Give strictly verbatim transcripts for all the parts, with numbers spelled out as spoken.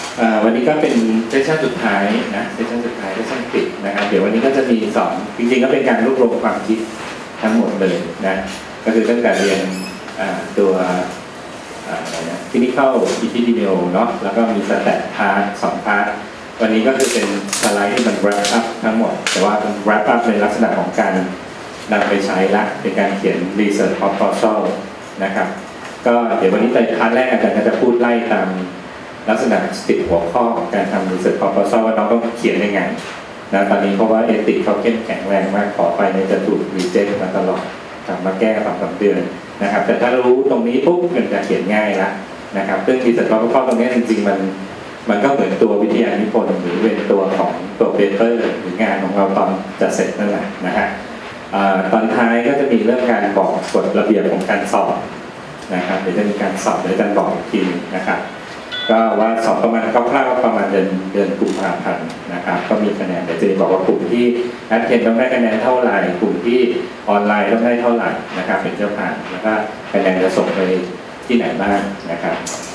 วันนี้ก็เป็นเซสชั่นสุดท้ายนะเซสชั่นสุดท้ายเซสชั่นปิดนะครับเดี๋ยววันนี้ก็จะมีสอนจริงๆก็เป็นการรวบรวมความคิดทั้งหมดเลยนะก็คือตั้งแต่เรียนตัวclinical epidemiology เนาะแล้วก็มีสแตทพาร์ทสองพาร์ทวันนี้ก็คือเป็นสไลด์ที่มัน wrap up ทั้งหมดแต่ว่ามัน wrap up ในลักษณะของการนำไปใช้ละเป็นการเขียน research proposal นะครับก็เดี๋ยววันนี้ในพาร์ทแรกอาจารย์ก็จะพูดไล่ตามลักษณะสิบหัวข้อของการทำ research proposal ว่าน้องต้องเขียนยังไงนะตอนนี้เพราะว่าเอติกเขาเข้มแข็งแรงมากขอไปเนี่ยจะถูก reject มาตลอดกลับมาแก้สองสามเดือนนะครับแต่ถ้ารู้ตรงนี้ปุ๊บมันจะเขียนง่ายละนะครับซึ่ง research proposal ตรงนี้จริงๆมันมันก็เหมือนตัววิทยานิพนธ์หรือเป็นตัวของตัวเปเปอร์หรืองานของเราตอนจะเสร็จนั่นแหละนะฮะตอนท้ายก็จะมีเรื่องการบอกกฎระเบียบของการสอบนะครับเดี๋ยวจะมีการสอบเดี๋ยวจะบอกอีกทีนะครับก็ว่าสอบประมาณคร่าวๆประมาณเดือนเดือนกุมภาพันธ์นะครับก็มีคะแนนเดี๋ยวจะบอกว่ากลุ่มที่แอดเทนต้องได้คะแนนเท่าไหร่กลุ่มที่ออนไลน์ต้องได้เท่าไหร่นะครับเป็นเจ้าผ่านแล้วก็คะแนนจะส่งไปที่ไหนบ้างนะครับ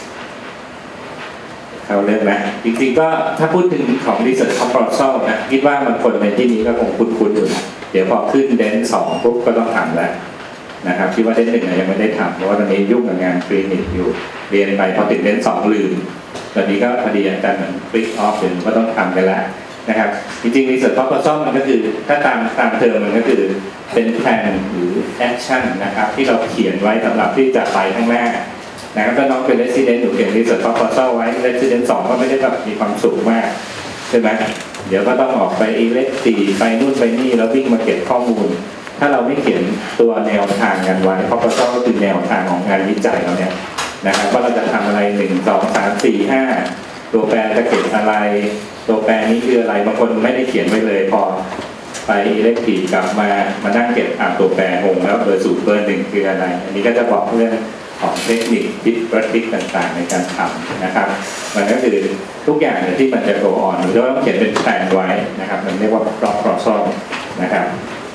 เขาเริ่มนะจริงๆก็ถ้าพูดถึงของ research proposal นะคิดว่ามันคนในที่นี้ก็คงคุ้นๆอยู่เดี๋ยวพอขึ้นเดนสองปุ๊บก็ต้องทำแล้วนะครับคิดว่าเดนหนึ่งยังไม่ได้ทำเพราะว่าตอนนี้ยุ่งกับงานคลินิกอยู่เรียนไปพอติดเดนสองลืมตอนนี้ก็พอดีอาจารย์เหมือนฟลิกออฟเดี๋ยวก็ต้องทำกันแล้วนะครับจริงๆ research proposal มันก็คือถ้าตามตามเทอมมันก็คือเป็นแผนหรือ action นะครับที่เราเขียนไว้สำหรับที่จะไปข้างหน้านะครับถ้าน้องเป็น resident อยู่เขียน research proposal ไว้ resident สองก็ไม่ได้แบบมีความสุขมากใช่ไหมเดี๋ยวก็ต้องออกไป elective ไปนู่นไปนี่แล้ววิ่งมาเก็บข้อมูลถ้าเราไม่เขียนตัวแนวทางกันไว้ proposal ก็คือแนวทางของงานวิจัยเราเนี่ยนะครับว่าเราจะทำอะไรหนึ่งสองสามสี่ห้าตัวแปรจะเก็บอะไรตัวแปรนี้คืออะไรบางคนไม่ได้เขียนไว้เลยพอไป elective กลับมามานั่งเก็บอ่านตัวแปรงงแล้วเบอร์ศูนย์เบอร์หนึ่งคืออะไรอันนี้ก็จะบอกเรื่องของเทคนิคทิปประทิปต่างๆในการทำนะครับมันก็คือทุกอย่างที่มันจะ go on หรือว่าต้องเขียนเป็นแผนไว้นะครับมันเรียกว่า proposal นะครับ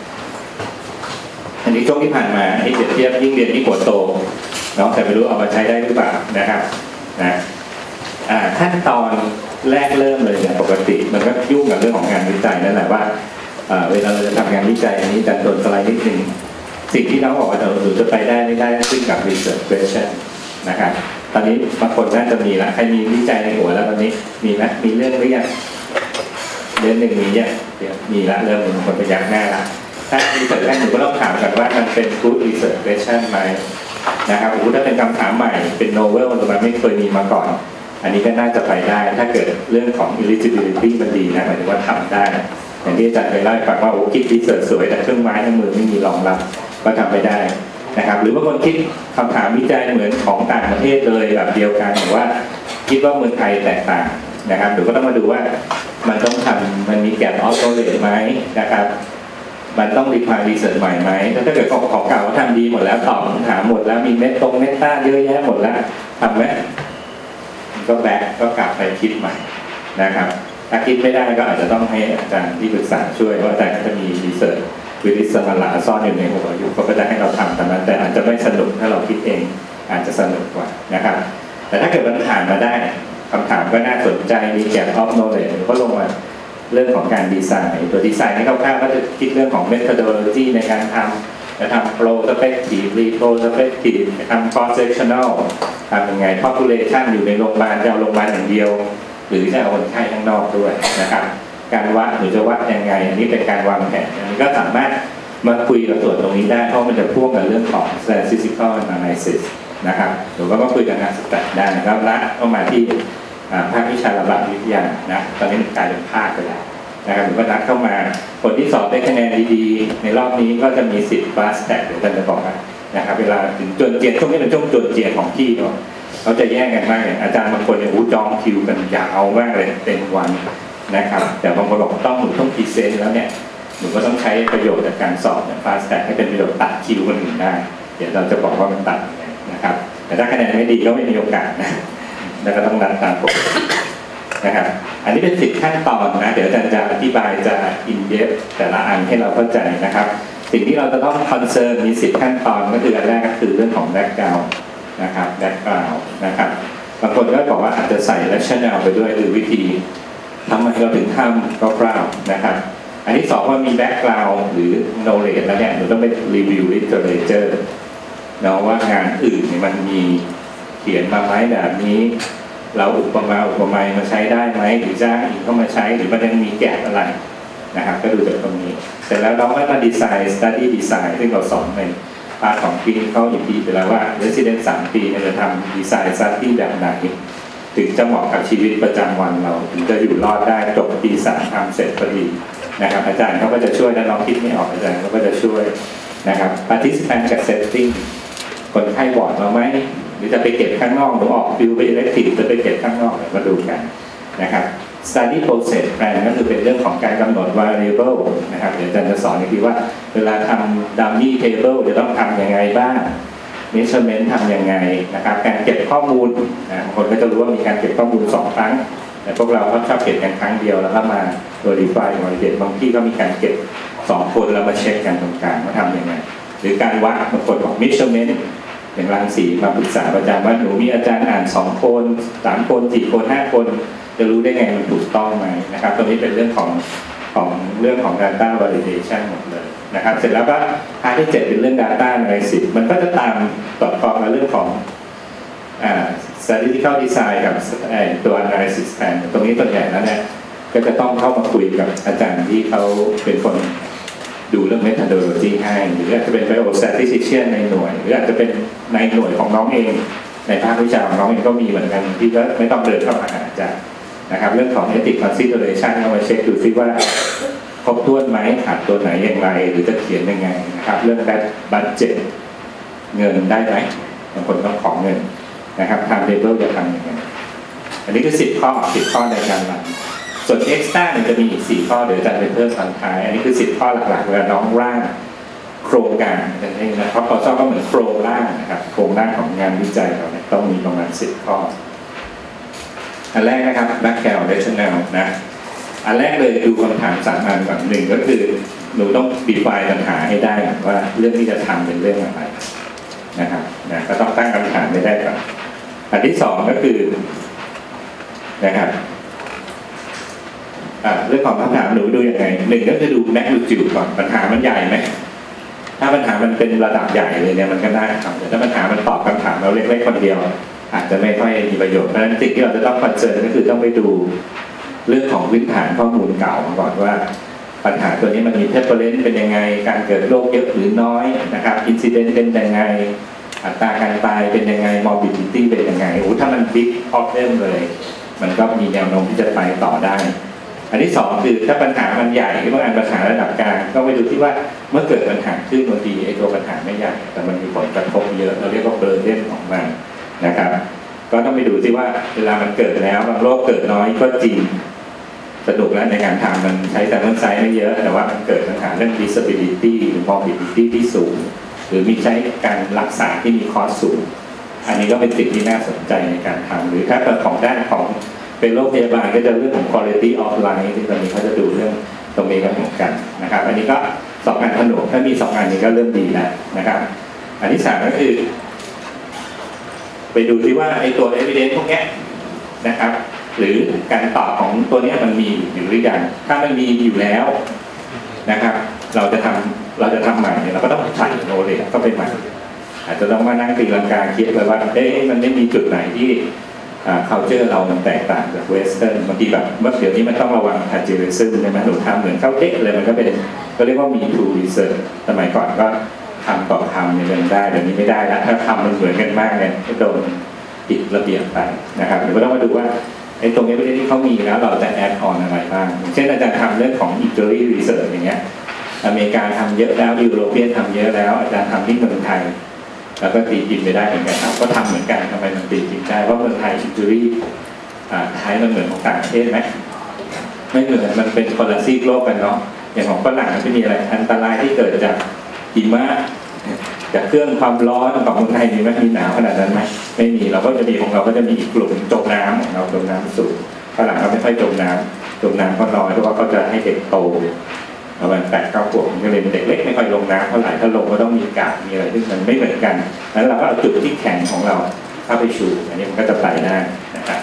อันนี้ช่วงที่ผ่านมาที่เปรียบเทียบยิ่งเรียนยิ่งหัวโตน้องแต่ไม่รู้เอามาใช้ได้หรือเปล่านะครับนะขั้นตอนแรกเริ่มเลยเนี่ยปกติมันก็ยุ่งกับเรื่องของงานวิจัยนั่นแหละว่าเวลาเราจะทำงานวิจัยอันนี้จะโดนสไลด์นิดนึงสิ่งที่น้องบอกว่าเราจะไปได้ไม่ได้ขึ้นกับ research question นะครับตอนนี้บางคนน่าจะมีแล้วใครมีวิจัยในหัวแล้วตอนนี้มีไหมมีเรื่องหรือยังเรื่องหนึ่งมีเนี่ยมีละเริ่มมีคนไปยักหน้าละถ้า research แรกหนูก็ต้องถามกันว่ามันเป็น good research question ไหมนะครับถ้าเป็นคำถามใหม่เป็น novel หรือมันไม่เคยมีมาก่อนอันนี้ก็น่าจะไปได้ถ้าเกิดเรื่องของ eligibility มันดีนะหมายถึงว่าทำได้อย่างที่อาจารย์เคยเล่าให้ฟังว่าโอ้คิด research สวยแต่เครื่องไม้ทั้งมือไม่มีรองรับก็ทำไม่ได้นะครับหรือบางคนคิดคำถามวิจัยเหมือนของต่างประเทศเลยแบบเดียวกันหรือว่าคิดว่าเมืองไทยแตกต่างนะครับหรือก็ต้องมาดูว่ามันต้องทำมันมีแกปออฟโนเลจไหมนะครับมันต้องรีพายรีเสิร์ชใหม่ไหมถ้าเกิดของของเก่าทำดีหมดแล้วตอบคำถามหมดแล้วมีเม็ดตรงเม็ดต้าเยอะแยะหมดแล้วทำไหมก็แบกก็กลับไปคิดใหม่นะครับถ้าคิดไม่ได้ก็อาจจะต้องให้อาจารย์ที่ปรึกษาช่วยว่าอาจารย์ก็จะมีรีเสิร์ชวิริสมาลาซ่อนอยู่ในหัวอยู่ก็จะให้เราทำแต่นั้นแต่อาจจะไม่สนุกถ้าเราคิดเองอาจจะสนุกกว่านะครับแต่ถ้าเกิดมันผ่านมาได้คำถามก็น่าสนใจมีแกปออฟโนเลจก็ลงมาเรื่องของการดีไซน์ตัวดีไซน์ในคร่าวๆก็จะคิดเรื่องของ methodology ในการทำจะทำ prospective retrospective จะทำ cross sectional ทำยังไง population อยู่ในโรงพยาบาลจะเอาโรงพยาบาลอย่างเดียวหรือจะเอาคนไข้ข้างนอกด้วยนะครับการวัดหรือจะวัดยังไงอันนี้เป็นการวางแผนอันนี้ก็สามารถมาคุยกับส่วนตรงนี้ได้เพราะมันจะพ่วงกับเรื่องของ statistical analysis นะครับหรือว่าก็คุยกับนักศึกษาได้แล้วละเข้ามาที่ภาควิชาระบาดวิทยานะตอนนี้มันกลายเป็นภาคไปแล้วนะครับหรือว่านัดเข้ามาคนที่สอบได้คะแนนดีๆในรอบนี้ก็จะมีสิทธิ์ fast track เดี๋ยวจะบอกนะครับเวลาถึงจนเจียนช่วงนี้เป็นช่วงจนเจียนของที่เนาะเขาจะแย่งกันมากอย่างอาจารย์บางคนเนี่ยจองคิวกันยาวมากเลยเป็นวันนะครับแต่บางคนบอกต้องหนูต้องพรีเซนต์แล้วเนี่ยหนูก็ต้องใช้ประโยชน์จากการสอบเนี่ย fast track ให้เป็นประโยชน์ตัดคิวคนอื่นได้เดี๋ยวเราจะบอกว่ามันตัดนะครับแต่ถ้าคะแนนไม่ดีก็ไม่มีโอกาสนะแล้วก็ต้องรันตามกฎนะครับอันนี้เป็นสิบขั้นตอนนะเดี๋ยวอาจารย์จะอธิบายจะอินเดปแต่ละอันให้เราเข้าใจนะครับสิ่งที่เราจะต้องคอนเซิร์นมีสิบขั้นตอนก็คืออันแรกก็คือเรื่องของแบ็กกราวด์นะครับแบ็กกราวด์นะครับบางคนก็บอกว่าอาจจะใส่ rationale ไปด้วยหรือวิธีทำไมเราถึงทำคร่าวๆนะครับอันที่สองว่ามี background หรือ knowledge แล้วเนี่ยเราต้องไปรีวิว literature เนาะว่างานอื่นเนี่ยมันมีเขียนมาไหมแบบนี้เราอุปมาอุปไมยมาใช้ได้ไหมหรือจ้างอีกเข้ามาใช้หรือมันยังมีแกะอะไรนะครับก็ดูจากตรงนี้เสร็จแล้วเราก็มาดีไซน์ study design ซึ่งเราสอนในพาร์ทของปีเข้าอีกทีไปแล้วว่า resident สามปีจะทำดีไซน์ study แบบไหนถึงจะเหมาะกับชีวิตประจำวันเราถึงจะอยู่รอดได้จบปีสามทำเสร็จพอดีนะครับอาจารย์เขาก็จะช่วยและน้องคิดไม่ออกอาจารย์เขาก็จะช่วยนะครับ participant กับ setting คนไข้บอร์ดมาไหมหรือจะไปเก็บข้างนอกหรือออกฟิวไป elective จะไปเก็บข้างนอกมาดูกันนะครับ study process plan ก็คือเป็นเรื่องของการกำหนด variable นะครับเดี๋ยวอาจารย์จะสอนอีกทีว่าเวลาทำ dummy table จะต้องทำยังไงบ้าง measurement ทำยังไงนะครับการเก็บข้อมูลนะบางคนก็จะรู้ว่ามีการเก็บข้อมูลสองครั้งแต่พวกเราก็ชอบเก็บกันครั้งเดียวแล้วก็มา verify validate บางที่ก็มีการเก็บสองคนแล้วมาเช็คกันตรงกลางว่าทำยังไงหรือการวัดบางคนบอก measurement อย่างรังสีมาปรึกษาประจำว่าหนูมีอาจารย์อ่านสองคนสามคนสี่คนห้าคนจะรู้ได้ไงมันถูกต้องไหมนะครับตรงนี้เป็นเรื่องของของเรื่องของ data validation หมดเลยนะครับเสร็จแล้วก็พาร์ทที่เจ็ดเป็นเรื่อง data analysis มันก็จะตามต่อคอกับเรื่องของอ่า statistical design กับตัว analysis plan ตรงนี้ตัวใหญ่แล้วเนี่ยก็จะต้องเข้ามาคุยกับอาจารย์ที่เขาเป็นคนดูเรื่อง methodology ให้หรืออาจจะเป็น biostatistician ในหน่วยหรืออาจจะเป็นในหน่วยของน้องเองในภาควิชาของน้องเองก็มีเหมือนกันที่ก็ไม่ต้องเดินเข้ามาหาอาจารย์นะครับเรื่องของ ethic consideration เอามาเช็คดูซิว่าครบถ้วนไหมขาดตัวไหนอย่างไรหรือจะเขียนยังไงนะครับเรื่อง budget เงินได้ไหมบางคนต้องของเงินนะครับ time table จะทำยังไงอันนี้คือสิบข้อสิบข้อในการรันส่วน extra เนี่ยจะมีอีกสี่ข้อเดี๋ยวอาจารย์ไปเพิ่มตอนท้ายอันนี้คือสิบข้อหลักๆเวลาน้องร่างโครงการนั่นเองนะเพราะเขาชอบก็เหมือนโครงร่างนะครับโครงร่างของงานวิจัยเราเนี่ยต้องมีประมาณสิบข้ออันแรกนะครับ background rationale นะอันแรกเลยดูคำถามสามอันก่อนหนึ่งก็คือหนูต้อง define ปัญหาให้ได้ว่าเรื่องที่จะทำเป็นเรื่องอะไรนะครับนะก็ต้องตั้งคำถามไม่ได้ก่อนอันที่สองก็คือนะครับเรื่องของคำถามหนูดูยังไงหนึ่งก็คือดู magnitude ก่อนปัญหามันใหญ่ไหมถ้าปัญหามันเป็นระดับใหญ่เลยเนี่ยมันก็ได้ครับแต่ถ้าปัญหามันตอบคำถามเราเล็กๆคนเดียวอาจจะไม่ค่อยมีประโยชน์เพราะฉะนั้นสิ่งที่เราจะต้องคอนเซิร์นก็คือต้องไปดูเรื่องของพื้นฐานข้อมูลเก่ามาก่อนว่าปัญหาตัวนี้มันมี prevalence เป็นยังไงการเกิดโรคเยอะหรือน้อยนะครับ incidence เป็นยังไงอัตราการตายเป็นยังไง morbidity เป็นยังไงโอ้ถ้ามัน big problem เลยมันก็มีแนวโน้มที่จะไปต่อได้อันที่สองคือถ้าปัญหามันใหญ่ที่ว่าปัญหาระดับกลางก็ไปดูที่ว่าเมื่อเกิดปัญหาขึ้นบางทีไอ้ตัวปัญหาไม่ใหญ่แต่มันมีผลกระทบเยอะเราเรียกว่า burden ของมันนะครับก็ต้องไปดูที่ว่าเวลามันเกิดแล้วบางโรคเกิดน้อยก็จริงสนุกแล้วในการทำมันใช้แต่เมื่อไซส์ไม่เยอะแต่ว่ามันเกิดปัญหาเรื่อง disability หรือ morbidity ที่สูงหรือมีใช้การรักษาที่มีคอสสูงอันนี้ก็เป็นสิ่งที่น่าสนใจในการทำหรือถ้าเป็นของด้านของเป็นโรคพยาบาลก็จะเรื่องของ quality of life ที่ตอนนี้เขาจะดูเรื่องตรงนี้กันเหมือนกันนะครับอันนี้ก็สองอันผนวกถ้ามีสองอันนี้ก็เริ่มดีแล้วนะครับอันที่สามก็คือไปดูที่ว่าไอ้ตัว evidence พวกนี้นะครับหรือการตอบของตัวนี้มันมีอยู่หรือยังถ้ามันมีอยู่แล้วนะครับเราจะทำเราจะทำใหม่เราก็ต้องใส่โนเลจเข้าไปใหม่อาจจะต้องมานั่งตีลังกาคิดเลยว่าเอ๊ะมันไม่มีจุดไหนที่culture เรามันแตกต่างจาก Western บางทีแบบเมื่อเดี๋ยวนี้มันต้องระวัง plagiarism ใช่ไหมหนูทำเหมือนเข้าเด็กเลยมันก็เป็นก็เรียกว่ามี to research สมัยก่อนก็ทำต่อทำเนี่ยยังได้เดี๋ยวนี้ไม่ได้แล้วถ้าทำมันเหมือนกันมากเนี่ยก็โดนผิดระเบียบไปนะครับเดี๋ยวก็ต้องมาดูว่าไอ้ตรงนี้ประเด็นที่เขามีแล้วเราจะ add on อะไรบ้างเช่นอาจารย์ทำเรื่องของ injury research อย่างเงี้ยอเมริกาทำเยอะแล้วยุโรเปียนทำเยอะแล้วอาจารย์ทำที่เมืองไทยแล้วก็ตีพิมพ์ไม่ได้เหมือนกันครับก็ทำเหมือนกันทำไมมันตีพิมพ์ได้เพราะเมืองไทย injury ไทยมันเหมือนของต่างประเทศไหมไม่เหมือนมันเป็นคนละซีกโลกกันเนาะอย่างของฝรั่งมันจะมีอะไรอันตรายที่เกิดจากหิมะจากเครื่องความร้อนของเมืองไทยมีไหมมีหนาวขนาดนั้นไหมไม่มีเราก็จะมีของเราก็จะมีอีกกลุ่มจมน้ำของเราจมน้ำสูงฝรั่งเราไม่ค่อยจมน้ำจมน้ำก็น้อยเพราะว่าเขาจะให้เด็กโตประมาณแปดเก้าขวบก็เลยเป็นเด็กเล็กไม่ค่อยลงน้ำเท่าไหร่ถ้าลงก็ต้องมีกาดมีอะไรซึ่งมันไม่เหมือนกันแล้วเราก็เอาจุดที่แข็งของเราเข้าไปชูอันนี้มันก็จะไปได้นะครับ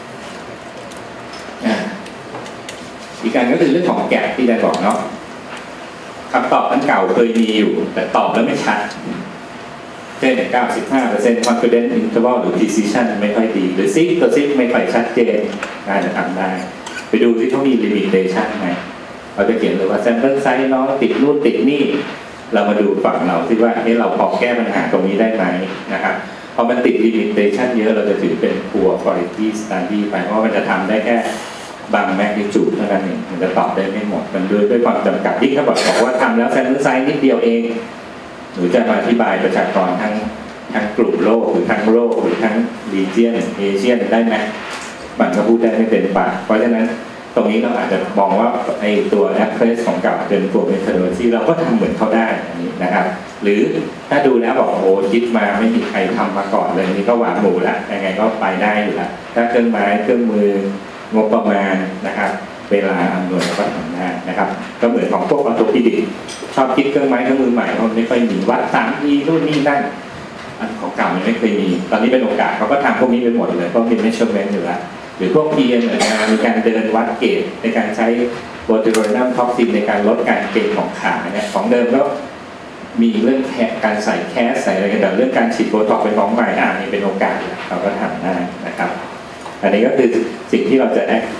อีกการก็คือเรื่องของแกะที่ได้บอกเนาะคำตอบอันเก่าเคยมีอยู่แต่ตอบแล้วไม่ชัดเช่น เก้าสิบห้าเปอร์เซ็นต์ confidence interval หรือ precision ไม่ค่อยดีหรือซิกตัวซิกไม่ค่อยชัดเจนน่าจะทำได้ไปดูที่เขามี limitation ไหมเราจะเขียนเลยว่า sample size น้อยติดนู่นติดนี่เรามาดูฝั่งเราที่ว่าเฮ้เราพอแก้ปัญหาตรงนี้ได้ไหมนะครับพอมันติด limitation เยอะเราจะถือเป็น poor quality study ไปเพราะมันจะทำได้แค่บางแมกนิจูดเท่านั้นเองมันจะตอบได้ไม่หมดมันด้วยด้วยความจำกัดที่เขาบอกบอกว่าทำแล้ว sample size นิดเดียวเองหรือจะมาอธิบายประชากรทั้งทั้งกลุ่มโลกหรือทั้งโลกหรือทั้ง region เอเชียได้ไหมมันก็พูดได้ไม่เต็มปากเพราะฉะนั้นตรงนี้เราอาจจะมองว่าไอ้ตัว approach ของเก่าเป็นตัว methodology เราก็ทำเหมือนเขาได้อันนี้นะครับหรือถ้าดูแล้วบอกโอ้คิดมาไม่มีใครทำมาก่อนเลยนี่ก็หวานหมูละยังไงก็ไปได้อยู่ละถ้าเครื่องไม้เครื่องมืองบประมาณนะครับเวลาอำนวยก็ทำได้นะครับก็เหมือนของพวกออโตพิดิกชอบคิดเครื่องไม้เครื่องมือใหม่เขาไม่ค่อยมีวัดสามดีนู่นนี่นั่นอันของเก่ามันไม่เคยมีตอนนี้เป็นโอกาสเขาก็ทำพวกนี้ไปหมดเลยเพราะมี measurement อยู่แล้วหรือพวก พี เอ็ม เหมือนกันมีการเดินวัดเกจในการใช้โบทูโรนัมท็อกซินในการลดการเกจของขาเนี่ยของเดิมก็มีเรื่องการใส่แคสใส่อะไรกันแต่เรื่องการฉีดโบท็อกเป็นของใหม่อ่านี่เป็นโอกาสเราก็ทำได้นะครับอันนี้ก็คือสิ่งที่เราจะ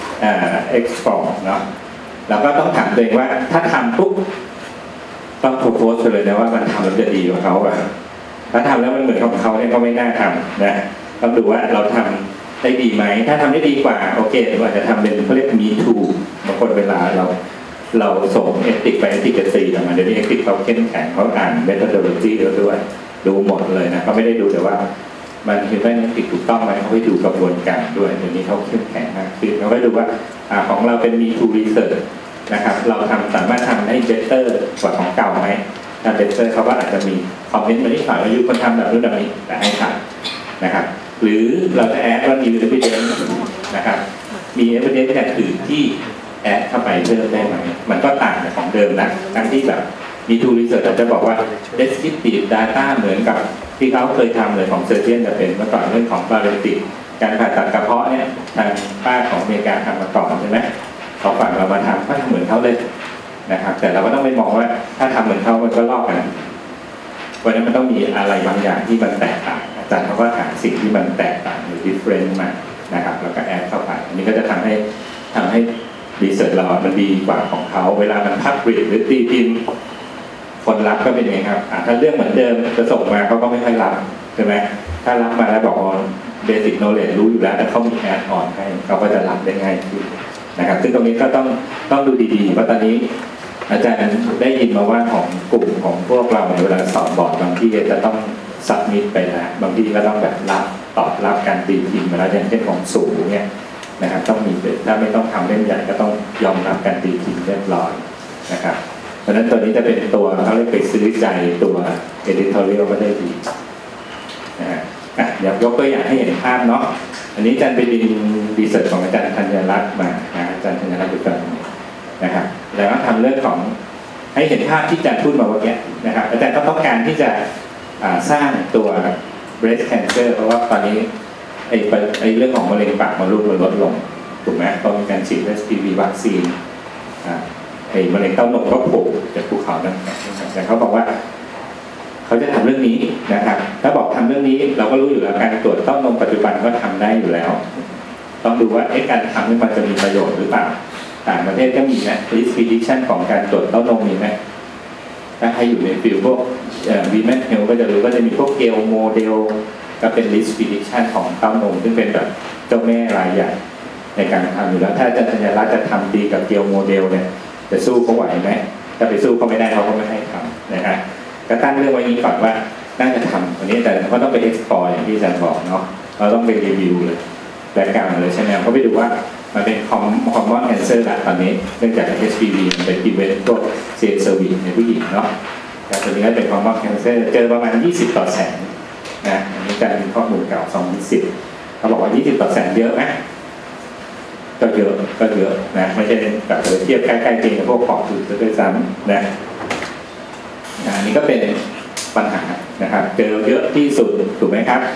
export เนาะเราก็ต้องถามตัวเองว่าถ้าทำปุ๊บต้องโพสต์เลยนะว่ามันทำแล้วจะดีกว่าเขาอะถ้าทำแล้วมันเหมือนของเขาเนี่ยก็ไม่น่าทำนะต้องดูว่าเราทำได้ดีไหมถ้าทำได้ดีกว่าโอเคเราอาจจะทำเป็นเขาเรียก me too บางคนเวลาเราเราส่งเอติกไปเอติกจะตีออกมาเดี๋ยวนี้เอติกเขาเข้มแข็งเขาอ่าน methodology แล้วด้วยดูหมดเลยนะเขาไม่ได้ดูแต่ว่ามันคือว่าติดถูกต้องไหมเขาไปดูกระบวนการด้วยเดี๋ยวนี้เขาเข้มแข็งมากขึ้นเขาไปดูว่าอ่าของเราเป็น me too research นะครับเราทำสามารถทำให้ better กว่าของเก่าไหมถ้า better เขาก็อาจจะมีคอมเมนต์มาที่ฝ่ายว่าอยู่คนทำแบบนู้นแบบนี้แต่ให้ทำนะครับหรือเราจะแอดว่ามี evidence นะครับมี evidence แบบอื่นที่แอดเข้าไปเพิ่มได้ไหมมันก็ต่างจากของเดิมนะทั้งที่แบบมี tool research อาจจะบอกว่า descriptive data เหมือนกับที่เขาเคยทำเลยของเซอร์เจียนจะเป็นเมื่อก่อนเรื่องของ bariatric การผ่าตัดกระเพาะเนี่ยทางป้าของอเมริกาทำมาก่อนใช่ไหมเขาฝั่งเรามาทำก็ทำเหมือนเขาเลยนะครับแต่เราก็ต้องไม่มองว่าถ้าทำเหมือนเขามันก็ลอกกันเพราะฉะนั้นมันต้องมีอะไรบางอย่างที่มันแตกต่างอาจารย์เขาก็หาสิ่งที่มันแตกต่างหรือ different มานะครับแล้วก็แอดเข้าไปอันนี้ก็จะทำให้ทำให้รีเสิร์ชเรามันดีกว่าของเขาเวลามันพับริดหรือตีพิมพ์คนรับก็เป็นไงครับถ้าเรื่องเหมือนเดิมจะส่งมาเขาก็ไม่ค่อยรับใช่ไหมถ้ารับมาแล้วบอกว่าเบสิกโนเลจรู้อยู่แล้วแต่เขามีแอดออนให้เขาก็จะรับได้ง่ายขึ้นนะครับซึ่งตรงนี้ก็ต้องต้องดูดีๆเพราะตอนนี้อาจารย์ได้ยินมาว่าของกลุ่มของพวกเราเวลาสอบบอร์ดบางที่จะต้องสับมิดไปแล้วบางที่ก็ต้องแบบรับตอบรับการตีพิมพ์มาแล้วอย่างเช่นของสูงเนี่ยนะครับต้องมีถ้าไม่ต้องทำเล่มใหญ่ก็ต้องยอมรับการตีพิมพ์เรียบร้อยนะครับเพราะฉะนั้นตัวนี้จะเป็นตัวเขาเรียกไปซื้อใจตัว editorial ก็ได้ดีนะฮะอ่ะอยากยกตัวอย่างให้เห็นภาพเนาะอันนี้อาจารย์ไปดินรีเสิร์ชของอาจารย์ธัญรัตน์มานะอาจารย์ธัญรัตน์อยู่ตรงนี้นะครับแล้วก็ทำเรื่องของให้เห็นภาพที่อาจารย์พูดมาเมื่อกี้นะครับอาจารย์ก็ต้องการที่จะสร้างตัว breast cancer เพราะว่าตอนนี้ไอ้ไอ้เรื่องของมะเร็งปากมดลูกมันลดลงถูกไหมต้องมีการฉีด เอส พี วี วัคซีนไอ้มะเร็งเต้านมก็โผล่จากภูเขานั่นแต่เขาบอกว่าเขาจะทำเรื่องนี้นะครับถ้าบอกทำเรื่องนี้เราก็รู้อยู่แล้วการตรวจเต้านมปัจจุบันก็ทำได้อยู่แล้วต้องดูว่าไอ้การทำนี่มันจะมีประโยชน์หรือเปล่าต่างประเทศก็มีนะ risk prediction ของการตรวจเต้านมมีไหมถ้าใครอยู่ในฟิลพวกเอ่อ Women Health ก็จะรู้ก็จะมีพวกเกลโมเดลก็เป็น risk prediction ของเต้านมซึ่งเป็นแบบเจ้าแม่รายใหญ่ในการทำอยู่แล้วถ้าอาจารย์ธัญรัตน์จะทำดีกับเกลโมเดลเนี่ยจะสู้เขาไหวไหมถ้าไปสู้เขาไม่ได้เขาก็ไม่ให้ทำนะฮะก็ตั้งเรื่องไว้นี้ก่อนว่าน่าจะทำวันนี้แต่ก็ต้องไป explore อย่างที่อาจารย์บอกเนาะเราต้องไปรีวิวเลยแบ็คกราวด์เลยใช่ไหมเขาไปดูว่ามันเป็น common cancer ละตอนนี้เนื่องจาก เอช พี วี มันเป็น prevent พวก เซลล์ cervix ในผู้หญิงเนาะแต่ตัวนี้ก็เป็น common cancer เจอประมาณยี่สิบต่อแสนนะอันนี้การมีข้อมูลเก่าสองพันสิบเขาบอกว่ายี่สิบต่อแสนเยอะไหมก็เยอะก็เยอะนะไม่ใช่แบบเทียบใกล้ๆเคียงกับพวกของอื่นด้วยซ้ำนะอันนี้ก็เป็นปัญหานะครับเจอเยอะที่สุดถูกไหมครับ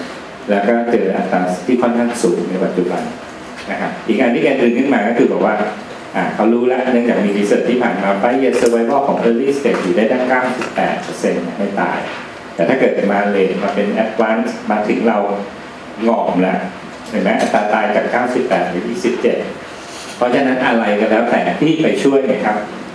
แล้วก็เจออัตราที่ค่อนข้างสูงในปัจจุบันนะครับอีกอันที่แกดึงขึ้นมาก็คือบอกว่าอ่าเขารู้แล้วเนื่องจากมีรีเสิร์ชที่ผ่านมาไฟเยอร์เซอร์ไววัลของ early stage อยู่ได้ตั้ง เก้าสิบแปดเปอร์เซ็นต์ ไม่ตายแต่ถ้าเกิดมาเลทมาเป็น advance มาถึงเรางอมแล้วเห็นไหมอัตราตายจาก เก้าสิบแปด หรือ ยี่สิบเจ็ด เพราะฉะนั้นอะไรก็แล้วแต่ที่ไปช่วยนะครับ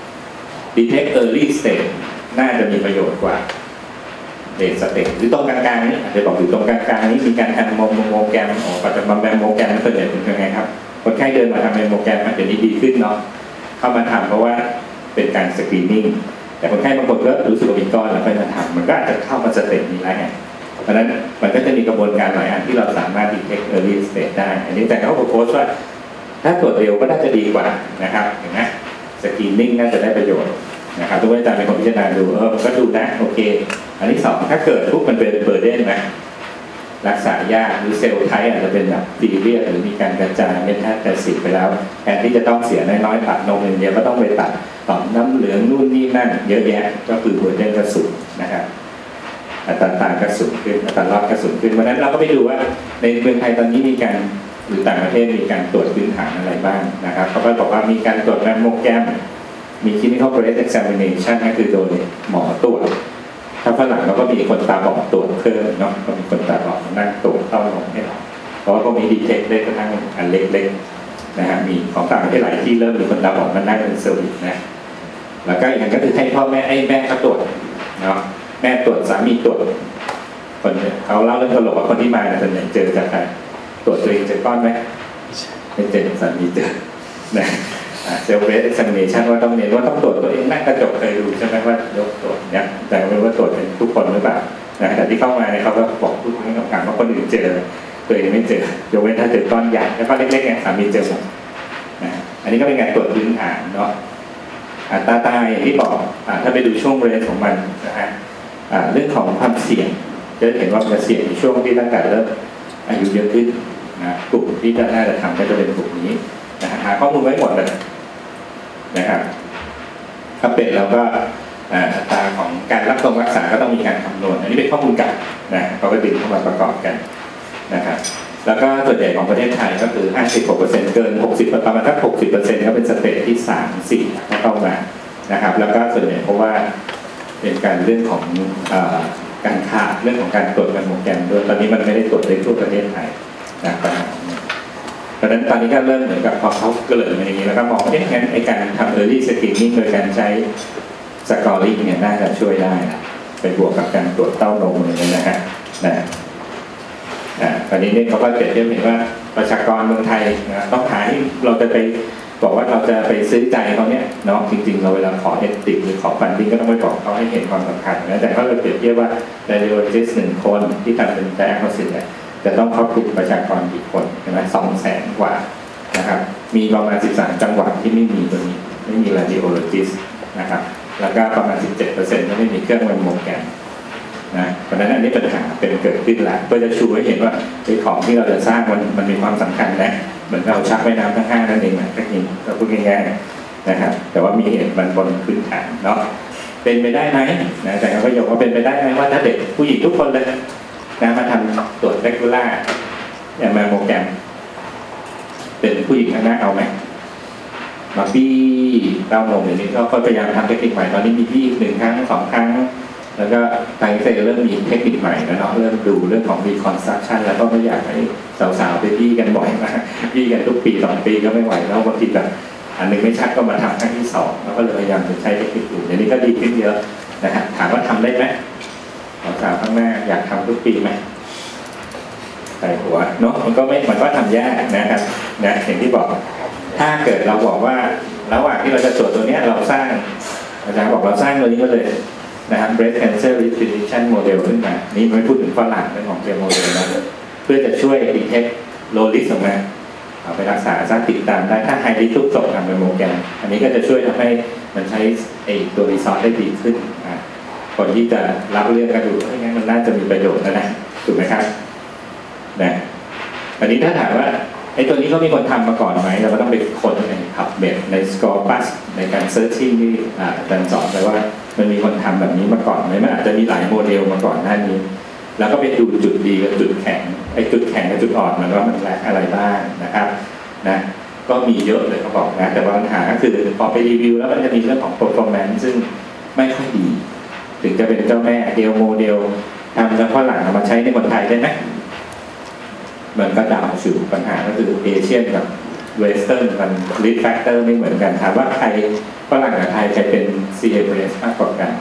detect early stage น่าจะมีประโยชน์กว่าเดทสเตจหรือตรงกลางๆนี้อาจจะบอกอยู่ตรงกลางๆนี้มีการทำโมโมแกรมออกปัจจุบันแมโมแกรมส่วนใหญ่เป็นยังไงครับคนไข้เดินมาทำแมโมแกรมเดี๋ยวนี้ดีขึ้นเนาะเข้ามาทำเพราะว่าเป็นการสกรีนนิ่งแต่คนไข้บางคนก็รู้สึกว่ามีก้อนแล้วก็มาทำมันก็อาจจะเข้ามาสเตจนี้ได้ไงเพราะฉะนั้นมันก็จะมีกระบวนการหลายอันที่เราสามารถ detect early stage ได้อันนี้แต่เขาโพสต์ว่าถ้าตรวจเร็วก็น่าจะดีกว่านะครับเห็นไหมสกรีนนิ่งน่าจะได้ประโยชน์นะครับทุกอาจารย์เป็นคนพิจารณาดูเออก็ดูนะโอเคอันที่สองถ้าเกิดทุกมันเป็นเบอร์เดนนะรักษายากหรือเซลล์ไทป์อาจจะเป็นแบบซีเรียสหรือมีการกระจายเม็ดแทสแตสิกไปแล้วแทนที่จะต้องเสียน้อยๆตัดนมอย่างเดียวก็ต้องไปตัดต่อมน้ำเหลืองนู่นนี่นั่นเยอะแยะก็คือเบอร์เดนกระสุนนะครับอัตราตายกระสุนขึ้นอัตรารอดกระสุนขึ้นวันนั้นเราก็ไปดูว่าในเมืองไทยตอนนี้มีการหรือต่างประเทศมีการตรวจพื้นฐานอะไรบ้างนะครับเขาก็บอกว่ามีการตรวจแมมโมแกรมมี clinical breast examination ก็คือโดยหมอตรวจถ้าฝรั่งเราก็มีคนตาบอดตรวจเพิ่มเนาะก็มีคนตาบอดมานั่งตรวจเต้านมให้เราเพราะว่าพวกนี้ดีเทคได้กระทั่งอันเล็กๆนะฮะมีของต่างประเทศหลายที่เริ่มมีคนตาบอดมานั่งเป็นเซอร์วิสนะแล้วก็อีกอย่างก็คือให้พ่อแม่ไอ้แม่เขาตรวจเนาะแม่ตรวจสามีตรวจคนเขาเล่าเรื่องตลกว่าคนที่มาเนี่ยส่วนใหญ่เจอจากใครตรวจตัวเองเจอก้อนไหมไม่เจอสามีเจอนะเซลล์เบสเอ็กซามิเนชันว่าต้องเน้นว่าต้องตรวจตัวเองนั่งกระจกเคยดูใช่ไหมว่ายกตรวจเนี่ยแต่ไม่รู้ว่าตรวจเป็นทุกคนหรือเปล่านะแต่ที่เข้ามาเนี่ยเขาก็บอกพูดให้กับการว่าคนอื่นเจอตัวเองไม่เจอยกเว้นถ้าเจอก้อนใหญ่แล้วก็เล็กๆเนี่ยสามีเจอหมดนะอันนี้ก็เป็นการตรวจพื้นฐานเนาะอัตราตายอย่างที่บอกถ้าไปดูช่วงเรนของมันนะฮะเรื่องของความเสี่ยงจะเห็นว่ามันเสี่ยงในช่วงที่ตั้งแต่เริ่มอายุเยอะขึ้นนะกลุ่มที่จะน่าจะทำก็จะเป็นกลุ่มนี้นะหาข้อมูลไว้หมดเลยนะครับถ้าเป็นแล้วก็อัตราของการรับรองรักษาก็ต้องมีการคำนวณอันนี้เป็นข้อมูลกันนะเขาก็ดึงเข้ามาประกอบกันนะครับแล้วก็ส่วนใหญ่ของประเทศไทยก็คือ ห้าสิบหกเปอร์เซ็นต์ เกินหกสิบประมาณสัก หกสิบเปอร์เซ็นต์ ก็เป็นสเตจที่สาม สี่เข้ามานะครับแล้วก็ส่วนใหญ่เพราะว่าเป็นการเรื่องของการขาดเรื่องของการตรวจแมมโมแกรมด้วยตอนนี้มันไม่ได้ตรวจได้ทั่วประเทศไทยนะครับเพราะฉะนั้นตอนนี้ก็เริ่มเหมือนกับพอเขาเกลิ่นมาอย่างนี้แล้วก็มองว่างั้นไอ้การทำ early screening โดยการใช้ scoring เนี่ยน่าจะช่วยได้ไปบวกกับการตรวจเต้านมอะไรนะฮะนะอ่าตอนนี้เนี่ยเขาก็เปรียบเทียบเห็นว่าประชากรเมืองไทยนะต้องหาที่เราจะไปบอกว่าเราจะไปซื้อใจเขาเนี่ยเนาะจริงๆเราเวลาขอเอติกหรือขอฟันดิ้งก็ต้องไปบอกเขาให้เห็นความสำคัญนะแต่เขาเลยเปรียบเทียบว่า radiologist หนึ่งคนที่ทำเป็น diagnosis เนี่ยจะต้องครอบคลุมประชากรกี่คนใช่ไหมสองแสนกว่านะครับมีประมาณสิบสามจังหวัดที่ไม่มีตัวนี้ไม่มี radiologist นะครับแล้วก็ประมาณ สิบเจ็ดเปอร์เซ็นต์ ที่ไม่มีเครื่องแมมโมแกรมนะเพราะฉะนั้นอันนี้ปัญหาเป็นเกิดขึ้นแล้วเพื่อจะชูให้เห็นว่าไอ้ของที่เราจะสร้างมันมันมีความสำคัญนะเหมือนเราชักไว้น้ำทั้งห้านั่นเองนะก็ยิงก็พูดง่ายๆนะครับแต่ว่ามีเหตุมันบนพื้นฐานเนาะเป็นไปได้ไหมนะแต่เขาก็ยกว่าเป็นไปได้ไหมว่าถ้าเด็กผู้หญิงทุกคนเลยนะมาทำตรวจเรกูล่าอย่างแมมโมแกรมเป็นผู้หญิงข้างหน้าเอาไหมมาบี้เต้านมอย่างนี้ก็พยายามทำเทคนิคใหม่ตอนนี้มีบี้หนึ่งครั้งสองครั้งแล้วก็ไทยเซเริ่มมีเทคนิคใหม่แล้วเนาะเริ่มดูเรื่องของ reconstruction แล้วก็ไม่อยากให้สาวๆไปบี้กันบ่อยมากบี้กันทุกปีสองปีก็ไม่ไหวแล้วบางทีแบบอันนึงไม่ชัดก็มาทำครั้งที่สองแล้วก็เลยพยายามจะใช้เทคนิคอื่นอย่างนี้ก็ดีขึ้นเยอะนะฮะถามว่าทำได้ไหมสาวๆข้างหน้าอยากทำทุกปีไหมใส่หัวเนาะมันก็ไม่มันก็ทำยากนะครับนะอย่างที่บอกถ้าเกิดเราบอกว่าระหว่างที่เราจะตรวจตัวนี้เราสร้างอาจารย์บอกเราสร้างตัวนี้ก็เลยนะครับ breast cancer risk prediction model ขึ้นมานี่ไม่พูดถึงฝรั่งเรื่องของเจมโมเดลนะเพื่อจะช่วย detect low risk ออกมาเอาไปรักษาสร้างติดตามได้ถ้า high risk ทุกศพทำเป็นโมแกรมอันนี้ก็จะช่วยทำให้มันใช้ไอ้ตัว resource ได้ดีขึ้นคนที่จะรับเรื่องก็ดูไม่งั้นมันน่าจะมีประโยชน์นะนะถูกไหมครับนะอันนี้ถ้าถามว่าไอ้ตัวนี้เขามีคนทำมาก่อนไหมเราก็ต้องไปค้นใน PubMed ใน Scopus ในการ searching ที่อาจารย์สอนไปว่ามันมีคนทำแบบนี้มาก่อนไหมมันอาจจะมีหลายโมเดลมาก่อนหน้านี้แล้วก็ไปดูจุดดีกับจุดแข็งไอ้จุดแข็งกับจุดอ่อนมันว่ามันแลกอะไรบ้างนะครับนะก็มีเยอะเลยเขาบอกนะแต่ปัญหาก็คือพอไปรีวิวแล้วมันจะมีเรื่องของ performance ซึ่งไม่ค่อยดีถึงจะเป็นเจ้าแม่เดลโมเดลทำแล้วฝรั่งเอามาใช้ในคนไทยได้ไหมมันก็ดาวสู่ปัญหาก็คือเอเชียนกับเวสเทิร์นมันลิสต์แฟกเตอร์ไม่เหมือนกันถามว่าใครฝรั่งกับไทยใครเป็น ซี เอ เอส มากกว่ากัน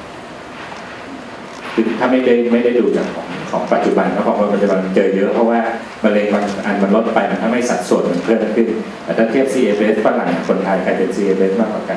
คือถ้าไม่ได้ไม่ได้ดูจากของของปัจจุบันก็ของปัจจุบันเจอเยอะเพราะว่ามะเร็งบางอันมันลดไปมันทำให้สัดส่วนมันเพิ่มขึ้นแต่ถ้าเทียบ ซี เอ เอส ฝรั่งกับคนไทยใครเป็น ซี เอ เอส มากกว่ากัน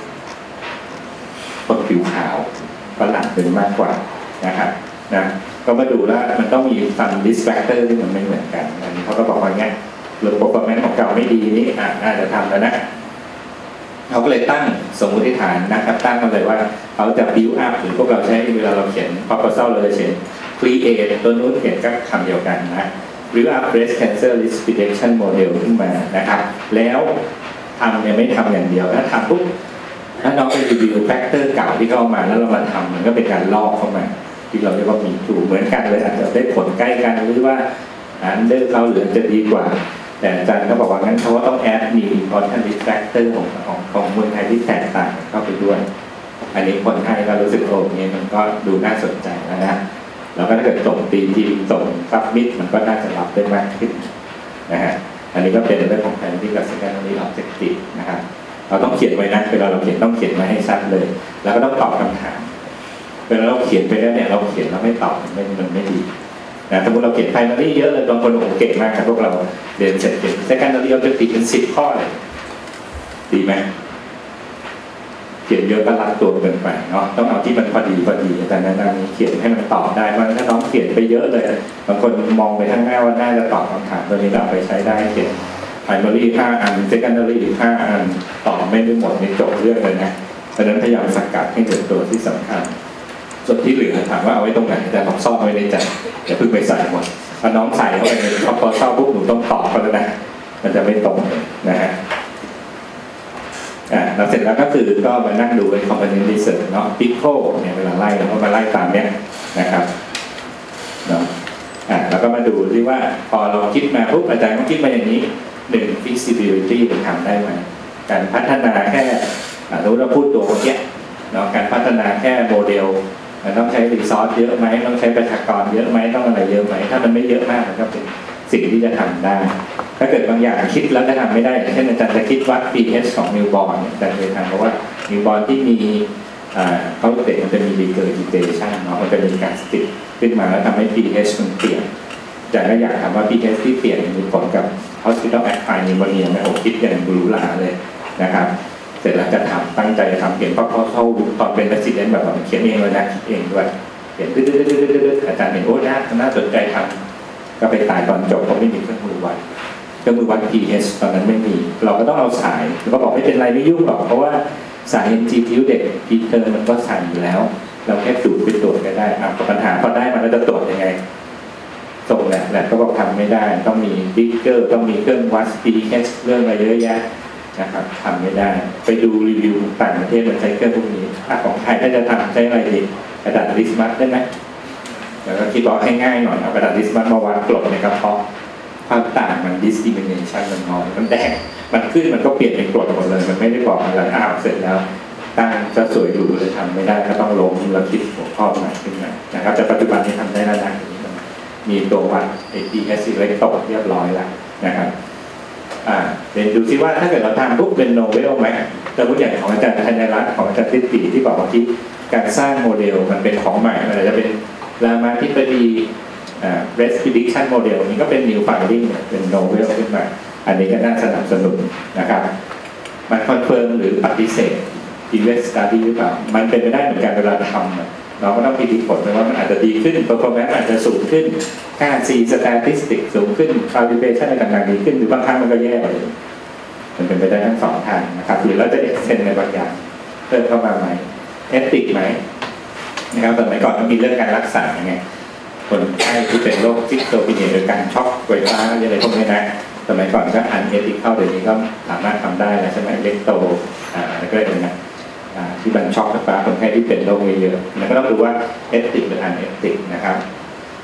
คนผิวขาวฝรั่งเป็นมากกว่านะครับนะก็มาดูแล้วมันต้องมีฟันดิสแฟกเตอร์ที่มันไม่เหมือนกันอันนี้เขาก็บอกว่าไงหรือ performance ของเก่าไม่ดีนี่อ่ะน่าจะทำแล้วนะเขาก็เลยตั้งสมมติฐานนะครับตั้งกันเลยว่าเขาจะ build up หรือพวกเราใช้เวลาเราเขียน proposal เราจะเขียน create ตัวนู้นเขียนก็คำเดียวกันนะ build up breast cancer risk prediction model ขึ้นมานะครับแล้วทำเนี่ยไม่ทำอย่างเดียวถ้าทำปุ๊บถ้าน้องไปรีวิวแฟกเตอร์เก่าที่เข้ามาแล้วเรามาทำมันก็เป็นการลอกเข้ามาที่เราเรียกว่ามีถูกเหมือนกันเลยอาจจะได้ผลใกล้กันหรือว่าอันเดอร์เขาหรือจะดีกว่าแต่อาจารย์ก็บอกว่างั้นเขาก็ต้องแอดมี important risk factor ของของของเมืองไทยที่แตกต่างเข้าไปด้วยอันนี้คนไทยก็รู้สึกโอ้เนี่ยมันก็ดูน่าสนใจแล้วนะแล้วก็ถ้าเกิดส่งตีทีมส่งซับมิดมันก็น่าจะรับได้มากขึ้นนะฮะอันนี้ก็เป็นเรื่องของแผนที่กับ secondary objective นะครับเราต้องเขียนไว้นะเวลาเราเขียนต้องเขียนไว้ให้ชัดเลยแล้วก็ต้องตอบคำถามเวลาเราเขียนไปแล้วเนี่ยเราเขียนเราไม่ตอบมันมันไม่ดีนะสมมติเราเขียน primary เยอะเลยบางคนโอ้โหเก่งมากครับพวกเราเรียนเสร็จเขียน secondary objective เป็นสิบข้อเลยดีไหมเขียนเยอะก็รัดตัวเกินไปเนาะต้องเอาที่มันพอดีพอดีอาจารย์แนะนำเขียนให้มันตอบได้เพราะถ้าน้องเขียนไปเยอะเลยบางคนมองไปข้างหน้าว่าน่าจะตอบคำถามตัวนี้เราไปใช้ได้เขียน primary ห้าอัน secondary ห้าอันตอบไม่ได้หมดในจบเรื่องเลยนะเพราะฉะนั้นพยายามสกัดให้เหลือตัวที่สำคัญส่วนที่เหลือถามว่าเอาไว้ตรงไหนแต่ต้องซ่อนไว้ในใจอย่าเพิ่งไปใส่หมดพอน้องใส่เข้าไปในพอพอเศร้าปุ๊บหนูต้องตอบเขาแล้วนะมันจะไม่ตรงนะฮะอ่าแล้วเสร็จแล้วก็คือก็มานั่งดูเป็น component research เนาะ pico เนี่ยเวลาไล่เราก็มาไล่ตามเนี้ยนะครับเนาะอ่าแล้วก็มาดูที่ว่าพอเราคิดมาปุ๊บอาจารย์ก็คิดมาอย่างนี้หนึ่ง feasibility จะทำได้ไหมการพัฒนาแค่อ่าเราพูดตัวเมื่อกี้เนาะการพัฒนาแค่โมเดลมันต้องใช้รีซอสเยอะไหมต้องใช้ประชากรเยอะไหมต้องอะไรเยอะไหมถ้ามันไม่เยอะมากมันก็เป็นสิ่งที่จะทำได้ถ้าเกิดบางอย่างคิดแล้วจะทำไม่ได้เช่นอาจารย์จะคิดวัด pH ของนิวบอร์นอาจารย์เคยทำเพราะว่านิวบอร์นที่มีเขาเด็กมันจะมี regurgitation เนาะมันจะมีการติดขึ้นมาแล้วทำให้ pH มันเปลี่ยนอาจารย์ก็อยากทำว่า pH ที่เปลี่ยนมีผลกับ hospital acquired pneumonia ไหมโอ้คิดอย่างบรูหราเลยนะครับเสร็จแล้วจะทำตั้งใจจะทำเขียนเพราะเขาเข้าตอนเป็น resident แบบเขียนเองเลยนะคิดเองด้วยเขียนดื้อๆๆๆอาจารย์เห็นโอ้น่าน่าสนใจทำก็ไปตายตอนจบเพราะไม่มีเครื่องมือวัดเครื่องมือวัด pH ตอนนั้นไม่มีเราก็ต้องเอาสายแล้วก็บอกไม่เป็นไรไม่ยุ่งหรอกเพราะว่าสาย เอ็น จี พี เด็กพีเตอร์มันก็สั่นอยู่แล้วเราแค่ดูดไปตรวจก็ได้อ่ะปัญหาพอได้มาแล้วจะตรวจยังไงส่งแหละแหละก็บอกทำไม่ได้ต้องมีบิ๊กเกอร์ต้องมีเครื่องวัด pH เรื่องอะไรเยอะแยะนะครับทำไม่ได้ไปดูรีวิวต่างประเทศมันใช้เครื่องพวกนี้ถ้าของไทยถ้าจะทำใช้อะไรดีกระดาษลิสมัสได้ไหมแล้วก็คิดว่าให้ง่ายหน่อยเอากระดาษลิสมัสมาวัดกรดในกระเพาะความต่างมัน discrimination มันน้อยมันแดงมันขึ้นมันก็เปลี่ยนเป็นกรดหมดเลยมันไม่ได้บอกอะไรอ้าวเสร็จแล้วตั้งจะสวยหรูเลยทำไม่ได้ก็ต้องลงแล้วคิดหัวข้อใหม่ขึ้นมานะครับแต่ปัจจุบันนี้ทำได้แล้วนะมีตัววัด pH เล็กตกเรียบร้อยแล้วนะครับอ่าเดี๋ยวดูซิว่าถ้าเกิดเราทำปุ๊บเป็นโนเวลไหมแต่พูดอย่างของอาจารย์ธัญรัตน์ของอาจารย์ทิติที่บอกว่าที่การสร้างโมเดลมันเป็นของใหม่มันอาจจะเป็นรามาธิบดีอ่า risk prediction model นี้ก็เป็น new finding เป็นโนเวลขึ้นมาอันนี้ก็น่าสนับสนุนนะครับมันคอนเฟิร์มหรือปฏิเสธ previous study หรือเปล่ามันเป็นไปได้เหมือนกันเวลาทำเราก็ต้องพิจิตรผลไปว่ามันอาจจะดีขึ้น performance อาจจะสูงขึ้นค่า C statistic สูงขึ้น calibration อะไรต่างๆดีขึ้นหรือบางครั้งมันก็แย่ไปมันเป็นไปได้ทั้งสองทางนะครับหรือเราจะ extend ในบางอย่างเพิ่มเข้ามาไหม ethic ไหมนะครับสมัยก่อนมันมีเรื่องการรักษาไงคนไข้ที่เป็นโรคซิสโตปีเนียโดยการช็อกไฟฟ้าอะไรพวกนี้นะสมัยก่อนก็อันเอติคเข้าเดี๋ยวนี้ก็สามารถทำได้แล้วใช่ไหมเล็กโตอ่าแล้วก็เลยนะที่มันช็อกไฟฟ้าคนไข้ที่เป็นโรคเยอะๆแล้วก็ต้องดูว่าเอติกหรืออันเอติกนะครับ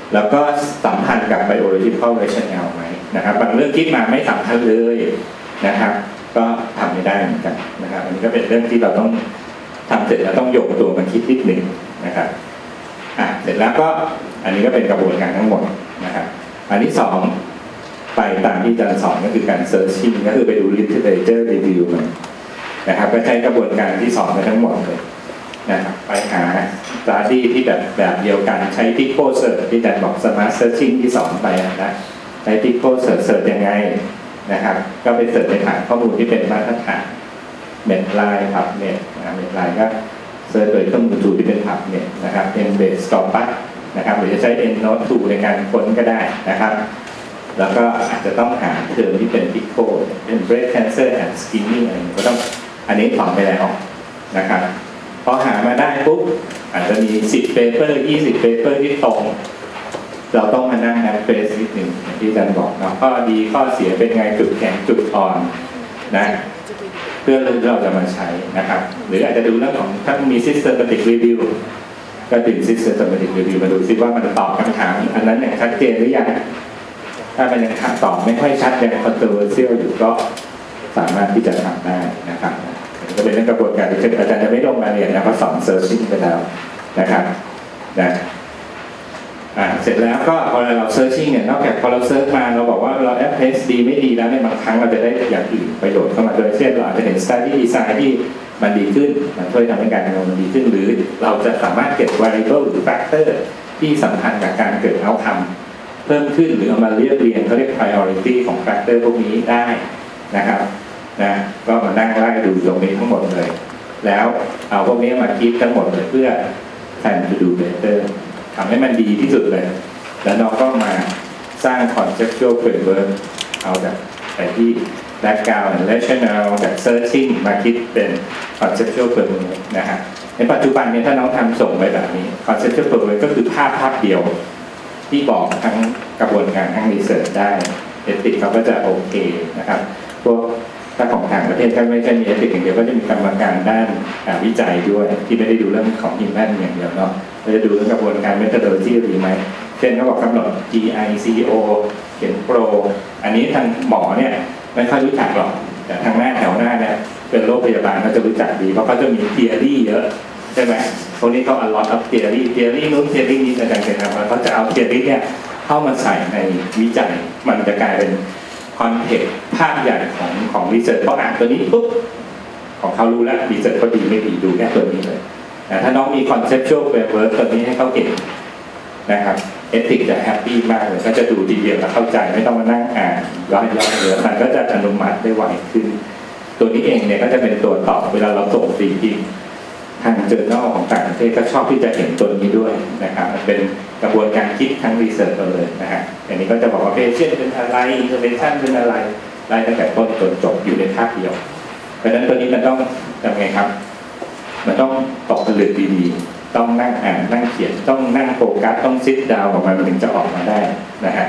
แล้วก็สัมพันธ์กับ biological rationale ไหมนะครับบางเรื่องคิดมาไม่สัมพันธ์เลยนะครับก็ทำไม่ได้เหมือนกันนะครับอันนี้ก็เป็นเรื่องที่เราต้องทำเสร็จแล้วต้องโยกตัวมาคิดนิดหนึ่งนะครับอ่ะเสร็จแล้วก็อันนี้ก็เป็นกระบวนการทั้งหมดนะครับอันที่สองไปตามที่อาจารย์สอนก็คือการ searching ก็คือไปดู literature review มันนะครับก็ใช้กระบวนการที่สอนไปทั้งหมดเลยนะครับไปหา study ที่แบบแบบเดียวกันใช้ Pico search ที่อาจารย์บอก smart searching ที่สอนไปนะใช้ Pico search search ยังไงนะครับก็ไปเสิร์ชในฐานข้อมูลที่เป็นมาตรฐานเม็ดไลน์พับเน็ตเม็ดไลน์ก็เสิร์ชโดยเครื่องมือทูที่เป็นพับเน็ตนะครับ Embed Scopus นะครับหรือจะใช้ EndNote ทูในการค้นก็ได้นะครับแล้วก็อาจจะต้องหาเทอมที่เป็น Pico เป็น breast cancer and screening อะไรก็ต้องอันนี้ถอนไปแล้วนะครับพอหามาได้ปุ๊บอาจจะมีสิบ paper ยี่สิบ paper ที่ตรงเราต้องมานั่งแอปเฟซนิดหนึ่งที่อาจารย์บอกเนาะข้อดีข้อเสียเป็นไงจุดแข็งจุดอ่อนนะเพื่อเราจะมาใช้นะครับหรืออาจจะดูเรื่องของถ้ามี systematic review ก็ดึง systematic review มาดูซิว่ามันตอบคำถามอันนั้นอย่างชัดเจนหรือยังถ้ามันยังตอบไม่ค่อยชัดยัง controversial อยู่ก็สามารถที่จะทำได้นะครับก็เป็นเรื่องกระบวนการที่อาจารย์จะไม่ลงรายละเอียดนะเพราะสอน searching ไปแล้วนะครับนะอ่าเสร็จแล้วก็พอเรา searching เนี่ยนอกจากพอเราเซิร์ชมาเราบอกว่าเราแอปเพสดีไม่ดีแล้วในบางครั้งเราจะได้อย่างอื่นประโยชน์เข้ามาโดยเช่นเราอาจจะเห็น study design ที่มันดีขึ้นมันช่วยทำให้การงานมันดีขึ้นหรือเราจะสามารถเก็บ variable หรือ factor ที่สำคัญกับการเกิด outcome เพิ่มขึ้นหรือเอามาเรียบเรียงเขาเรียก priority ของ factor พวกนี้ได้นะครับนะก็มานั่งไล่ดูตรงนี้ทั้งหมดเลยแล้วเอาพวกนี้มาคิดทั้งหมดเลยเพื่อ plan to do betterทำให้มันดีที่สุดเลยแล้วน้องก็มาสร้าง conceptual framework เอาจากไปที่ background and rationale จาก searching มาคิดเป็น conceptual framework นะฮะในปัจจุบันเนี่ยถ้าน้องทำส่งไปแบบนี้ conceptual framework ก็คือภาพภาพเดียวที่บอกทั้งกระบวนการทั้ง research ได้ ethics เขาก็จะโอเคนะครับพวกถ้าของต่างประเทศถ้าไม่ใช่มี ethics อย่างเดียวก็จะมีกรรมการด้านวิจัยด้วยที่ไม่ได้ดูเรื่องของ human อย่างเดียวเนาะเราจะดูเรื่องกระบวนการ methodology หรือไหมเช่นเขาบอกกำหนด จี ไอ ซี โอ เขียนโปรอันนี้ทางหมอเนี่ยไม่ค่อยรู้จักหรอกแต่ทางหน้าแถวหน้าเนี่ยเป็นโรคพยาบาลเขาจะรู้จักดีเพราะเขาจะมี theory เยอะใช่ไหมพวกนี้เขา a lot of theory theory นู้น theory นี้อาจารย์เคยทำแล้วเขาจะเอา theory เนี่ยเข้ามาใส่ในวิจัยมันจะกลายเป็นคอนเทกต์ภาพใหญ่ของของรีเสิร์ชพออ่านตัวนี้ปุ๊บของเขารู้แล้วรีเสิร์ชเขาดีไม่ดีดูแค่ตัวนี้เลยแต่ถ้าน้องมี conceptual framework ตัวนี้ให้เขาเก่งนะครับเอทิกจะแฮปปี้มากเลยก็จะดูดีเดียวแล้วเข้าใจไม่ต้องมานั่งอ่านย่อยๆเลยมันก็จะอนุมัติได้ไวขึ้นตัวนี้เองเนี่ยก็จะเป็นตัวตอบเวลาเราส่งตีพิมพ์ทางเจอร์นัลของต่างประเทศก็ชอบที่จะเห็นตัวนี้ด้วยนะครับมันเป็นกระบวนการคิดทั้งรีเสิร์ชเลยนะฮะอันนี้ก็จะบอกว่าเพชเช่นเป็นอะไรอินเทอร์เวนชั่นเป็นอะไรไล่ตั้งแต่ต้นจนจบอยู่ในภาพเดียวเพราะฉะนั้นตัวนี้มันต้องทำไงครับมันต้องตกผลึกดีๆต้องนั่งอ่านนั่งเขียนต้องนั่งโฟกัสต้องซิทดาวน์ออกมามันถึงจะออกมาได้นะฮะ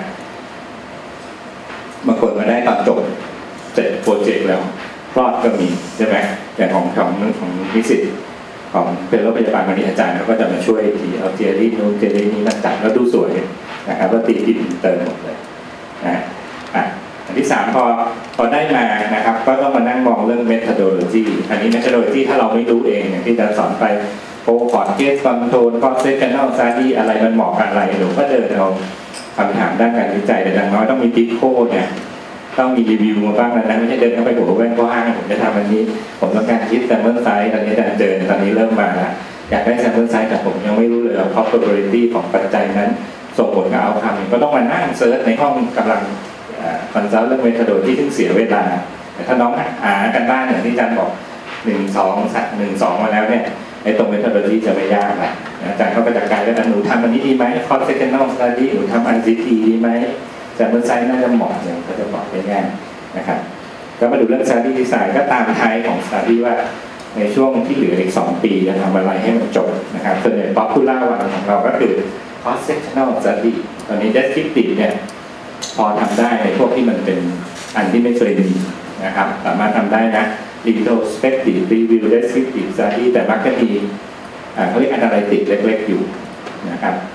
บางคนมาได้ตอนจบเสร็จโปรเจกต์แล้วคลอดก็มีใช่ไหมอย่างของของของนิสิตของเป็นโรงพยาบาลมณีอาจารย์เขาก็จะมาช่วยทีเอาเจลลี่นูนเจลลี่นี้มาจัดแล้วดูสวยนะครับแล้วตีพิมพ์เติมหมดเลยนะอ่ะอันที่สามพอพอได้มานะครับก็ต้องมานั่งมองเรื่อง methodology อันนี้ methodology ถ้าเราไม่รู้เองอย่างที่อาจารย์สอนไปโปรพอร์ตเกสคอนโทรลก็เซสชันแนลสตัดดี้อะไรมันเหมาะกับอะไรหนูก็เดินเอาคำถามด้านการวิจัยแต่อย่างน้อยต้องมีติ๊กโค้ดเนี่ยต้องมีรีวิวมาบ้างนะไม่ใช่เดินเข้าไปหัวแว่นก็ห้างผมจะทำอันนี้ผมต้องการคิดแซมเปิลไซส์ตอนนี้อาจารย์เจอตอนนี้เริ่มมาแล้วอยากได้แซมเปิลไซส์แต่ผมยังไม่รู้เลยว่า probability ของปัจจัยนั้นส่งผลกับเอาคำก็ต้องมานั่งเซิร์ชในห้องกำลังคอนซัลท์เรื่องเมทอดที่ซึ่งเสียเวลาแต่ถ้าน้องหากันบ้านอย่างที่อาจารย์บอกหนึ่งสองสักหนึ่งสองมาแล้วเนี่ยไอ้ตรงเมทอดจะไม่ยากละอาจารย์เขาก็จะกลายเป็นหนูทำอันนี้ดีไหมคอร์สเซคันนอลสตัดดี้หนูทำ ไอ ซี ที ดีไหมแต่เมื่อไซน์น่าจะเหมาะเลยเขาจะบอกได้ง่ายนะครับก็มาดูเรื่อง study design ก็ตามท้ายของ study ว่าในช่วงที่เหลืออีกสองปีจะทำอะไรให้มันจบนะครับส่วนใหญ่ popular วันของเราก็คือ cross sectional study ตอนนี้ descriptive เนี่ยพอทำได้ในพวกที่มันเป็นอันที่ไม่เคยมีนะครับสามารถทำได้นะ retrospective review descriptive study แต่มักจะมีเขาเรียก analytic เล็กๆอยู่นะครับ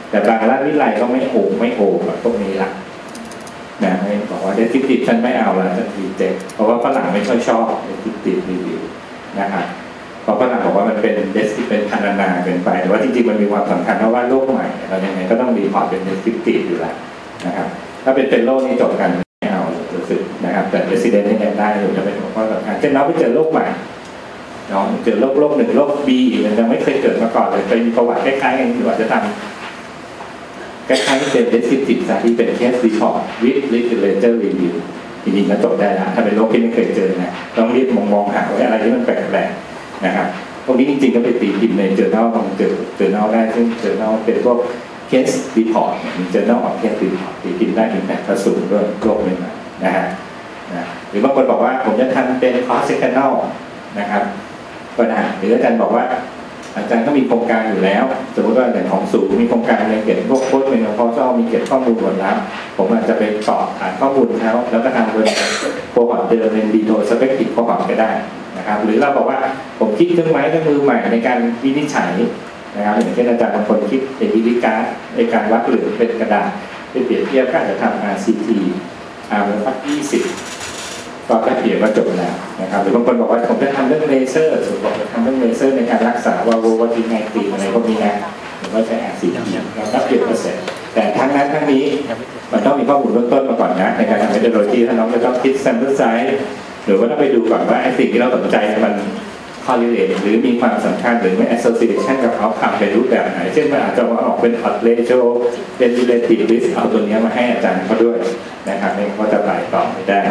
แต่บางรัฐวิไลก็ไม่โอ้ไม่โอ้แบบพวกนี้ละนะไม่บอกว่า descriptive ฉันไม่เอาแล้วฉันรีเจ็คเพราะว่าฝรั่งไม่ค่อยชอบ descriptive review นะครับเพราะฝรั่งบอกว่ามันเป็น descriptive เป็นพรรณนาเกินไปแต่ว่าจริงๆมันมีความสำคัญเพราะว่าโรคใหม่เรายังไงก็ต้องรีพอร์ตเป็น descriptive อยู่แล้วนะครับถ้าเป็นเป็นโรคนี้จบกันไม่เอารู้สึกนะครับแต่ resident นี่ยังได้อยู่จะเป็นหัวข้อสำคัญเช่นเราไปเจอโรคใหม่เนาะเจอโรคโรคหนึ่งโรค B มันยังไม่เคยเกิดมาก่อนเลยเคยมีประวัติคล้ายๆกันอยู่อาจจะทำคล้ายๆเป็น descriptive study เป็น case report with literature review จริงๆแล้วจบได้แล้วถ้าเป็นโรคที่ไม่เคยเจอนะต้องรีบมองมองหาว่าอะไรที่มันแปลกๆนะครับพวกนี้จริงๆก็ไปตีพิมพ์ใน journal บางเจอ journal ได้ซึ่ง journal เป็นพวก case report มี journal of case report ตีพิมพ์ได้ถึงแปดกระสุนด้วยโรคใหม่ๆนะฮะนะหรือบางคนบอกว่าผมจะทำเป็น cross sectional นะครับก็ได้หรืออาจารย์บอกว่าอาจารย์ก็มีโครงการอยู่แล้วสมมติว่าอย่างของสูงมีโครงการในเก็บพวกโค้ดเป็นพอซ่อมีเก็บข้อมูลหมดแล้วผมอาจจะไปสอบฐานข้อมูลเขาแล้วก็ทำเป็นโปรพอร์ตเดิมเป็นดีโทสเปกติฟโปรพอร์ตก็ได้นะครับหรือเราบอกว่าผมคิดเครื่องไม้เครื่องมือใหม่ในการวินิจฉัยนะครับอย่างเช่นอาจารย์บางคนคิดเป็นวิธีการในการวัดหรือเป็นกระดาษเป็นเปรียบเทียบก็อาจจะทำ อาร์ ซี ที อาร์ สักยี่สิบก็แค่เปลี่ยนก็จบแล้วนะครับหรือบางคนบอกว่าผมจะทำเรื่องเลเซอร์ส่วนบอกจะทำเรื่องเลเซอร์ในการรักษาวาโววัติไนตีอะไรพวกนี้นะหรือว่าใช้ อาร์ ซี ที เราก็เปลี่ยนเปอร์เซ็นต์แต่ทั้งนั้นทั้งนี้มันต้องมีข้อมูลเบื้องต้นมาก่อนนะในการทำเมทอโลจีถ้าน้องจะต้องคิด sample size หรือว่าต้องไปดูก่อนว่าไอ้สิ่งที่เราสนใจมัน correlate หรือมีความสำคัญหรือไม่ association กับเขาทำเป็นรูปแบบไหนเช่นมันอาจจะออกเป็น odds ratio เป็น relative risk เอาตัวนี้มาให้อาจารย์เขาด้วยนะครับนี่ก็จะไปต่อไม่ได้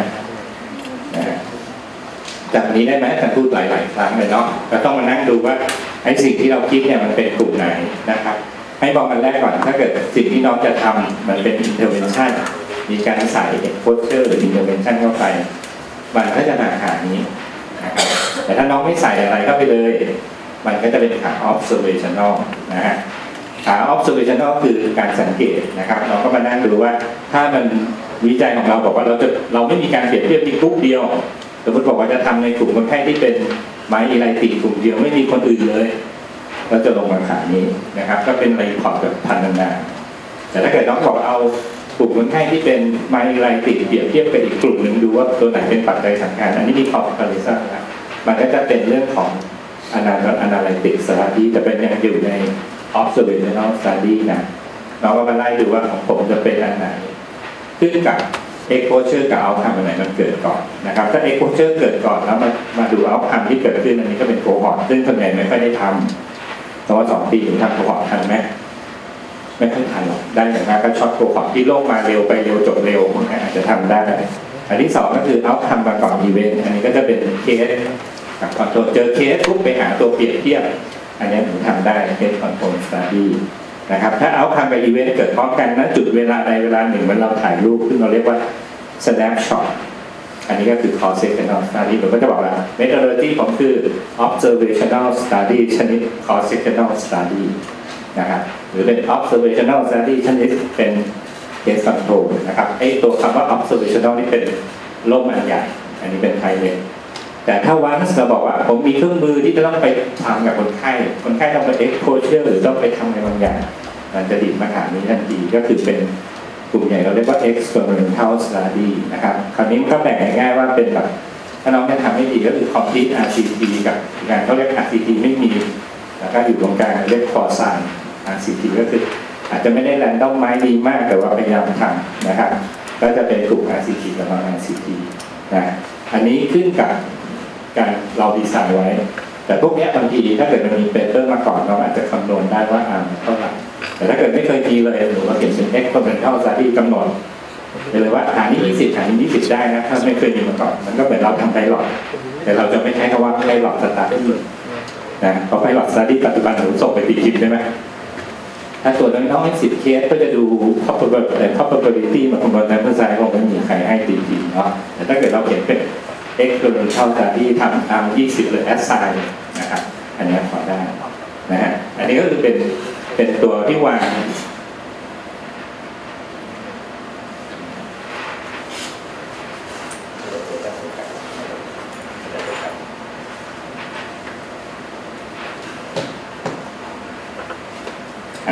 จากนี้ได้ไหมอาจารย์พูดหลายๆครั้งเลยเนาะก็ต้องมานั่งดูว่าไอ้สิ่งที่เราคิดเนี่ยมันเป็นกลุ่มไหนนะครับให้บอกกันแรกก่อนถ้าเกิดสิ่งที่น้องจะทำมันเป็น intervention มีการใส่ exposure หรือ intervention เข้าไปมันก็จะมาหานี้นะครับแต่ถ้าน้องไม่ใส่อะไรเข้าไปเลยมันก็จะเป็นขา observational นะฮะขา observational คือการสังเกตนะครับเราก็มานั่งดูว่าถ้ามันวิจัยของเราบอกว่าเราจะเราไม่มีการเปรียบเทียบที่กลุ่มเดียวสมมติบอกว่าจะทำในกลุ่มคนไข้ที่เป็นไม้อีไลติกลุ่มเดียวไม่มีคนอื่นเลยเราจะลงมาขานี้นะครับก็เป็นรีพอร์ตแบบพันนานแต่ถ้าเกิดน้องบอกเอากลุ่มคนไข้ที่เป็นไม้อีไลติกเปรียบเทียบกับอีกกลุ่มหนึ่งดูว่าตัวไหนเป็นปัจจัยสำคัญอันนี้มีคอมพาริซันนะมันก็จะเป็นเรื่องของ analytic study แต่เป็นยังอยู่ใน observational study นะเราก็มาไล่ดูว่าของผมจะเป็นอันไหนขึ้นกับ exposure กับ outcome อันไหนมันเกิดก่อนนะครับถ้า exposure เกิดก่อนแล้วมามาดู outcome ที่เกิดขึ้นอันนี้ก็เป็น cohort ซึ่งส่วนใหญ่ไม่ค่อยได้ทำเพราะว่าสองปีถึงทำ cohort ทันไหมไม่ค่อยทันหรอกได้อย่างมากก็ช็อต cohort ที่โลกมาเร็วไปเร็วจบเร็วมันอาจจะทำได้อันที่สองก็คือ outcome มาก่อน event อันนี้ก็จะเป็นเคสกับคอนโทรลเจอเคสปุ๊บไปหาตัวเปรียบเทียบอันนี้ผมทำได้เคสคอนโทรล studyนะครับถ้าเอาคัมไปอีเวนต์เกิดพร้อมกันณจุดเวลาใดเวลาหนึ่งมันเราถ่ายรูปซึ่งเราเรียกว่า snapshot อันนี้ก็คือ cross-sectional study ผมก็จะบอกว่า methodology ผมคือ observational study ชนิด cross-sectional study นะครับหรือเป็น observational study ชนิดเป็น case control นะครับไอ้ตัวคำว่า observational นี่เป็นโลกมันใหญ่อันนี้เป็น pilot แต่ถ้าวันเราบอกว่าผมมีเครื่องมือที่จะต้องไปทำกับคนไข้คนไข้ต้องไป exposure หรือต้องไปทำอะไรบางอย่างมันจะดิ่งมาหานี้ทันทีก็คือเป็นกลุ่มใหญ่เราเรียกว่า experimental study นะครับคราวนี้มันก็แบ่งง่ายๆว่าเป็นแบบถ้าน้องจะทำให้ดีก็คือ complete อาร์ ซี ที กับงานเขาเรียก อาร์ ซี ที ไม่มีแล้วก็อยู่ตรงกลางเรียก cosine อาร์ ซี ที ก็คืออาจจะไม่ได้แรนดอมไม้ดีมากแต่ว่าพยายามทำนะครับก็จะเป็นกลุ่ม อาร์ ซี ที กับ non อาร์ ซี ที นะอันนี้ขึ้นกับการเราดีไซน์ไว้แต่พวกนี้บางทีถ้าเกิดมันมีเปเปอร์มาก่อนเราอาจจะคำนวณได้ว่าอ่าเท่าไหร่แต่ถ้าเกิดไม่เคยมีเลยหรือว่าเขียนเป็น experimental study กำหนดไปเลยว่าฐานนี้ยี่สิบฐานนี้ยี่สิบได้นะถ้าไม่เคยมีมาก่อนมันก็เหมือนเราทำไพลอตแต่เราจะไม่ใช้คำว่าไพลอตสตาร์ทนะเพราะไพลอตสตาร์ทปัจจุบันเราส่งไปตีพิมพ์ได้ไหมถ้าตัวน้องๆให้สิบเคสก็จะดู probability มาคำนวณในเพื่อใช้คงไม่มีใครให้ตีพิมพ์เนาะแต่ถ้าเกิดเราเขียนเป็นexperimental study ทำตามยี่สิบหรือ assign นะครับอันนี้พอได้นะฮะอันนี้ก็คือเป็นเป็นตัวที่วางค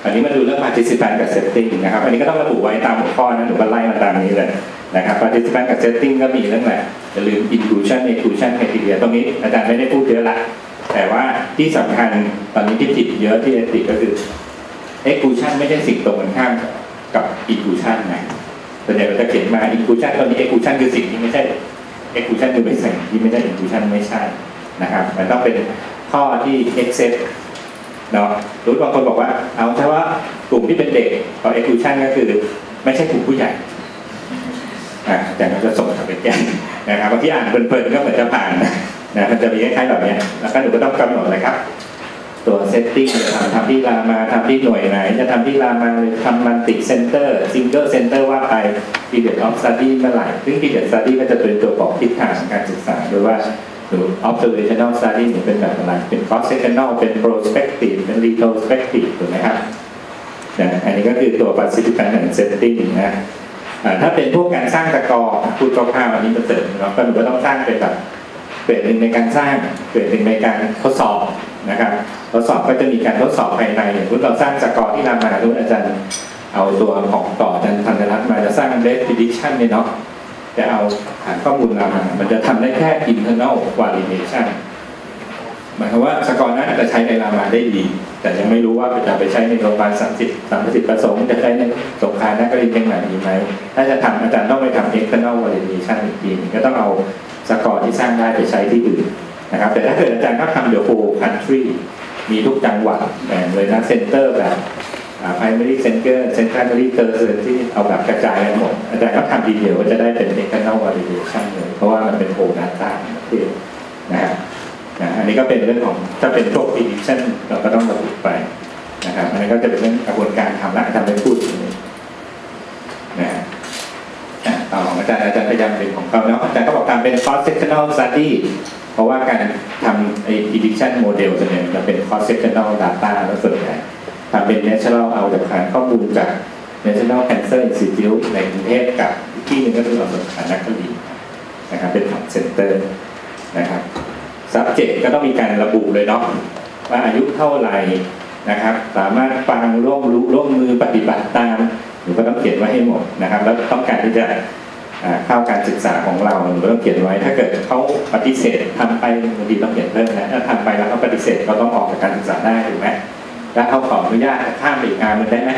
อันนี้มาดูเรื่อง participant กับ setting นะครับอันนี้ก็ต้องระบุไว้ตามหัวข้อนะหนูก็ไล่มาตามนี้เลยนะครับ participant กับ setting ก็มีเรื่องแหละอย่าลืม inclusion exclusion criteria ตรงนี้อาจารย์ไม่ได้พูดเยอะละแต่ว่าที่สำคัญตอนนี้ที่ผิดเยอะที่ ethic ก็คือ exclusion ไม่ใช่สิ่งตรงกันข้ามกับ inclusion นะส่วนใหญ่เราจะเขียนมา inclusion ตอนนี้ exclusion คือสิ่งที่ไม่ใช่ exclusion คือเป็นสิ่งที่ไม่ใช่ inclusion ไม่ใช่นะครับมันต้องเป็นข้อที่ accept เนาะรู้บางคนบอกว่าเอาเฉพาะกลุ่มที่เป็นเด็กพอ exclusion ก็คือไม่ใช่กลุ่มผู้ใหญ่อ่าแต่เราจะส่งกลับไปแก้นะครับบางทีอ่านเพลินๆก็เหมือนจะผ่านนะมันจะมีคล้ายๆแบบนี้แล้วก็หนูก็ต้องกำหนดเลยครับตัว setting จะทำทำที่รามาทำที่หน่วยไหนจะทำที่รามาหรือทำ multi center single center ว่าไป period of study เมื่อไหร่ซึ่ง period study ก็จะเป็นตัวบอกทิศทางการศึกษาโดยว่าหรือ observational study หรือเป็นแบบอะไรเป็น cross sectional เป็น prospective เป็น retrospective ถูกไหมครับนะอันนี้ก็คือตัว participant and setting นะถ้าเป็นพวกการสร้างตะกอพูดคร่าวๆอันนี้จะเสริมเนาะก็หนูก็ต้องสร้างเป็นแบบเกรดหนึ่งในการสร้างเกรดหนึ่งในการทดสอบนะครับทดสอบก็จะมีการทดสอบภายในอย่างที่เราสร้างสกอร์ที่รามาทุกอาจารย์เอาตัวของต่ออาจารย์ธัญรัตน์มาจะสร้าง rate prediction เนี่ยเนาะจะเอาฐานข้อมูลรามามันจะทำได้แค่ internal validation หมายความว่าสกอร์นั้นจะใช้ในรามาได้ดีแต่ยังไม่รู้ว่าจะไปใช้ในโรงพยาบาลสามสิบสามสิบประสงค์จะใช้ในสงขลานักเรียนยังไงดีไหมถ้าจะทำอาจารย์ต้องไปทำ external validation อีกทีก็ต้องเอาสกอร์ที่สร้างได้ไปใช้ที่อื่นนะครับแต่ถ้าเกิดอาจารย์ก็ทำ the whole country มีทุกจังหวัดแบ่งเลยนะเซ็นเตอร์แบบ primary center secondary tertiary ที่เอาแบบกระจายกันหมดอาจารย์ก็ทำดีเดียวก็จะได้เป็น external validation เลยเพราะว่ามันเป็น whole data นะครับนะอันนี้ก็เป็นเรื่องของถ้าเป็นพวก prediction เราก็ต้องระบุไปนะครับอันนี้ก็จะเป็นเรื่องกระบวนการทำและอาจารย์ได้พูดนะต่อของอาจารย์อาจารย์พยายามเป็นของเขาเนาะอาจารย์ก็บอกทำเป็น cross sectional study เพราะว่าการทำไอ้ prediction model จะเนี่ยจะเป็น cross sectional data แล้วส่วนใหญ่ทำเป็น natural เอาจากฐานข้อมูลจาก National Cancer Institute ในกรุงเทพกับอีกที่หนึ่งก็คือเราสถานนักคดีนะครับเป็นของ center นะครับ subject ก็ต้องมีการระบุเลยเนาะว่าอายุเท่าไหร่นะครับสามารถฟังร่วมรู้ร่วมมือปฏิบัติตามหรือก็ต้องเขียนไว้ให้หมดนะครับแล้วต้องการที่จะเข้าการศึกษาของเราหรือต้องเขียนไว้ถ้าเกิดเขาปฏิเสธทำไปบางทีต้องเขียนเพิ่มนะถ้าทำไปแล้วเขาปฏิเสธเขาต้องออกจากการศึกษาได้ถูกไหมแล้วเขาขออนุญาตข้ามไปอีกงานมันได้ไหม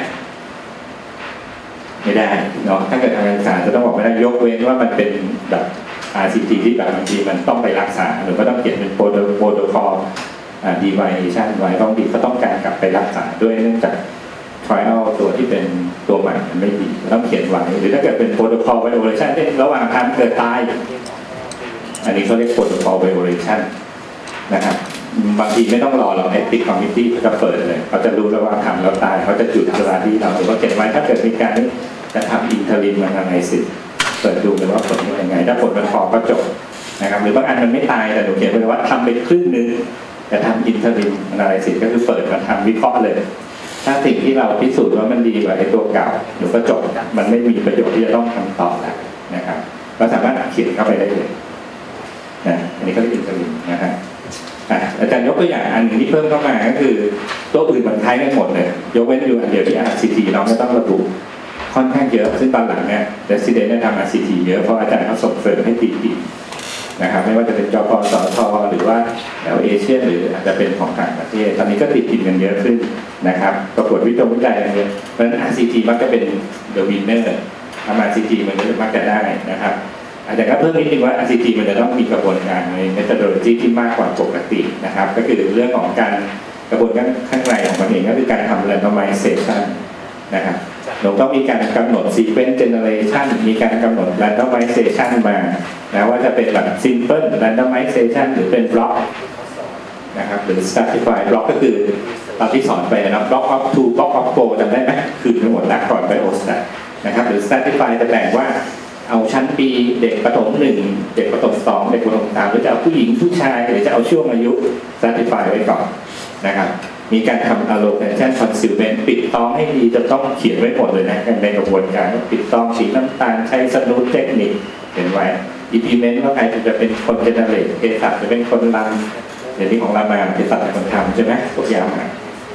ไม่ได้เนาะถ้าเกิดทางการศึกษาจะต้องบอกไม่ได้ยกเว้นว่ามันเป็นแบบ อาร์ ซี ที ที่แบบบางทีมันต้องไปรักษาหรือก็ต้องเขียนเป็นโปรโตคอลดีไวชั่นไว้บางทีก็ต้องการกลับไปรักษาด้วยเนื่องจาก trial ตัวที่เป็นตัวใหม่มันไม่ดีต้องเขียนไว้หรือถ้าเกิดเป็น protocol violation ที่ระหว่างทำเกิดตายอันนี้เขาเรียก protocol violation นะครับบางทีไม่ต้องรอหรอก ethics committee เขาจะเปิดเลยเขาจะรู้แล้วว่าทำแล้วตายเขาจะหยุดสถานที่เราหรือว่าเขียนไว้ถ้าเกิดมีการจะทำ interim analysis เปิดดูเลยว่าผลเป็นยังไงถ้าผลมันพอก็จบนะครับหรือบางอันมันไม่ตายแต่หนูเขียนไว้ว่าทำไปครึ่งนึงแต่ทำ interim analysis ก็คือเปิดมาทำวิเคราะห์เลยถ้าสิ่งที่เราพิสูจน์ว่ามันดีกว่าไอ้ตัวเก่าหนูก็จบมันไม่มีประโยชน์ที่จะต้องทำต่อแล้วนะครับเราสามารถเขียนเข้าไปได้เลยนะอันนี้ก็เป็น interim นะฮะอาจารย์ยกตัวอย่างอันนึงที่เพิ่มเข้ามาก็คือตัวอื่นมันคล้ายกันหมดเลยยกเว้นอยู่อันเดียวที่ อาร์ ซี ที เราไม่ต้องระบุค่อนข้างเยอะซึ่งตอนหลังเนี่ย Resident ได้ทำ อาร์ ซี ที เยอะเพราะอาจารย์เขาส่งเสริมให้ตีผิดนะครับไม่ว่าจะเป็นจปสทหรือว่าแถวเอเชียหรืออาจจะเป็นของต่างประเทศตอนนี้ก็ติดผิดกันเยอะขึ้นนะครับประกวดวิจัยวิจัยกันเยอะเพราะฉะนั้น อาร์ ซี ที มักจะเป็น the winner ทำ อาร์ ซี ที มันจะมักจะได้นะครับอาจจะก็เพิ่มนิดนึงว่า อาร์ ซี ที มันจะต้องมีกระบวนการใน methodology ที่มากกว่าปกตินะครับก็คือเรื่องของการกระบวนการข้างในของมันเองก็คือการทำ randomization นะครับเราต้องมีการกำหนด sequence generation มีการกำหนด randomization มานะว่าจะเป็นแบบ simple randomization หรือเป็น block นะครับหรือ stratified block ก็คือตอนที่สอนไปนะ block of two block of four จำได้ไหมคือทั้งหมดแล้วก่อน biostat นะครับหรือ stratified จะแบ่งว่าเอาชั้นปีเด็กประถมหนึ่งเด็กประถมสองเด็กประถมสามหรือจะเอาผู้หญิงผู้ชายหรือจะเอาช่วงอายุ stratify ไว้ก่อนนะครับมีการทำ allocation concealment ปิดต้องให้ดีจะต้องเขียนไว้หมดเลยนะในกระบวนการปิดต้องสีน้ำตาลใช้สนุนเทคนิคเขียนไว้ implement ว่าใครจะเป็นคน generate เภสัชจะเป็นคนรันเดี๋ยวนี้ของเรามาเภสัชเป็นคนทำใช่ไหมพวกยามา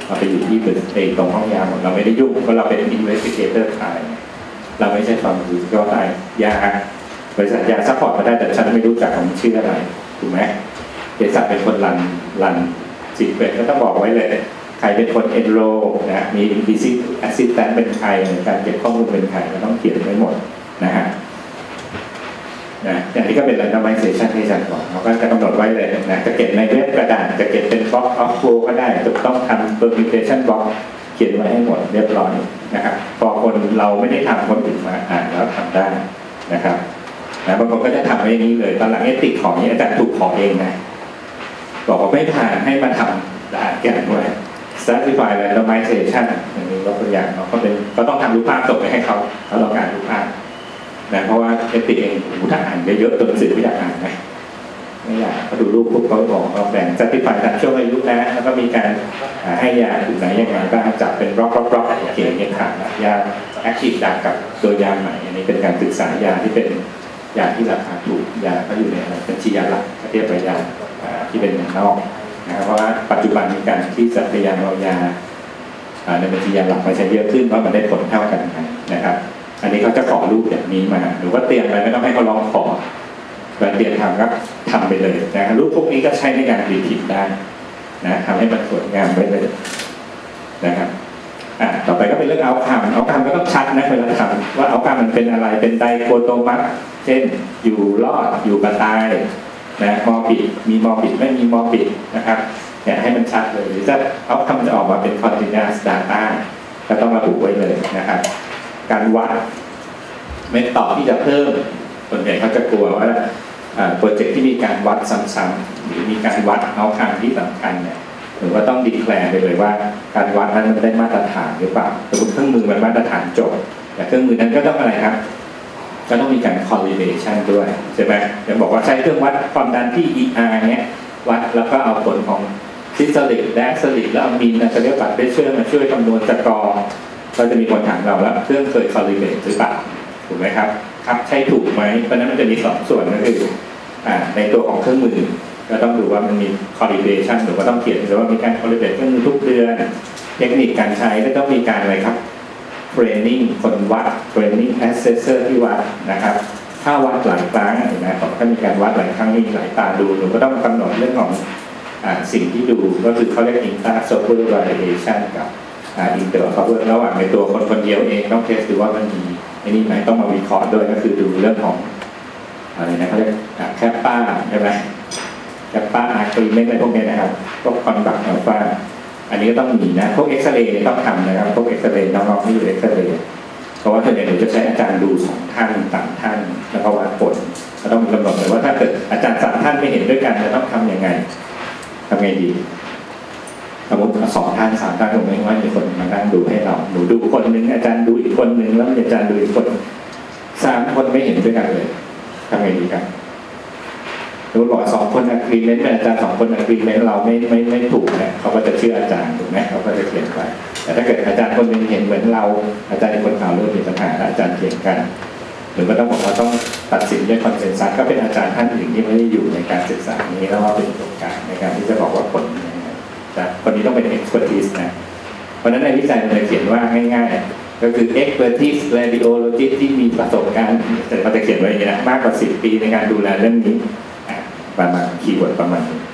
เอาไปอยู่ที่บริษัทตรงห้องยาหมดเราไม่ได้ยุ่งเพราะเราเป็น investigator ขายเราไม่ใช่ฟังดูก็ตายยาบริษัทยาซัพพอร์ตมาได้แต่ฉันไม่รู้จักมันชื่ออะไรถูกไหมบริษัทเป็นคนรันรันสิบเป็นก็ต้องบอกไว้เลยใครเป็นคนเอนโรนะมี implicit assistant เป็นใครการเก็บข้อมูลเป็นใครก็ต้องเขียนไว้หมดนะฮะนะอย่างนี้ก็เป็น randomization ที่อาจารย์บอกเขาก็จะกำหนดไว้เลยนะจะเก็บในเว็บกระดาษจะเก็บเป็น box of flow ก็ได้จะต้องทำ permutation box เขียนไว้ให้หมดเรียบร้อยนะครับพอคนเราไม่ได้ทำคนอื่นมาอ่านแล้วทำได้นะครับนะบางคนก็จะทำไว้อย่างนี้เลยตอนหลังเอติกของนี้อาจารย์ถูกขอเองนะบอกว่าไม่ผ่านให้มาทำอ่านแก้ด้วย certify randomization อย่างนี้ยกตัวอย่างเนาะก็เป็นก็ต้องทำรูปภาพส่งไปให้เขาเขาต้องการรูปภาพนะเพราะว่าเอติกเองผู้ถ้าอ่านเยอะๆตัวหนังสือไม่อยากอ่านนะไม่อยากเขาดูรูปปุ๊บเขาบอกเราแบ่ง certify ตามช่วงอายุนะแล้วก็มีการให้ยาถูกไหนยังไงบ้างจับเป็นบล็อกบล็อกบล็อกเขียนเงี้ยค่ะยา active ต่างกับตัวยาใหม่อันนี้เป็นการศึกษายาที่เป็นยาที่ราคาถูกยาก็อยู่ในบัญชียาหลักเทียบกับยาที่เป็นนอกนะครับเพราะว่าปัจจุบันมีการที่จะพยายามเอายาในบัญชียาหลักมาใช้เยอะขึ้นเพราะมันได้ผลเท่ากันนะครับอันนี้เขาจะขอรูปแบบนี้มาหรือว่าเตรียมไปไม่ต้องให้เขาลองขอแบบเตรียมทำก็ทำไปเลยนะครับรูปพวกนี้ก็ใช้ในการรีพิมพ์ได้นะทำให้มันสวยงามไว้เลยนะครับอ่ะต่อไปก็เป็นเรื่องเอาคำเอาคำก็ต้องชัดนะเวลาทำว่าเอาคำมันเป็นอะไรเป็นไดโคโตมัสเช่นอยู่รอดอยู่กระตายนะมอปิดมีมอปิดไม่มีมอปิดนะครับเนี่ยให้มันชัดเลยหรือจะเอาคำจะออกมาเป็น continuous data ก็ต้องระบุไว้เลยนะครับการวัดเมธอดที่จะเพิ่มส่วนใหญ่เขาจะกลัวว่าโปรเจกต์ที่มีการวัดซ้ำๆหรือมีการวัดเอาคำที่สำคัญเนี่ยหรือว่าต้องดีแคลร์ไปเลยว่าการวัดนั้นมันได้มาตรฐานหรือเปล่าสมมติเครื่องมือมันมาตรฐานจบแต่เครื่องมือนั้นก็ต้องอะไรครับก็ต้องมีการ correlation ด้วยใช่ไหมอย่างบอกว่าใช้เครื่องวัดความดันที่ อี อาร์ เนี้ยวัดแล้วก็เอาผลของซิสโตลิกแดกโซลิกแล้วเอามีนจะเรียกบัตรเชื่อมาช่วยคำนวณสกอร์ก็จะมีคนถามเราแล้วเครื่องเคย correlate หรือเปล่าถูกไหมครับครับใช้ถูกไหมเพราะนั้นมันจะมีสองส่วนก็คืออ่าในตัวของเครื่องมือก็ต้องดูว่ามันมี correlation หรือว่าต้องเขียนหรือว่ามีการ correlate เครื่องมือทุกเดือนเทคนิคการใช้ก็ต้องมีการอะไรครับ training คนวัด training assessor ที่วัดนะครับถ้าวัดหลายครั้งเห็นไหมผมก็มีการวัดหลายครั้งมีหลายตาดูหนูก็ต้องกำหนดเรื่องของอ่าสิ่งที่ดูก็คือเขาเรียก inter software validation กับอ่า inter software ระหว่างในตัวคนคนเดียวเองต้องเทสดูว่ามันมีไอ้นี่ไหมต้องมาวิเคราะห์ด้วยก็คือดูเรื่องของอะไรนะเขาเรียกแคปป้าใช่ไหมแคปป้าอาร์ครีเมนต์อะไรพวกนี้นะครับพวกคอนดักต์อัลฟาอันนี้ก็ต้องมีนะพวกเอ็กซเรย์ต้องทำนะครับพวกเอ็กซเรย์น้องๆที่อยู่เอ็กซเรย์เพราะว่าส่วนใหญ่หนูจะใช้อาจารย์ดูสองท่านต่างท่านแล้วก็วัดผลก็ต้องมีกำหนดเลยว่าถ้าเกิดอาจารย์สามท่านไม่เห็นด้วยกันจะต้องทำยังไงทำไงดีสมมติสองท่านสามท่านผมไม่ว่ามีคนมานั่งดูให้เราหนูดูคนหนึ่งอาจารย์ดูอีกคนหนึ่งแล้วอาจารย์ดูอีกคนสามคนไม่เห็นด้วยกันเลยทำไงดีครับหนูบอกสองคนอะกรีเมนต์อาจารย์สองคนอะกรีเมนต์เราไม่ไม่ไม่ถูกเนี่ยเขาก็จะเชื่ออาจารย์ถูกไหมเขาก็จะเขียนไปแต่ถ้าเกิดอาจารย์คนหนึ่งเห็นเหมือนเราอาจารย์คนข่าวเริ่มมีปัญหาอาจารย์เถียงกันหรือก็ต้องบอกว่าต้องตัดสินด้วยคอนเซนแซสก็เป็นอาจารย์ท่านอื่นที่ไม่ได้อยู่ในการศึกษานี้แล้วว่าเป็นประสบการณ์ในการที่จะบอกว่าผลแต่คนนี้ต้องเป็น expertise นะเพราะฉะนั้นในวิจัยมันจะเขียนว่าง่ายๆก็คือ expertise radiologist ที่มีประสบการณ์แต่เขาจะเขียนไว้อย่างนี้นะมากกว่าสิบปีในการดูแลเรื่องนี้ประมาณคีย์เวิร์ดประมาณนี้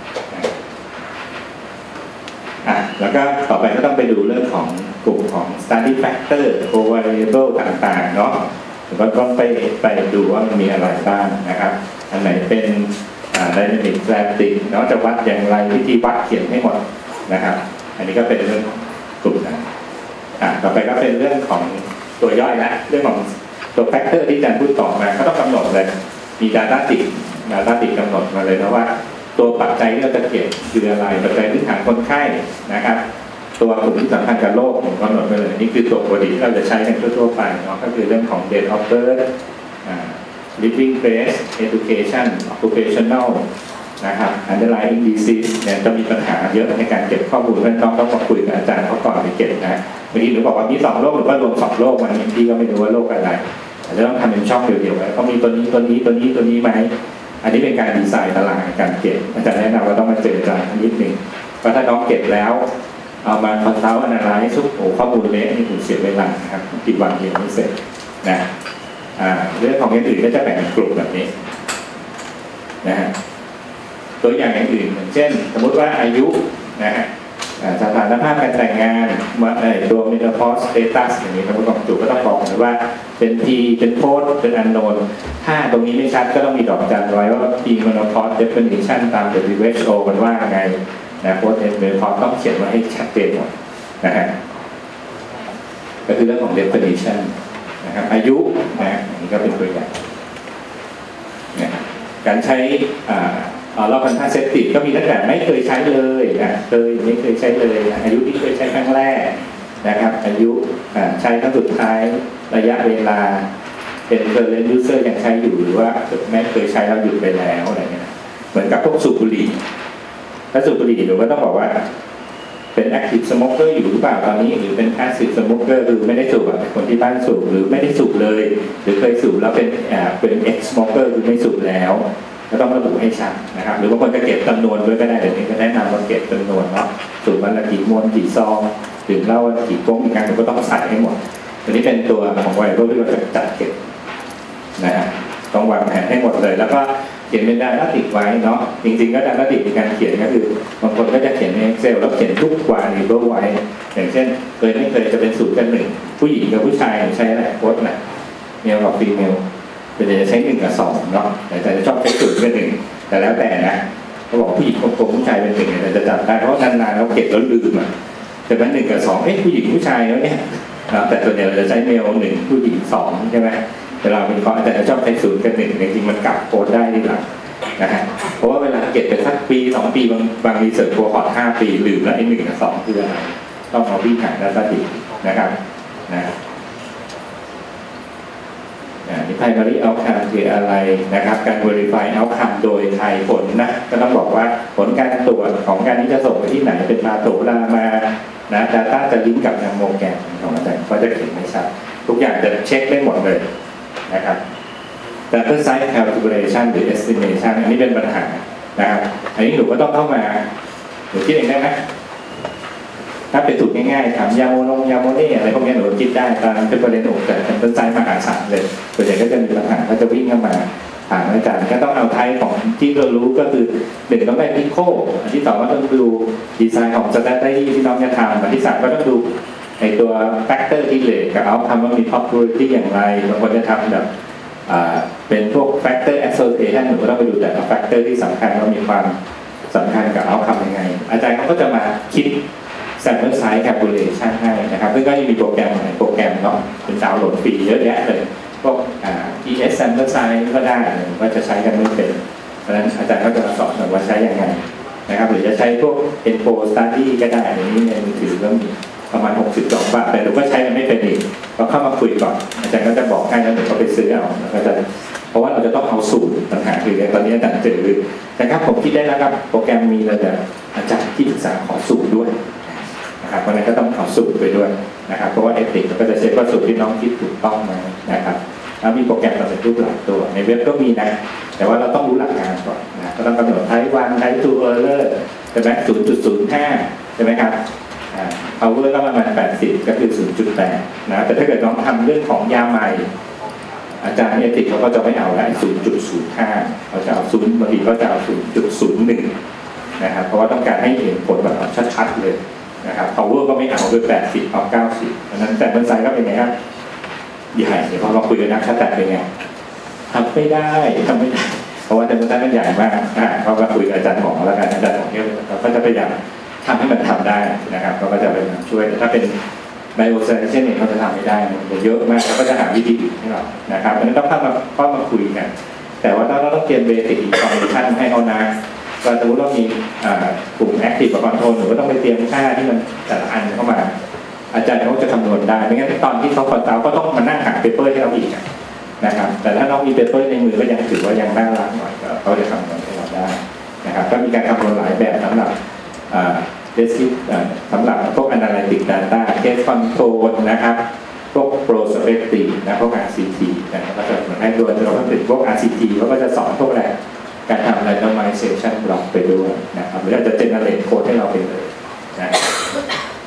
อ่ะแล้วก็ต่อไปก็ต้องไปดูเรื่องของกลุ่มของ study factor co-variable ต่างๆเนาะแล้วก็ต้องไปไปดูว่ามันมีอะไรบ้างนะครับอันไหนเป็นdynamic static เนาะจะวัดอย่างไรวิธีวัดเขียนให้หมดนะครับอันนี้ก็เป็นเรื่องของกลุ่มนะอ่ะต่อไปก็เป็นเรื่องของตัวย่อยละเรื่องของตัว factor ที่อาจารย์พูดต่อมาก็ต้องกำหนดเลยมี data ติด data ติดกำหนดมาเลยนะว่าตัวปัจจัยที่เราจะเก็บคืออะไรปัจจัยพื้นฐานคนไข้นะครับตัวกลุ่มที่สำคัญกับโรคผมกำหนดไปเลยนี่คือตัวปกติที่เราจะใช้กันทั่วๆไปเนาะก็คือเรื่องของ date of birth living place education occupational นะครับ underlying disease เนี่ยจะมีปัญหาเยอะในการเก็บข้อมูลเพราะน้องต้องมาคุยกับอาจารย์เขาก่อนไปเก็บนะเมื่อกี้หนูบอกว่ามีสองโรคหรือว่ารวมสองโรควันนี้พี่ก็ไม่รู้ว่าโรคอะไรอาจจะต้องทำเป็นช่องเดียวๆไว้เขามีตัวนี้ตัวนี้ตัวนี้ตัวนี้ไหมอันนี้เป็นการดีไซน์ตารางการเก็บอาจารย์แนะนำว่าต้องมาเจรจานิดหนึ่งเพราะถ้าน้องเก็บแล้วเอามาคอนซัลท์อนาไลซ์โอ้ข้อมูลเละนี่ผมเสียเวลานะครับกี่วันเรียนไม่เสร็จนะอ่าเรื่องของอย่างอื่นก็จะแบ่งเป็นกลุ่มแบบนี้นะฮะตัวอย่างอย่างอื่นอย่างเช่นสมมติว่าอายุนะฮะสถานภาพการแต่งงานตัว menopause status อย่างนี้สมมติของจุก็ต้องบอกเลยว่าเป็น P เป็น post เป็น unknown ถ้าตรงนี้ไม่ชัดก็ต้องมีดอกจันไว้ว่า P menopause definition ตาม ดับเบิลยู เอช โอ มันว่าไงนะ post menopause ต้องเขียนไว้ให้ชัดเจนหมดนะฮะก็คือเรื่องของ definition นะครับอายุนะอันนี้ก็เป็นตัวอย่างนะการใช้เราคอนทราเซปติฟก็มีตั้งแต่ไม่เคยใช้เลยนะเคยไม่เคยใช้เลยนะอายุที่เคยใช้ครั้งแรกนะครับอายุใช้ครั้งสุดท้ายระยะเวลาเป็นเคอร์เรนต์ยูเซอร์ยังใช้อยู่หรือว่าไม่เคยใช้แล้วหยุดไปแล้วอะไรเงี้ยเหมือนกับพวกสูบบุหรี่ถ้าสูบบุหรี่หรือว่าต้องบอกว่าเป็นแอคทีฟสโมเกอร์อยู่หรือเปล่าตอนนี้หรือเป็นพาสซีฟสโมเกอร์คือไม่ได้สูบแบบคนที่บ้านสูบหรือไม่ได้สูบเลยหรือเคยสูบแล้วเป็นอ่าเป็นเอ็กซ์สโมเกอร์คือไม่สูบแล้วก็ต้องระบุให้ชัดนะครับหรือบางคนจะเก็บจำนวนด้วยก็ได้เดี๋ยวนี้ก็แนะนำว่าเก็บจำนวนเนาะสูบวันละกี่มวนกี่ซองดื่มเหล้าวันกี่ก๊กอีกการเราก็ต้องใส่ให้หมดตัวนี้เป็นตัวของไวรัลที่เราจะจัดเก็บนะฮะต้องวางแผนให้หมดเลยแล้วก็เขียนเป็นไดอาติกไว้เนาะจริงๆก็ไดอาติกในการเขียนก็คือบางคนก็จะเขียนใน Excel แล้วเขียนทุกวารีเบิลไว้อย่างเช่นเคยไม่เคยจะเป็นศูนย์กับหนึ่งผู้หญิงกับผู้ชายใช้อะไรโค้ดนะเมลกับฟีเมลเป็นจะใช้หนึ่งกับสองเนาะแต่จะชอบใช้ศูนย์กับหนึ่งแต่แล้วแต่นะเขาบอกผู้หญิงกลมๆผู้ชายเป็นหนึ่งแต่จะจำได้เพราะนานๆเราเก็บแล้วลืมอ่ะแต่เป็นหนึ่งกับสองเอ้ยผู้หญิงผู้ชายแล้วเนี่ยแต่ส่วนใหญ่เราจะใช้เมลหนึ่งผู้หญิงสองใช่ไหมเวลาเป็นข้อแต่จะชอบใช้ศูนย์กับหนึ่งจริงๆมันกลับโค้ดได้ทีหลังนะฮะเพราะว่าเวลาเก็บไปสักปีสองปีบางบางรีเสิร์ชโคฮอร์ตห้าปีลืมแล้วไอ้หนึ่งกับสองคืออะไรต้องเอาวิ่งหาดัตต้าดินะครับนะนี่ primary outcome คืออะไรนะครับการ verify outcome โดยทายผลนะก็ต้องบอกว่าผลการตรวจของการนี้จะส่งไปที่ไหนเป็นมาโตรามานะ data จะลิงก์กับทางโมแกนของอาจารย์ก็จะเขียนไม่ชัดทุกอย่างจะเช็คได้หมดเลยนะครับData Size Calculation หรือ Estimation อันนี้เป็นปัญหานะครับอันนี้หนูก็ต้องเข้ามาหนูคิดเองได้ไหมถ้าเป็นสูตรง่ายๆถามยาโมนงยาโมเน่อะไรพวกนี้หนูคิดได้ตอนนั้นเป็นประเด็นหนูแต่ Data Size มหาศาลเลยส่วนใหญ่ก็จะมีปัญหาก็จะวิ่งเข้ามาถามอาจารย์ก็ต้องเอาไทป์ของที่เรารู้ก็คือหนึ่งต้องได้พิโคอันที่สองก็ต้องดูดีไซน์ของ Strategy ที่น้องจะทำอันที่สามก็ต้องดูไอตัว Factor ที่เหลือกับเอาทำว่ามี Probability อย่างไรบางคนจะทำแบบเป็นพวก factor association หนูก็ต้องไปดูแต่ละ factor ที่สำคัญว่ามีความสำคัญกับ outcome ยังไงอาจารย์เขาก็จะมาคิด sample size calculation ให้นะครับซึ่งก็จะมีโปรแกรมหลายโปรแกรมเนาะเป็นดาวน์โหลดฟรีเยอะแยะเลยพวก ที เอส sample size ก็ได้ก็จะใช้กันไม่เป็นเพราะฉะนั้นอาจารย์ก็จะมาสอนว่าใช้ยังไงนะครับหรือจะใช้พวก info study ก็ได้อันนี้ในมือถือก็มีประมาณหกสิบสองบาทแต่หนูก็ใช้มันไม่เป็นอีกเราเข้ามาคุยก่อนอาจารย์ก็จะบอกให้แล้วหนูก็ไปซื้อเอาแล้วก็จะเพราะว่าเราจะต้องเอาสูตรปัญหาคือตอนนี้อาจารย์เจอนะครับผมคิดได้แล้วครับโปรแกรมมีแล้วแต่อาจารย์ที่ปรึกษาขอสูตรด้วยนะครับเพราะนั้นก็ต้องเอาสูตรไปด้วยนะครับเพราะว่าเอติกก็จะเช็คว่าสูตรที่น้องคิดถูกต้องไหมนะครับแล้วมีโปรแกรมสำเร็จรูปหลายตัวในเว็บก็มีนะแต่ว่าเราต้องรู้หลักการก่อนนะก็ต้องกำหนดไทป์วันไทป์ทูเออร์เลอร์ใช่ไหมศูนย์จุดศูนย์ห้าใช่ไหมครับpower ก็ประมาณแปดสิบก็คือ ศูนย์จุดแปด นะแต่ถ้าเกิดน้องทำเรื่องของยาใหม่อาจารย์เอติกเขาก็จะไม่เอาแล้ว ศูนย์จุดศูนย์ห้า เขาจะเอาศูนย์บางทีก็จะเอา ศูนย์จุดศูนย์หนึ่ง นะครับเพราะว่าต้องการให้เห็นผลแบบชัดๆเลยนะครับ power ก็ไม่เอาด้วยแปดสิบเอาเก้าสิบเพราะนั้นแต่บนไซด์ก็เป็นไงครับใหญ่เดี๋ยวพอเราคุยกันนักชัดแต่เป็นไงทำไม่ได้ทำไม่ได้เพราะว่าแต่บนไซด์มันใหญ่มากอ่าเขาก็คุยกับอาจารย์หมอแล้วกันอาจารย์หมอเนี่ยเราก็จะพยายามทำให้มันทำได้นะครับเขาก็จะไปช่วยแต่ถ้าเป็นไบโอเซนเช่นนี้เขาจะทำไม่ได้มันเยอะมากเขาก็จะหาวิธีอื่นให้เรานะครับเพราะฉะนั้นต้องเข้ามาเข้ามาคุยกันแต่ว่าเราต้องเตรียมเบสิกอินฟอร์เมชันให้เขานะก็สมมติว่ามีกลุ่มแอคทีฟกับคอนโทรลหนูก็ต้องไปเตรียมค่าที่มันแต่ละอันเข้ามาอาจารย์เขาจะคำนวณได้ไม่งั้นตอนที่เขาคอนซัลท์ก็ต้องมานั่งหาเปเปอร์ให้เราอีกนะครับแต่ถ้าน้องมีเปเปอร์ในมือก็ยังถือว่ายังน่ารักหน่อยเขาจะคำนวณให้เราได้นะครับก็มีการคำนวณหลายแบบสำหรับเดซิสำหรับพวก Analytic Data Case Control นะครับพวก Prospective นะพวก อาร์ ซี ที นะครับก็จะให้ด้วยเราต้องติดพวก อาร์ ซี ที เขาก็จะสอนพวกอะไรการทำ Randomization Block ไปด้วยนะครับหรืออาจจะ Generate Code ให้เราไปเลยนะ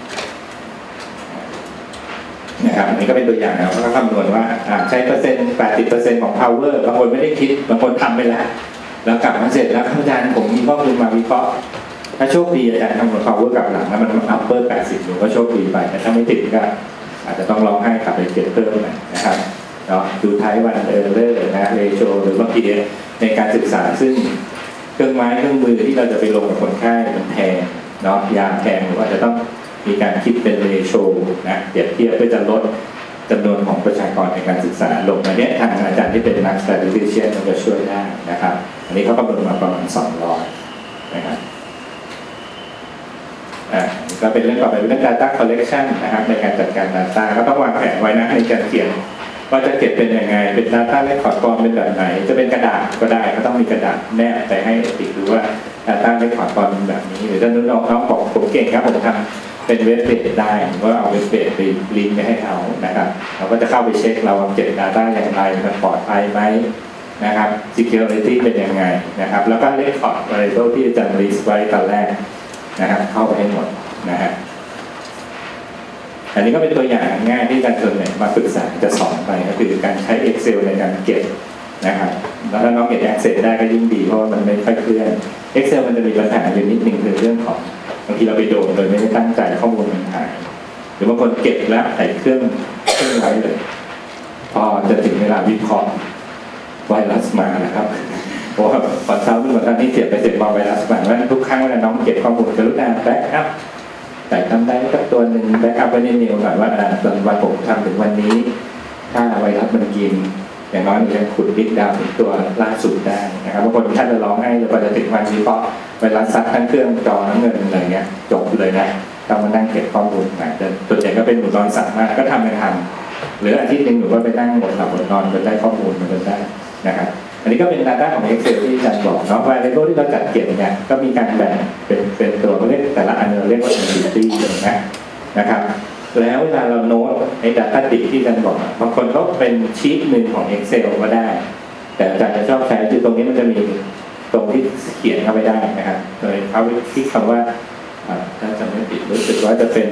นะครับอันนี้ก็เป็นตัวอย่างนะก็คำนวณว่าใช้เปอร์เซ็นต์ แปดสิบเปอร์เซ็นต์ ของ power บางคนไม่ได้คิดบางคนทำไปแล้วแล้วกลับมาเสร็จแล้วอาจารย์ผมมีข้อมูลมาวิเคราะห์ถ้าโชคดีอาจารย์ทำ power กลับหลังแล้วมัน upper แปดสิบหนูก็โชคดีไปแต่ถ้าไม่ติดก็อาจจะต้องร้องไห้กลับไปเก็บเพิ่มหน่อยนะครับเนาะดูไทป์วันเออร์เลอร์นะเรโชหรือบางทีในการศึกษาซึ่งเครื่องไม้เครื่องมือที่เราจะไปลงกับคนไข้มันแพงเนาะยาแพงหรือว่าจะต้องมีการคิดเป็นเรโชนะเปรียบเทียบเพื่อจะลดจำนวนของประชากรในการศึกษาลงอันนี้ทางอาจารย์ที่เป็นนัก statistician จะช่วยได้นะครับอันนี้เขากำหนดมาประมาณสองร้อยนะครับอ่าก็เป็นเรื่องต่อไปเป็นเรื่อง data collection นะครับในการจัดการ data ก็ต้องวางแผนไว้นะในการเขียนว่าจะเก็บเป็นยังไงเป็น data record ฟอร์มเป็นแบบไหนจะเป็นกระดาษก็ได้ก็ต้องมีกระดาษแนบไปให้ติดดูว่า data record ฟอร์มเป็นแบบนี้หรือถ้าน้องน้องบอกผมเก่งครับผมทำเป็นเว็บเบสได้ผมก็เอาเว็บเบสไปลิงก์ไปให้เขานะครับเราก็จะเข้าไปเช็คเราเก็บ data อย่างไรมันปลอดภัยไหมนะครับ security เป็นยังไงนะครับแล้วก็ record variable ที่อาจารย์ list ไว้ตอนแรกนะครับเข้าไปให้หมดนะฮะอันนี้ก็เป็นตัวอย่างง่ายที่อาจารย์ส่วนใหญ่มาปรึกษาจะสอนไปก็คือการใช้ Excel ในการเก็บนะครับแล้วถ้าน้องเก็บ Access ได้ก็ยิ่งดีเพราะว่ามันไม่ค่อยเคลื่อน Excel มันจะมีปัญหาอยู่นิดนึงคือเรื่องของบางทีเราไปโดนโดยไม่ได้ตั้งใจข้อมูลมันหายหรือบางคนเก็บแล้วใส่เครื่องเครื่องไว้เลยพอจะถึงเวลาวิเคราะห์ไวรัสมานะครับเพราะว่าตอนเช้าเมื่อตอนนี้เสียไปเสร็จมาไวรัสมาว่าทุกครั้งเวลาน้องเก็บข้อมูลกรุณาแบ็กอัพแต่ทำได้กับตัวหนึ่งแบ็กอัพไว้ในเมลก่อนว่าตอนวันผมทำถึงวันนี้ถ้าไวรัสมันกินอย่างน้อยมันจะขุดบิ๊กดาวถึงตัวล่าสุดได้นะครับบางคนท่านจะร้องให้จะพอจะถึงวันนี้เพราะไวรัสซัดทั้งเครื่องจอทั้งเงินอะไรเงี้ยจบเลยนะต้องมานั่งเก็บข้อมูลนะแต่ส่วนใหญ่ก็เป็นหนูนอนสั่งมากก็ทำไปทำหรืออาทิตย์หนึ่งหนูก็ไปนั่งหมดหลับหมดนอนจนได้ข้อมูลมันจนได้นะครับอันนี้ก็เป็น data ของ Excel ที่อาจารย์บอกเนาะ variable ที่เราจัดเก็บเนี่ยก็มีการแบ่งเป็นเป็นตัวเรียกแต่ละอันเราเรียกว่า entity นะนะครับแล้วเวลาเราโน้ตไอ้ data ดิบที่อาจารย์บอกบางคนก็เป็นชีทหนึ่งของ Excel ก็ได้แต่อาจารย์จะชอบใช้คือตรงนี้มันจะมีตรงที่เขียนเข้าไปได้นะครับโดยเขาที่คำว่าถ้าจำไม่ผิดรู้สึกว่าจะเป็น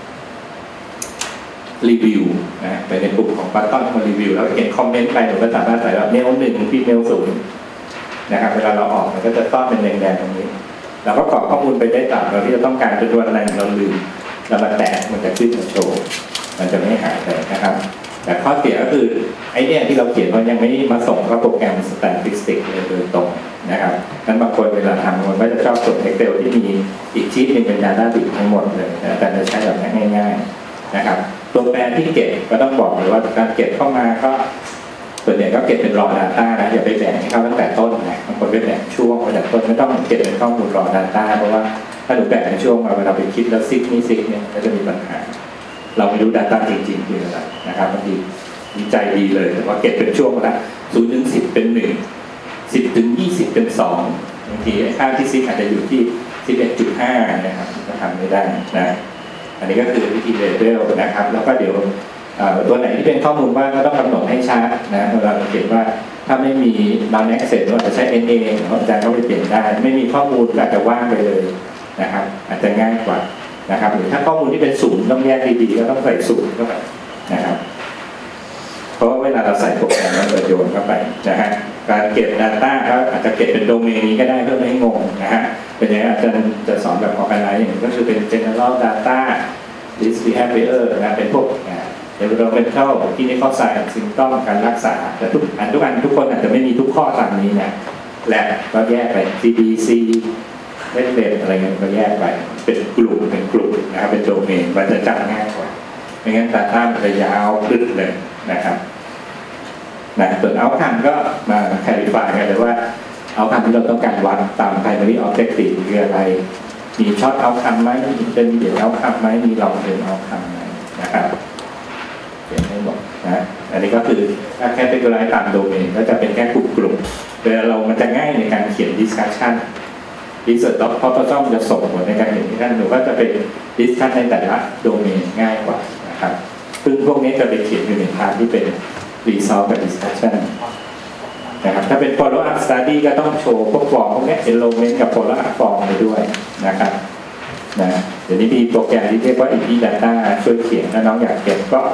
รีวิวนะไปในกลุ่มของปัตต้อนมารีวิวแล้วเขียนคอมเมนต์ไปหนูก็สามารถใส่แบบเมลหนึ่งฟีเมลศูนย์นะครับเวลาเราออกมันก็จะต้อนเป็นแดงๆตรงนี้เราก็กรอกข้อมูลไปได้ตามเราที่จะต้องการเป็นตัวอะไรเราลืมเรามาแตะมันจะขึ้นมาโชว์มันจะไม่หายเลยนะครับแต่ข้อเสียก็คือไอ้เนี่ยที่เราเขียนมันยังไม่มาส่งเข้าโปรแกรม Statistics เลยโดยตรงนะครับนั้นบางคนเวลาทำมันก็จะชอบส่ง Excel ที่มีอีกชีทหนึ่งเป็น Data ดิบทั้งหมดเลยแต่จะใช้แบบนี้ง่ายๆนะครับตัวแปรที่เก็บก็ต้องบอกเลยว่าการเก็บเข้ามาก็ส่วนใหญ่ก็เก็บเป็น raw data นะอย่าไปแบ่งให้เขาตั้งแต่ต้นนะบางคนไปแบ่งช่วงมาจากต้นไม่ต้องเก็บเป็นข้อมูล raw data เพราะว่าถ้าหนูแบ่งในช่วงมาเวลาไปคิดแล้วซิกนี่ซิกเนี่ยก็จะมีปัญหาเราไม่รู้ data จริงๆคืออะไรนะครับบางทีวิจัยดีเลยแต่ว่าเก็บเป็นช่วงละศูนย์ถึงสิบเป็นหนึ่งสิบถึงยี่สิบเป็นสองบางทีค่าที่ซิกอาจจะอยู่ที่สิบเอ็ดจุดห้านะครับก็ทำไม่ได้นะอันนี้ก็คือวิธีเลเวลนะครับแล้วก็เดี๋ยวตัวไหนที่เป็นข้อมูลว่างก็ต้องกำหนดให้ชัดนะเราเขียนว่าถ้าไม่มี non access เราจะใช้ เอ็น เอ อาจารย์ก็ไปเปลี่ยนได้ไม่มีข้อมูลก็อาจจะว่างไปเลยนะครับอาจจะง่ายกว่านะครับหรือถ้าข้อมูลที่เป็นศูนย์ต้องแยกดีๆก็ต้องใส่ศูนย์เข้าไปนะครับเพราะว่าเวลาเราใส่โปรแกรมเราจะโยนเข้าไปนะฮะการเก็บ data ก็อาจจะเก็บเป็นโดเมนนี้ก็ได้เพื่อไม่ให้งงนะฮะเป็นอย่างนี้อาจารย์จะสอนแบบ organize อย่างนี้ก็คือเป็น general data list behavior นะเป็นพวกenvironmental clinical science symptom การรักษาแต่ทุกอันทุกอันทุกคนอาจจะไม่มีทุกข้อตามนี้นะแลบก็แยกไป ซี ดี ซี เล่นเล่นอะไรเงี้ยก็แยกไปเป็นกลุ่มเป็นกลุ่มนะครับเป็นโดเมนมันจะจำง่ายกว่าไม่งั้น data มันจะยาวขึ้นเลยนะครับนะส่วน outcome ก็มา clarify กันเลยว่า outcome ที่เราต้องการวัดตาม primary objective คืออะไรมี short outcome ไหมมี intermediate outcome ไหมมี long term outcome ไหมนะครับเขียนให้หมดนะอันนี้ก็คือถ้าแค่เป็นตัวรายตามโดเมนก็จะเป็นแค่กลุ่มกลุ่มเวลาเรามันจะง่ายในการเขียน discussion research เพราะต้องจะส่งผลในการเห็นที่ท่านหนูก็จะเป็น discuss ในแต่ละโดเมนง่ายกว่านะครับซึ่งพวกนี้จะไปเขียนอยู่ในพาร์ทที่เป็น result กับ discussion นะครับถ้าเป็น follow up study ก็ต้องโชว์พวกฟอร์มพวกนี้ enrollment กับ follow up form ไปด้วยนะครับนะเดี๋ยวนี้มีโปรแกรมที่เรียกว่า อี พี Data ช่วยเขียนถ้าน้องอยากเก็บก็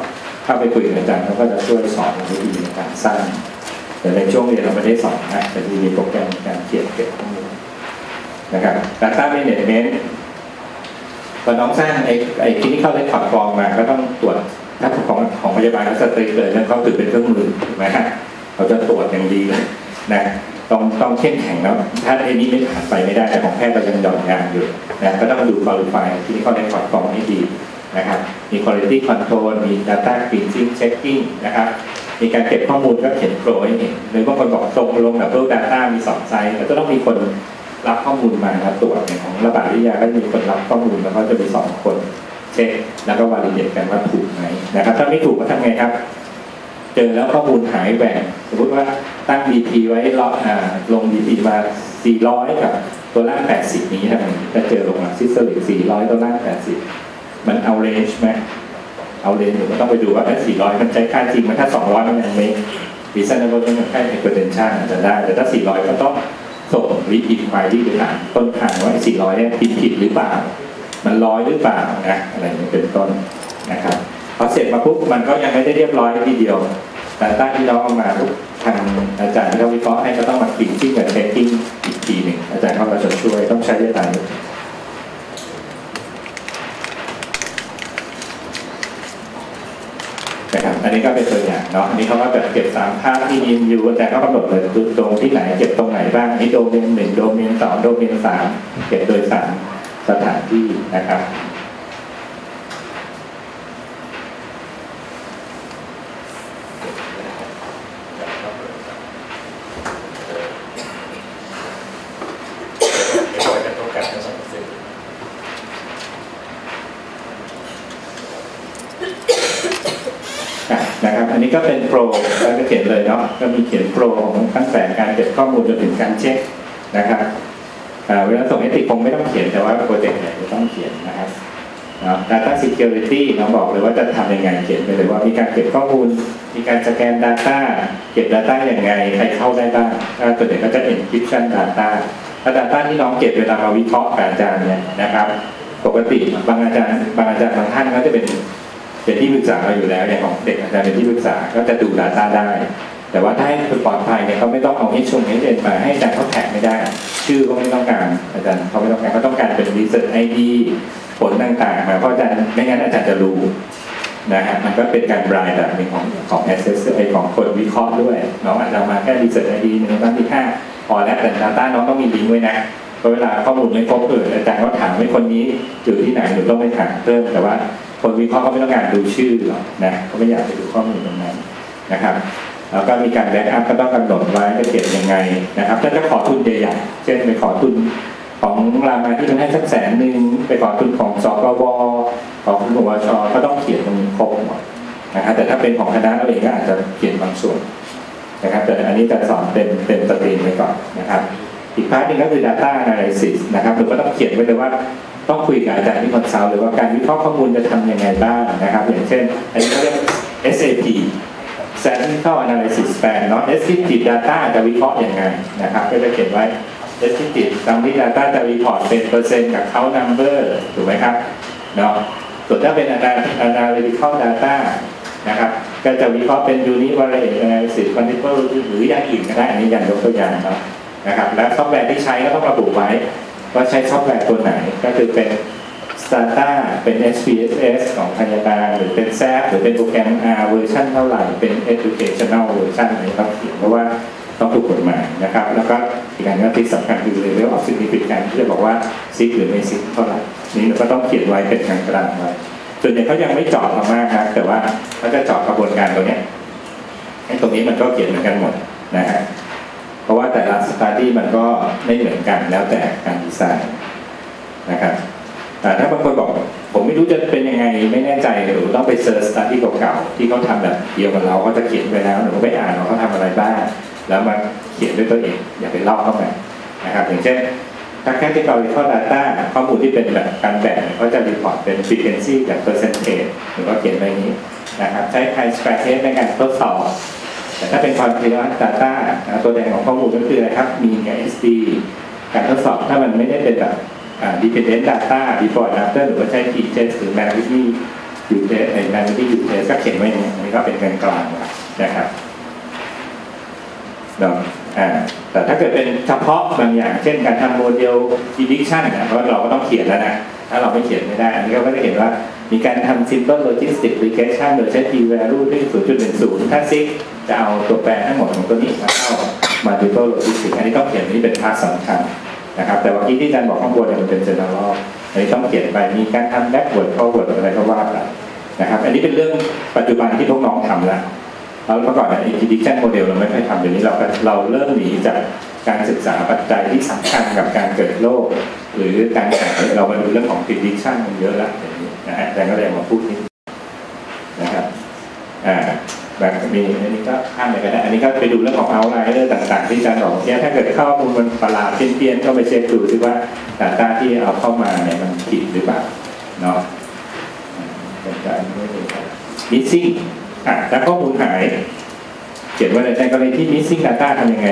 เข้าไปคุยกับอาจารย์เขาก็จะช่วยสอนวิธีในการสร้างแต่ในช่วงเรียนเราไม่ได้สอนนะแต่มีโปรแกรมการเขียนเก็บข้อมูลนะครับ Data Management พอน้องสร้างไอ้ไอ้ที่นี่เข้าได้ถอดกรองมาก็ต้องตรวจถ้าของของพยาบาลก็สตรีเลยแล้วเขาถือเป็นเครื่องมือถูกไหมฮะเขาจะตรวจอย่างดีนะต้องต้องเข้มแข็งแล้วถ้าไอ้นี้ไม่ผ่านไปไม่ได้แต่ของแพทย์เรายังหย่อนยานอยู่นะก็ต้องดู qualify ที่นี่เข้าได้ถอดกรองให้ดีนะครับมี quality control มี data cleansing checking นะครับมีการเก็บข้อมูลก็เขียนโปรให้เห็นหรือบางคนบอกตรงลงแบบ data มีสองไซส์แต่ก็ต้องมีคนรับข้อมูลมาครับตรวจในของระบาดวิทยาก็มีคนรับข้อมูลแล้วก็จะมีสองคนเช็คแล้วก็วาลิเดตกันว่าถูกไหมนะครับถ้าไม่ถูกก็ทำไงครับเจอแล้วข้อมูลหายแหว่งสมมติว่าตั้ง บี พี ไว้ล็อกอ่าลง บี พี มาสี่ร้อยกับตัวล่างแปดสิบนี้ทำไงถ้าเจอลงมาซิสเตอริกสี่ร้อยตัวล่างแปดสิบมันเอาเรนจ์ไหมเอาเรนจ์หรือก็ต้องไปดูว่าถ้าสี่ร้อยมันใช้ค่าจริงมันถ้าสองร้อยมันยังไม่ดีไซน์ในบนมันใกล้ในเปอร์เซ็นต์ช่างจะได้แต่ถ้าสี่ร้อยก็ต้องส่งรีพิทไฟล์ที่ไปถามต้นทางว่าสี่ร้อยเนี่ยผิดผิดหรือเปล่ามันร้อยหรือเปล่านะอะไรนี้เป็นต้นนะครับพอเสร็จมาปุ๊บมันก็ยังไม่ได้เรียบร้อยทีเดียวแต่ตั้งที่เราเอามาทางอาจารย์ที่เขาวิเคราะห์ให้ก็ต้องมาคลิกที่กับเช็คกิ้งอีกทีหนึ่งอาจารย์เขาก็จะช่วยต้องใช้เวลานะครับอันนี้ก็เป็นตัวอย่างเนาะอันนี้เขาก็แบบเก็บสามภาพที่ยินอยู่แต่เขากำหนดเลยตรงที่ไหนเก็บตรงไหนบ้างนี่โดเมนหนึ่งโดเมนสองโดเมนสามเก็บโดยสามสถานที่นะครับนะครับอันนี้ก็เป็นโปรแล้วก็เขียนเลยเนาะก็มีเขียนโปรตั้งแต่การเก็บข้อมูลจนถึงการเช็คนะครับเวลาส่งเอติคงไม่ต้องเขียนแต่ว่าโปรเจกต์เนี่ยจะต้องเขียนนะครับ Data Security น้องบอกเลยว่าจะทำยังไงเขียนไปเลยว่ามีการเก็บข้อมูลมีการสแกน Data เก็บ Data อย่างไงใครเข้าได้บ้างตัวเด็กก็จะ Encryption Data ถ้า Data ที่น้องเก็บเวลามาวิเคราะห์กับอาจารย์เนี่ยนะครับปกติบางอาจารย์บางอาจารย์บางท่านก็จะเป็นเป็นที่ปรึกษาเราอยู่แล้วอย่างของเด็กอาจารย์เป็นที่ปรึกษาก็จะดู Data ได้แต่ว่าถ้าให้ปลอดภัยเนี่ยเขาไม่ต้องเอาให้ชงให้เด่นมาให้อาจารย์เขาแท็กไม่ได้ชื่อเขาไม่ต้องการอาจารย์เขาไม่ต้องการเขาต้องการเป็น Research ไอ ดี ผลต่างๆมาเพราะอาจารย์ไม่งั้นอาจารย์จะรู้นะฮะมันก็เป็นการบรายแบบนึงของของ Assessor ของคนวิเคราะห์ด้วยน้องอาจจะมาแค่ Research ไอ ดี หนึ่งสองที่ห้าพอแล้วแต่ Data น้องต้องมีลิงก์ไว้นะเพราะเวลาข้อมูลไม่ครบเอออาจารย์ก็ถามว่าคนนี้อยู่ที่ไหนหนูต้องไปถามเพิ่มแต่ว่าคนวิเคราะห์เขาไม่ต้องการดูชื่อหรอกนะเขาไม่อยากไปดูข้อมูลตรงนั้นนะครับแล้วก็มีการแบ็กอัพก็ต้องกำหนดไว้จะเก็บยังไงนะครับถ้าจะขอทุนใหญ่ๆเช่นไปขอทุนของรามาที่มันให้สักแสนหนึ่งไปขอทุนของสกวของคุณวชก็ต้องเขียนตรงนี้ครบหมดนะครับแต่ถ้าเป็นของคณะเราเองก็อาจจะเขียนบางส่วนนะครับแต่อันนี้จะสอนเป็นเป็นสตรีมไว้ก่อนนะครับอีกพาร์ทนึงก็คือ Data Analysis นะครับหรือก็ต้องเขียนไว้เลยว่าต้องคุยกับอาจารย์ที่คอนซัลท์หรือว่าการวิเคราะห์ข้อมูลจะทำยังไงบ้างนะครับอย่างเช่นอันนี้ก็เรียก เอส เอ พี Statistical Analysis Plan เนาะ Descriptive Data จะวิเคราะห์ยังไงนะครับก็จะเขียนไว้ Descriptive Summary Data จะรีพอร์ตเป็นเปอร์เซ็นต์กับ Count Number ถูกไหมครับเนาะส่วนถ้าเป็น Analytical Data นะครับก็จะวิเคราะห์เป็น Univariate Analysis Multiple หรืออย่างอื่นก็ได้อันนี้อย่างยกตัวอย่างนะครับแล้วซอฟต์แวร์ที่ใช้ก็ต้องระบุไว้ว่าใช้ซอฟต์แวร์ตัวไหนก็คือเป็น Stata เป็น เอส พี เอส เอส ของพยาบาลหรือเป็น แซฟ หรือเป็นโปรแกรม R เวอร์ชันเท่าไหร่เป็น Educational เวอร์ชันอะไรต้องเขียนเพราะว่าต้องถูกกฎหมายนะครับแล้วก็อีกอย่างนึงที่สำคัญคือ Level of Significance ที่จะบอกว่าซิกหรือไม่ซิกเท่าไหร่นี่เราก็ต้องเขียนไว้เป็นกลางๆไว้ส่วนใหญ่เขายังไม่เจาะมามากนะแต่ว่าเขาจะเจาะกระบวนการตรงนี้ไอ้ตรงนี้มันก็เขียนเหมือนกันหมดนะฮะเพราะว่าแต่ละสตาร์ดี้มันก็ไม่เหมือนกันแล้วแต่การดีไซน์นะครับแต่ถ้าบางคนบอกผมไม่รู้จะเป็นยังไงไม่แน่ใจหรือต้องไปเซิร์ชสตาร์ดี้เก่าๆที่เขาทำแบบเดียวกับเราก็จะเขียนไว้แล้วหรือไปอ่านว่าเขาทำอะไรบ้างแล้วมาเขียนด้วยตัวเองอย่าไปลอกเข้าไปนะครับอย่างเช่นถ้าแค่ที่เราวิเคราะห์ Data ข้อมูลที่เป็นแบบการแบ่งเขาจะรีพอร์ตเป็น frequency กับ percentage หรือว่าเขียนไปนี้นะครับใช้ Chi-Square test ในการทดสอบแต่ถ้าเป็นความเชื่อ Data ตัวแทนของข้อมูลก็คืออะไรครับมีกับ เอส ดี การทดสอบถ้ามันไม่ได้เป็นแบบ dependent data before and after หรือว่าใช้ t-test หรือ manually ยูเทสในการที่ยูเทสก็เขียนไว้เนี่ยอันนี้ก็เป็นกลางกลางนะครับเนาะอ่าแต่ถ้าเกิดเป็นเฉพาะบางอย่างเช่นการทำโมเดล prediction นะเพราะเราก็ต้องเขียนแล้วนะถ้าเราไม่เขียนไม่ได้อันนี้ก็จะเห็นว่ามีการทำ simple logistic regression โดยใช้ p value ที่ ศูนย์จุดหนึ่งศูนย์ ถ้าซิกจะเอาตัวแปรทั้งหมดของตัวนี้มาเข้า multiple logistic อันนี้ต้องเขียนนี่เป็นพาร์ทสำคัญนะครับแต่ว่าที่ที่อาจารย์บอกข้างบนเนี่ยมันเป็น general อันนี้ต้องเขียนไปมีการทำ backward forward อะไรก็ว่าไปนะครับอันนี้เป็นเรื่องปัจจุบันที่พวกน้องทำแล้วแล้วเมื่อก่อนใน prediction model เราไม่ค่อยทำเดี๋ยวนี้เราเราเริ่มหนีจากการศึกษาปัจจัยที่สำคัญกับการเกิดโรคหรือการขายเรามาดูเรื่องของ prediction มันเยอะแล้วอย่างนี้นะฮะแต่ก็เลยมาพูดนิดนะครับอ่าแบบมีอันนี้ก็ข้ามไปก็ได้อันนี้ก็ไปดูเรื่องของ outlier ต่างๆที่อาจารย์บอกเนี่ยถ้าเกิดข้อมูลมันประหลาดเปลี่ยนๆก็ไปเช็คดูซิว่า data ที่เอาเข้ามาเนี่ยมันผิดหรือเปล่าเนาะเป็นการไม่ได้ missing อ่ะถ้าข้อมูลหายเขียนว่าในกรณีที่ missing data ทำยังไง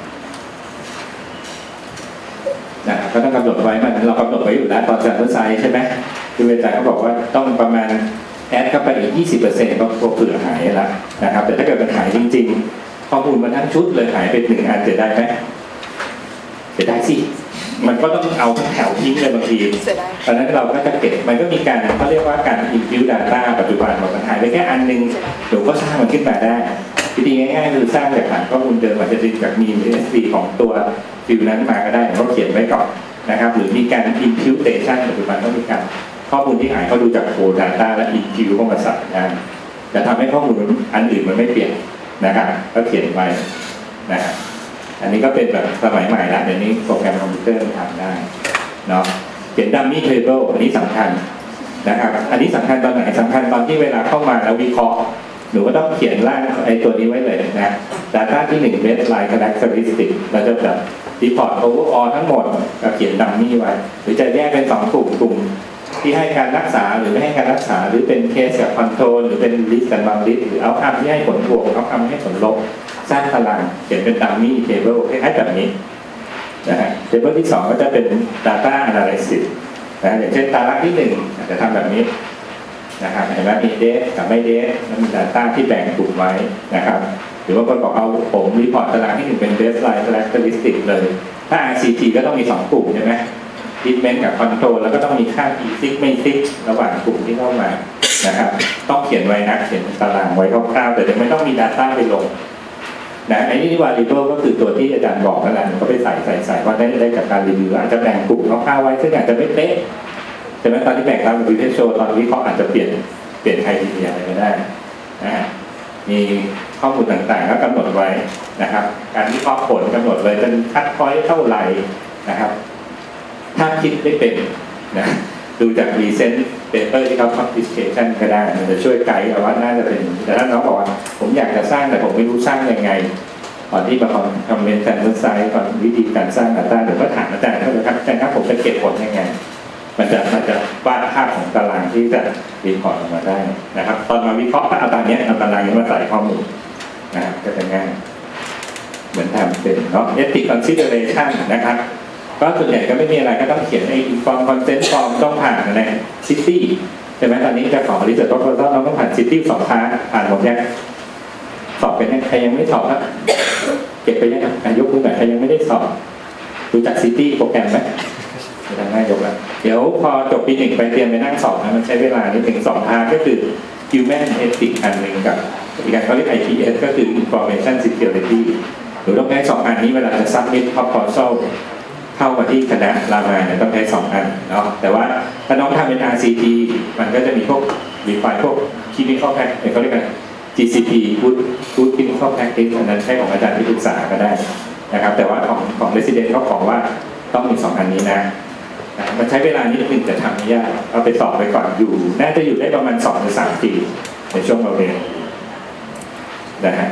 นะก็ต้องกำหนดไว้มันเรากำหนดไว้อยู่แล้วตอนจัดเว็บไซต์ใช่ไหมคืออาจารย์เขาบอกว่าต้องประมาณแอดเข้าไปอีก ยี่สิบเปอร์เซ็นต์ ก็เผื่อหายแล้วนะครับแต่ถ้าเกิดมันหายจริงๆข้อมูลมันทั้งชุดเลยหายไปหนึ่งอันจะได้ไหมจะได้สิมันก็ต้องเอาแถวทิ้งเลยบางทีตอนนั้นเราก็จะเก็บมันก็มีการเขาเรียกว่าการ impute data ปัจจุบันมันหายไปแค่อันนึงเดี๋ยวก็สร้างมันขึ้นมาได้วิธีง่ายๆคือสร้างจากฐานข้อมูลเดิมอาจจะดึงจากมีม เอส วี ของตัวฟิลนั้นมาก็ได้ก็เขียนไว้ก่อนนะครับหรือมีการ imputation ปัจจุบันก็มีการข้อมูลที่หายเขาดูจากโค data และ impute เข้ามาใส่ได้จะทำให้ข้อมูลอันอื่นมันไม่เปลี่ยนนะครับก็เขียนไว้นะครับอันนี้ก็เป็นแบบสมัยใหม่แล้วเดี๋ยวนี้โปรแกรมคอมพิวเตอร์ทำได้เนาะเขียน dummy table อันนี้สำคัญนะครับอันนี้สำคัญตอนไหนสำคัญตอนที่เวลาเข้ามาแล้ววิเคราะห์หนูก็ต้องเขียนร่างไอ้ตัวนี้ไว้เลยนะ data ที่หนึ่ง baseline characteristic เราจะแบบ report overall ทั้งหมดก็เขียน dummy ไว้หรือจะแยกเป็นสองกลุ่มกลุ่มที่ให้การรักษาหรือไม่ให้การรักษาหรือเป็นเคสกับคอนโทรลหรือเป็นลิสต์กันบางลิสต์หรือเอาคำที่ให้ผลบวกเอาคำให้ผลลบสร้างตารางเขียนเป็น dummy table คล้ายๆแบบนี้นะฮะ table ที่สองก็จะเป็น data analysis นะอย่างเช่นตารางที่หนึ่งอาจจะทำแบบนี้นะครับเห็นไหมมีเดทกับไม่เดทแล้วมี data ที่แบ่งกลุ่มไว้นะครับหรือว่าคนบอกเอาผมรีพอร์ตตารางที่หนึ่งเป็น baseline characteristic เลยถ้า อาร์ ซี ที ก็ต้องมีสองกลุ่มใช่ไหมtreatment กับ control แล้วก็ต้องมีค่า e ซิกไม่ซิกระหว่างกลุ่มที่เข้ามานะครับต้องเขียนไว้นะเขียนตารางไว้คร่าวๆแต่ยังไม่ต้องมี data ไปลงนะไอ้นี่ variable ก็คือตัวที่อาจารย์บอกนั่นแหละก็ไปใส่ใส่ใส่ว่าได้ได้จากการรีวิวอาจจะแบ่งกลุ่มคร่าวๆไว้ซึ่งอาจจะไม่เป๊ะใช่ไหมตอนที่แบ่งตามรีวิวโชว์ตอนวิเคราะห์อาจจะเปลี่ยนเปลี่ยนไทยทีอะไรก็ได้นะฮะมีข้อมูลต่างๆแล้วกำหนดไว้นะครับการวิเคราะห์ผลกำหนดเลยจะคัดพอยต์เท่าไหร่นะครับถ้าคิดไม่เป็นนะดูจาก recent paper ที่เขา publication ก็ได้มันจะช่วยไกด์ว่าน่าจะเป็นแต่ถ้าน้องบอกว่าผมอยากจะสร้างแต่ผมไม่รู้สร้างยังไงตอนที่มาคอมเมนต์จากเว็บไซต์ก่อนวิธีการสร้าง data เดี๋ยวก็ถามอาจารย์เขาเลยครับอาจารย์ครับผมจะเก็บผลยังไงมันจะมันจะวาดภาพของตารางที่จะรีพอร์ตออกมาได้นะครับตอนมาวิเคราะห์ก็เอาตารางนี้เอาตารางนี้มาใส่ข้อมูลนะครับก็จะง่ายเหมือนทำเป็นเนาะ ethic consideration นะครับก็ส่วนใหญ่ก็ไม่มีอะไรก็ต้องเขียนไอ้ inform consent form ต้องผ่านอะไร city ใช่ไหมตอนนี้จะขอ research proposal เราต้องผ่าน city สองพาร์ทผ่านหมดยังสอบเป็นยังใครยังไม่สอบครับเก็บไปยังอายุคุณหน่อยใครยังไม่ได้สอบรู้จัก city โปรแกรมไหมไม่ได้ง่ายยกแล้วเดี๋ยวพอจบปีหนึ่งไปเตรียมไปนั่งสอบนะมันใช้เวลานิดหนึ่งสองพาร์ทก็คือ human ethics อันหนึ่งกับอีกอันเขาเรียก ไอ พี เอส ก็คือ information security หรือต้องใช้สองอันนี้เวลาจะ submit proposalเข้ามาที่คณะรามาเนี่ยต้องใช้สองอันเนาะแต่ว่าถ้าน้องทำเป็น อาร์ ซี ที มันก็จะมีพวก define พวก clinical practice เขาเรียกกัน จี ซี พี good good clinical practice อันนั้นใช้ของอาจารย์ที่ปรึกษาก็ได้นะครับแต่ว่าของของ resident เขาขอว่าต้องมีสองอันนี้นะมันใช้เวลานิดนึงแต่ทำไม่ยากเอาไปสอบไปก่อนอยู่น่าจะอยู่ได้ประมาณสองหรือสามปีในช่วงเราเรียนนะฮะ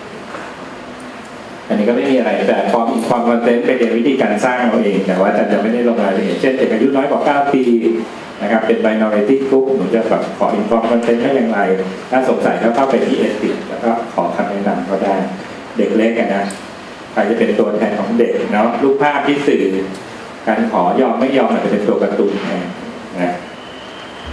อันนี้ก็ไม่มีอะไรแต่ความความคอนเทนต์ไปเรียนวิธีการสร้างเอาเองแต่ว่าจะไม่ได้ลงรายละเอียดเช่นเด็กอายุน้อยกว่าเก้าปีนะครับเป็น minority group หนูจะแบบขอ inform consent ได้อย่างไรถ้าสงสัยก็เข้าไปที่ ethics แล้วก็ขอคำแนะนำก็ได้เด็กเล็กกันนะใครจะเป็นตัวแทนของเด็กเนาะรูปภาพที่สื่อการขอยอมไม่ยอมอาจจะเป็นตัวการ์ตูนแทนนะ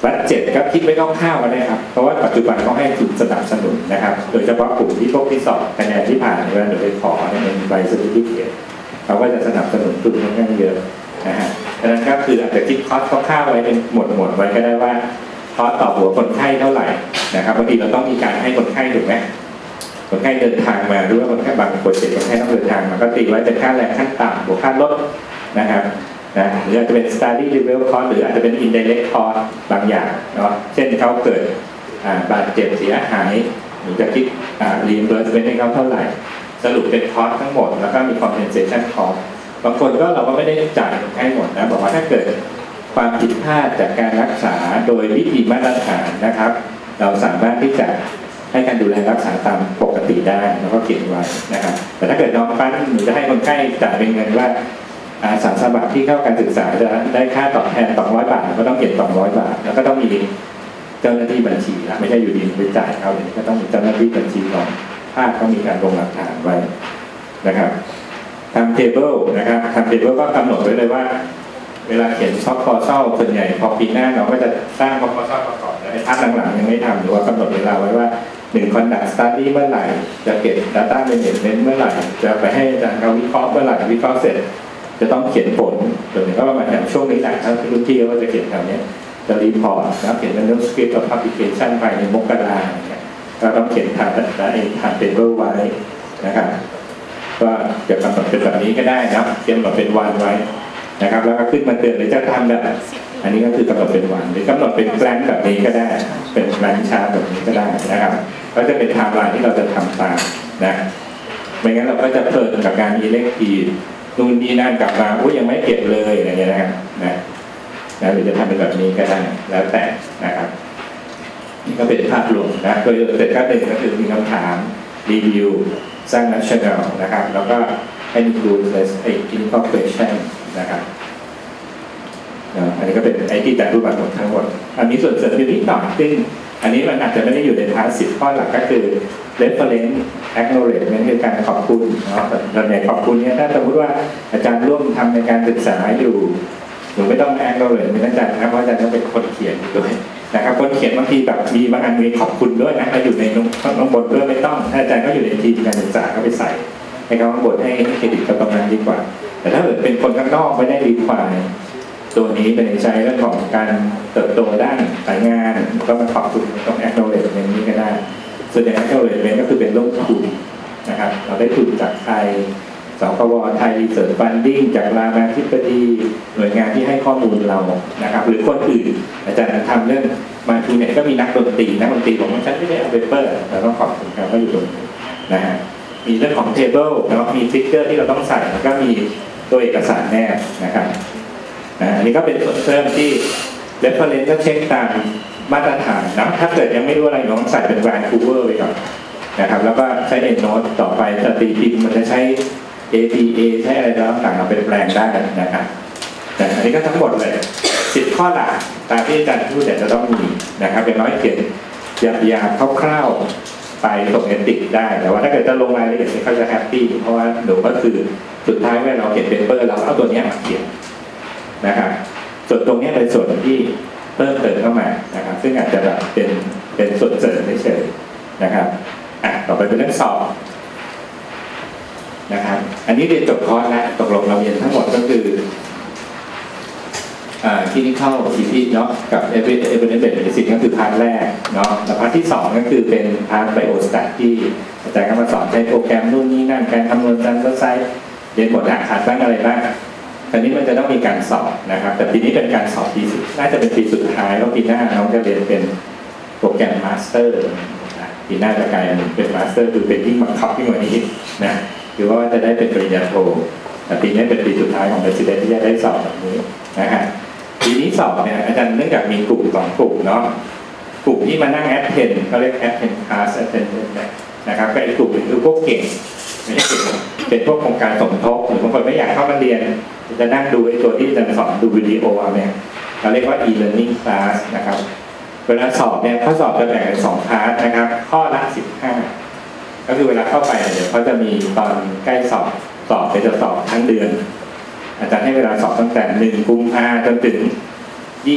บัดเจ็ตก็คิดไว้คร่าวๆกันเลยครับเพราะว่าปัจจุบันเขาให้ทุนสนับสนุนนะครับโดยเฉพาะกลุ่มที่พวกที่สอบคะแนนที่ผ่านเวลาเราไปขอในใบสถิติเกียรติเขาก็จะสนับสนุนทุนค่อนข้างเยอะนะฮะดังนั้นก็คืออาจจะคิดคอสคร่าวๆไว้เป็นหมวดหมวดไว้ก็ได้ว่าคอสต่อหัวคนไข้เท่าไหร่นะครับบางทีเราต้องมีการให้คนไข้ถูกไหมคนไข้เดินทางมาหรือว่าคนไข้บางโปรเจกต์คนไข้ต้องเดินทางมาก็ตีไว้เป็นค่าแรงขั้นต่ำบวกค่ารถนะครับนะหรืออาจจะเป็น study level cost หรืออาจจะเป็น indirect cost บางอย่างเนาะเช่นเขาเกิดบาดเจ็บเสียหายหรือจะคิด reimbursement ให้เขาเท่าไหร่สรุปเป็น cost ทั้งหมดแล้วก็มี compensation cost บางคนก็เราก็ไม่ได้จ่ายให้หมดนะบอกว่าถ้าเกิดความผิดพลาดจากการรักษาโดยวิธีมาตรฐานนะครับเราสามารถที่จะให้การดูแลรักษาตามปกติได้แล้วก็เขียนไว้นะครับแต่ถ้าเกิดน้องปั้นหรือจะให้คนไข้จ่ายเป็นเงินว่าอาสาสมัครที่เข้าการศึกษาจะได้ค่าตอบแทนสองร้อยบาทก็ต้องเขียนสองร้อยบาทแล้วก็ต้องมีเจ้าหน้าที่บัญชีนะไม่ใช่อยู่ดีไปจ่ายเขาอย่างนี้ก็ต้องมีเจ้าหน้าที่บัญชีของภาคต้องมีการลงหลักฐานไว้นะครับทำ table นะครับทำ table ก็กำหนดไว้เลยว่าเวลาเขียน proposal ส่วนใหญ่พอปีหน้าเราก็จะสร้าง proposal ประกอบในพาร์ทหลังๆยังไม่ทำหรือว่ากำหนดเวลาไว้ว่าหนึ่ง conduct study เมื่อไหร่จะเก็บ data management เมื่อไหร่จะไปให้อาจารย์เขาวิเคราะห์เมื่อไหร่วิเคราะห์เสร็จจะต้องเขียนผลโดยก็ประมาณอย่างช่วงนี้แหละถ้าทุกที่ก็จะเขียนแถวนี้จะรีพอร์ตนะเขียนเป็นเรื่อง script of publication ภายในมกราก็ต้องเขียนทางและไอ้ทาง table ไว้นะครับก็จะกำหนดเป็นแบบนี้ก็ได้นะเขียนแบบเป็นวันไว้นะครับแล้วก็ขึ้นมาเตือนหรือจะทำแบบอันนี้ก็คือกำหนดเป็นวันหรือกำหนดเป็นแปลนแบบนี้ก็ได้เป็นแปลนชาร์ตแบบนี้ก็ได้นะครับก็จะเป็นไทม์ไลน์ที่เราจะทำตามนะไม่งั้นเราก็จะเพลินกับการมีเลขทีนู่นนี่นั่นกลับมาโอ้ยังไม่เก็บเลยอะไรเงี้ยนะครับนะนะหรือจะทำเป็นแบบนี้ก็ได้แล้วแต่นะครับนี่ก็เป็นภาพรวมนะโดยเสร็จขั้นหนึ่งก็คือมีคำถามรีวิวสร้าง national นะครับแล้วก็ให้มี ดูไอ้ incorporation นะครับอันนี้ก็เป็นไอ้ที่แต่รูปแบบทั้งหมดอันนี้ส่วนเสริมอยู่นิดหน่อยซึ่งอันนี้มันอาจจะไม่ได้อยู่ในพาร์ทสิบข้อหลักก็คือ reference acknowledgement คือการขอบคุณเนาะแต่ส่วนใหญ่ขอบคุณเนี่ยถ้าสมมติว่าอาจารย์ร่วมทำในการศึกษาอยู่หนูไม่ต้อง acknowledge เป็นอาจารย์นะเพราะอาจารย์ต้องเป็นคนเขียนด้วยนะครับคนเขียนบางทีแบบมีบางอันมีขอบคุณด้วยนะถ้าอยู่ในน้องบทด้วยไม่ต้องถ้าอาจารย์ก็อยู่ในทีมการศึกษาก็ไปใส่ให้เขาบทให้เครดิตกับตรงนั้นดีกว่าแต่ถ้าเกิดเป็นคนข้างนอกไม่ได้รีควายตัวนี้เป็นใช้เรื่องของการเติบโตด้านสายงานก็มาขอบคุณตรง acknowledge อย่างนี้ก็ได้ส่วนใหญ่ acknowledge ก็คือเป็นร่วมทุนนะครับเราได้ทุนจากไทยสกวไทยรีเสิร์ชฟันดิ้งจากรามาธิบดีหน่วยงานที่ให้ข้อมูลเรานะครับหรือคนอื่นอาจารย์ทำเรื่องมาทีเนี่ยก็มีนักดนตรีนักดนตรีบอกว่าฉันไม่ได้เอาเปเปอร์เราต้องขอบคุณเขาก็อยู่ตรงนี้นะฮะมีเรื่องของ table แล้วมีฟิกเกอร์ที่เราต้องใส่แล้วก็มีตัวเอกสารแนบนะครับอันนี้ก็เป็นส่วนเพิ่มที่ reference ก็เช็คตามมาตรฐานนะถ้าเกิดยังไม่รู้อะไรน้องใส่เป็น Vancouver ไปก่อนนะครับแล้วก็ใช้ EndNote ต่อไปจะตีพิมพ์มันจะใช้ เอ พี เอ ใช้อะไรต่างๆเอาเป็นแปลงได้นะครับแต่อันนี้ก็ทั้งหมดเลยสิบข้อหลักตามที่อาจารย์พูดเนี่ยจะต้องมีนะครับเป็นน้อยเขียนยาๆคร่าวๆไปส่งเอติกได้แต่ว่าถ้าเกิดจะลงรายละเอียดนี่เขาจะแฮปปี้เพราะว่าหนูก็คือสุดท้ายเมื่อเราเขียนเปเปอร์เราเอาตัวนี้มาเขียนนะครับส่วนตรงนี้เป็นส่วนที่เพิ่มเติมเข้ามานะครับซึ่งอาจจะแบบเป็นเป็นส่วนเสริมเฉยๆนะครับอ่ะต่อไปเป็นเรื่องสอบนะครับอันนี้เรียนจบคอร์สแล้วตกลงเราเรียนทั้งหมดก็คืออ่าคลินิคอลทีพีเนาะกับเอเวอเรนเบสเมดิซินก็คือพาร์ทแรกเนาะแล้วพาร์ทที่สองก็คือเป็นพาร์ทไบโอสแตทที่อาจารย์ก็มาสอนใช้โปรแกรมนู่นนี่นั่นการคำนวณการเว็บไซต์เรียนหมดนะขาดบ้างอะไรบ้างตอนนี้มันจะต้องมีการสอบนะครับแต่ปีนี้เป็นการสอบปีสุดน่าจะเป็นปีสุดท้ายแล้วปีหน้าน้องจะเรียนเป็นโปรแกรมมาสเตอร์ปีหน้าจะกลายเป็นมาสเตอร์คือเป็นยิ่งบังคับยิ่งกว่านี้นะคือว่าจะได้เป็นปริญญาโทแต่ปีนี้เป็นปีสุดท้ายของเรซิเดนที่จะได้สอบแบบนี้นะฮะปีนี้สอบเนี่ยอาจารย์เนื่องจากมีกลุ่มสองกลุ่มเนาะกลุ่มที่มานั่งแอดเพนเขาเรียกแอดเพนคลาสแอดเพนนะครับก็อีกกลุ่มนึงคือพวกเก่งไม่ใช่เก่งเป็นพวกโครงการสมทบหรือบางคนไม่อยากเข้ามาเรียนจะนั่งดูไอ้ตัวที่อาจารย์สอนดูวิดีโอเนี่ยเราเรียกว่า e-learning class นะครับเวลาสอบเนี่ยข้อสอบจะแบ่งเป็นสองพาร์ทนะครับข้อละสิบห้าก็คือเวลาเข้าไปเดี๋ยวเขาจะมีตอนใกล้สอบสอบไปจะสอบทั้งเดือนอาจารย์ให้เวลาสอบตั้งแต่หนึ่งกุมภาพันธ์จนถึงยี่สิบ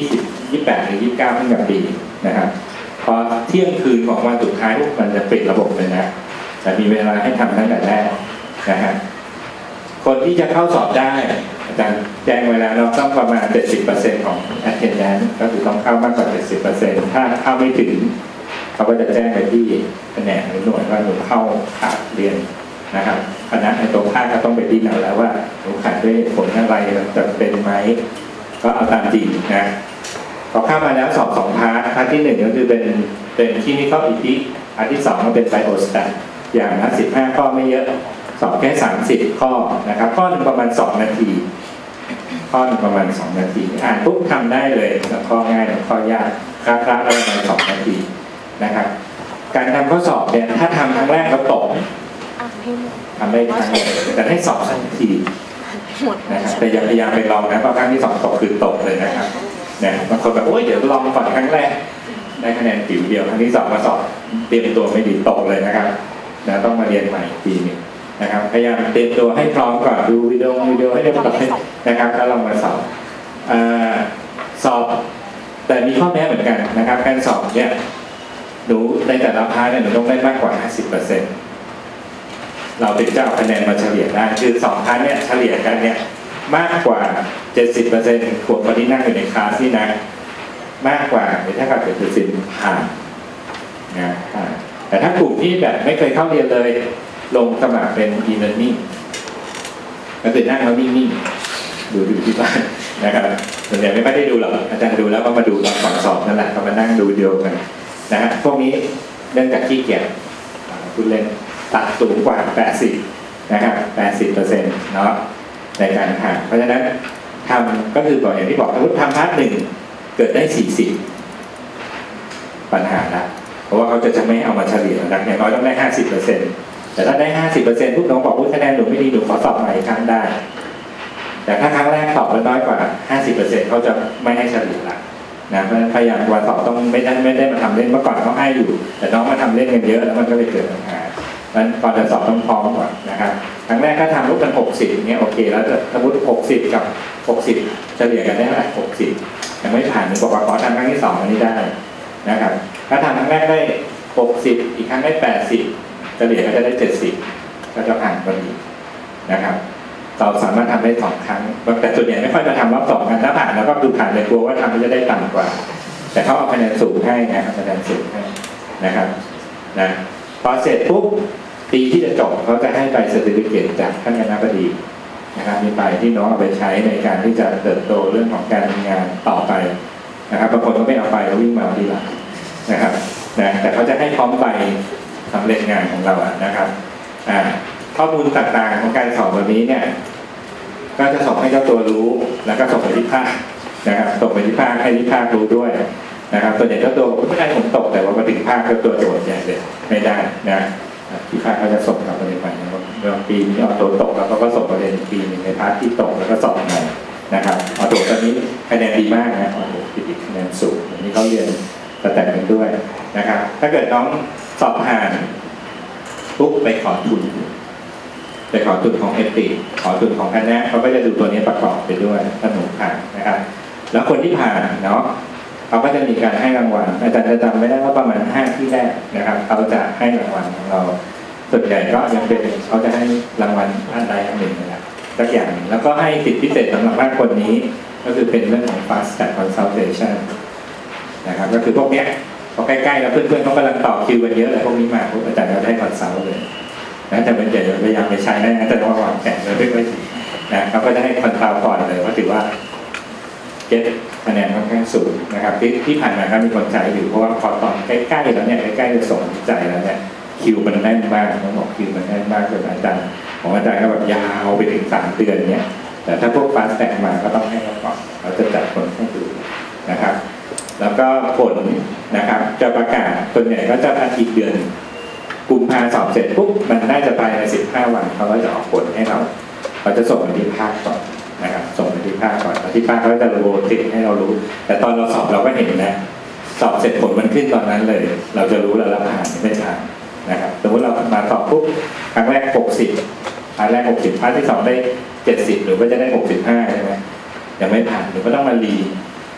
ยี่สิบแปดหรือยี่สิบเก้าขึ้นกับดีนะครับพอเที่ยงคืนของวันสุดท้ายพวกมันจะปิดระบบเลยนะแต่มีเวลาให้ทำตั้งแต่แรกนะฮะคนที่จะเข้าสอบได้อาจารย์แจ้งเวลาเราต้องประมาณ เจ็ดสิบเปอร์เซ็นต์ ของ attendance ก็คือต้องเข้ามากกว่า เจ็ดสิบเปอร์เซ็นต์ ถ้าเข้าไม่ถึงเขาก็จะแจ้งไปที่แผนกหรือหน่วยว่าหนูเข้าขาดเรียนนะครับคณะในตัวภาคก็ต้องไปดิ้นเอาแล้วว่าหนูขาดด้วยผลอะไรจะเป็นไหมก็เอาตามจริงนะพอเข้ามาแล้วสอบสองพาร์ทพาร์ทที่หนึ่งก็คือเป็นเป็นที่นี่เข้าอีกที่พาร์ทที่สองก็เป็นไบโอสแตทอย่างละสิบห้าข้อไม่เยอะสอบแค่สามสิบข้อนะครับข้อหนึ่งประมาณสองนาทีข้อหนึ่งประมาณสองนาทีอ่านปุ๊บทำได้เลยแล้วข้อง่ายแล้วข้อยากคลาๆแล้วประมาณสองนาทีนะครับการทำข้อสอบเนี่ยถ้าทำครั้งแรกแล้วตกทำได้ครั้งเดียวแต่ให้สอบสักทีนะครับแต่อย่าพยายามไปลองนะเพราะครั้งที่สองตกคือตกเลยนะครับเนี่ยบางคนแบบโอ้ยเดี๋ยวลองก่อนครั้งแรกได้คะแนนผิวเดียวครั้งที่สองมาสอบเตรียมตัวไม่ดีตกเลยนะครับนะต้องมาเรียนใหม่ทีนึงนะครับพยายามเตรียมตัวให้พร้อมก่อนดูวิดีโอวิดีโอให้เรียบร้อยนะครับแล้วลองมาสอบสอบแต่มีข้อแม้เหมือนกันนะครับการสอบเนี่ยหนูในแต่ละพาร์ทเนี่ยหนูต้องได้มากกว่า ห้าสิบเปอร์เซ็นต์ เราถึงจะเอาคะแนนมาเฉลี่ยได้คือสองพาร์ทเนี่ยเฉลี่ยกันเนี่ยมากกว่า เจ็ดสิบเปอร์เซ็นต์ ขวบคนที่นั่งอยู่ในคลาสนี่นะมากกว่าหรือถ้าเกิดเจ็ดสิบผ่านนะแต่ถ้ากลุ่มที่แบบไม่เคยเข้าเรียนเลยลงสมัครเป็น e-learning ก็คือนั่งแล้วนิ่งๆดูดูที่บ้านนะครับส่วนใหญ่ไม่ได้ดูหรอกอาจารย์ดูแล้วก็มาดูตอนก่อนสอบนั่นแหละก็มานั่งดูวิดีโอกันนะฮะพวกนี้เนื่องจากขี้เกียจคุณเล่นตัดสูงกว่าแปดสิบนะครับ แปดสิบเปอร์เซ็นต์ เนาะในการทำเพราะฉะนั้นทำก็คือบอกอย่างที่บอกถ้าทำพาร์ทหนึ่งเกิดได้สี่สิบปัญหาละเพราะว่าเขาจะจะไม่เอามาเฉลี่ยนะอย่างน้อยต้องได้ ห้าสิบเปอร์เซ็นต์ แต่ถ้าได้ ห้าสิบเปอร์เซ็นต์ ทุกน้องบอกว่าคะแนนหนูไม่ดีหนูขอสอบใหม่อีกครั้งได้แต่ถ้าครั้งแรกสอบน้อยกว่า ห้าสิบเปอร์เซ็นต์ เขาจะไม่ให้เฉลี่ยละนะเพราะฉะนั้นพยายามวันสอบต้องไม่ได้ไม่ได้มาทำเล่นเมื่อก่อนเขาให้อยู่แต่น้องมาทำเล่นกันเยอะแล้วมันก็เลยเกิดปัญหานั้นก่อนจะสอบต้องพร้อมก่อนนะครับครั้งแรกก็ทำรูปกันหกสิบเนี้ยโอเคแล้วสมมติหกสิบกับหกสิบเฉลี่ยกันได้เท่าไหร่หกสิบยังไม่ผ่านหรือบอกว่าขอทำครั้งที่สองอันนี้ได้นะครับถ้าทำครั้งแรกได้หกสิบอีกครั้งได้แปดสิบเฉลี่ยก็จะได้เจ็ดสิบก็จะผ่านพอดีนะครับเราสามารถทำได้สองครั้งแต่ส่วนใหญ่ไม่ค่อยจะทำรอบสองกันถ้าผ่านแล้วก็ดูผ่านเลยกลัวว่าทำจะได้ต่ำกว่าแต่เขาเอาคะแนนสูงให้นะครับคะแนนสูงให้นะครับนะพอเสร็จปุ๊บปีที่จะจบเขาจะให้ใบเซอร์ติฟิเคตจากท่านคณบดีนะครับมีใบที่น้องเอาไปใช้ในการที่จะเติบโตเรื่องของการทำงานต่อไปนะครับบางคนก็ไม่เอาไปแล้ววิ่งมาทีหลังนะครับนะแต่เขาจะให้พร้อมใบสำเร็จงานของเราอะนะครับอ่าข้อมูลต่างๆของการสอบแบบนี้เนี่ยก็จะส่งให้เจ้าตัวรู้แล้วก็ส่งไปที่ภาคนะครับส่งไปที่ภาคให้ที่ภาครู้ด้วยนะครับตัวใหญ่เจ้าตัวไม่ได้ผมตกแต่ว่ามาถึงภาคเจ้าตัวโจทย์ใหญ่เลยไม่ได้นะที่ภาคเขาจะส่งเราไปในฝ่ายในปีนี้เอาตัวตกแล้วก็ส่งประเด็นปีนึงในภาคที่ตกแล้วก็สอบใหม่นะครับเอาตัวตอนนี้คะแนนดีมากนะเอาตัวติดคะแนนสูงอันนี้เขาเรียนสแตทกันด้วยนะครับถ้าเกิดน้องสอบผ่านปุ๊บไปขอทุนไปขอทุนของเอติขอทุนของคณะเขาก็จะดูตัวนี้ประกอบไปด้วยถ้าหนูผ่านนะครับแล้วคนที่ผ่านเนาะเขาก็จะมีการให้รางวัลอาจารย์จะจำไม่ได้ว่าประมาณห้าที่แรกนะครับเขาจะให้รางวัลของเราส่วนใหญ่ก็ยังเป็นเขาจะให้รางวัลอันใดอันหนึ่งนะครับสักอย่างแล้วก็ให้สิทธิพิเศษสำหรับห้าคนนี้ก็คือเป็นเรื่องของ fast track consultation นะครับก็คือพวกเนี้ยพอใกล้ๆแล้วเพื่อนๆเขากำลังต่อคิวกันเยอะเลยพวกนี้มาพวกอาจารย์ก็ได้คอนซัลท์เลยนะแต่เป็นใหญ่พยายามไปใช้ได้นะแต่ต้องวางแผนเลยไม่ค่อยดีนะเขาก็จะให้คอนซัลท์ก่อนเลยว่าถือว่าเก็ตคะแนนค่อนข้างสูงนะครับที่ที่ผ่านมาก็มีคนใช้อยู่เพราะว่าพอตอนใกล้ๆแล้วเนี่ยใกล้ๆจะส่งวิจัยแล้วเนี่ยคิวมันแน่นมากต้องบอกคิวมันแน่นมากจนอาจารย์ของอาจารย์ก็แบบยาวไปถึงสามเดือนเนี่ยแต่ถ้าพวกฟาสต์แท็กมาก็ต้องให้เราก่อนเราจะจัดคนให้ดูนะครับแล้วก็ผลนะครับจะประกาศส่วนใหญ่ก็จะอีกเดือนกุมภาสอบเสร็จปุ๊บมันน่าจะภายในสิบห้าวันเขาก็จะออกผลให้เราเราจะส่งไปที่ภาคก่อนนะครับส่งไปที่ภาคก่อนแล้วที่ภาคเขาจะโรติดให้เรารู้แต่ตอนเราสอบเราก็เห็นนะสอบเสร็จผลมันขึ้นตอนนั้นเลยเราจะรู้แล้วเราผ่านไม่ผ่านนะครับสมมติเรามาสอบปุ๊บครั้งแรกหกสิบครั้งแรกหกสิบครั้งที่สองได้เจ็ดสิบหรือว่าจะได้หกสิบห้าใช่ไหมยังไม่ผ่านหรือก็ต้องมารี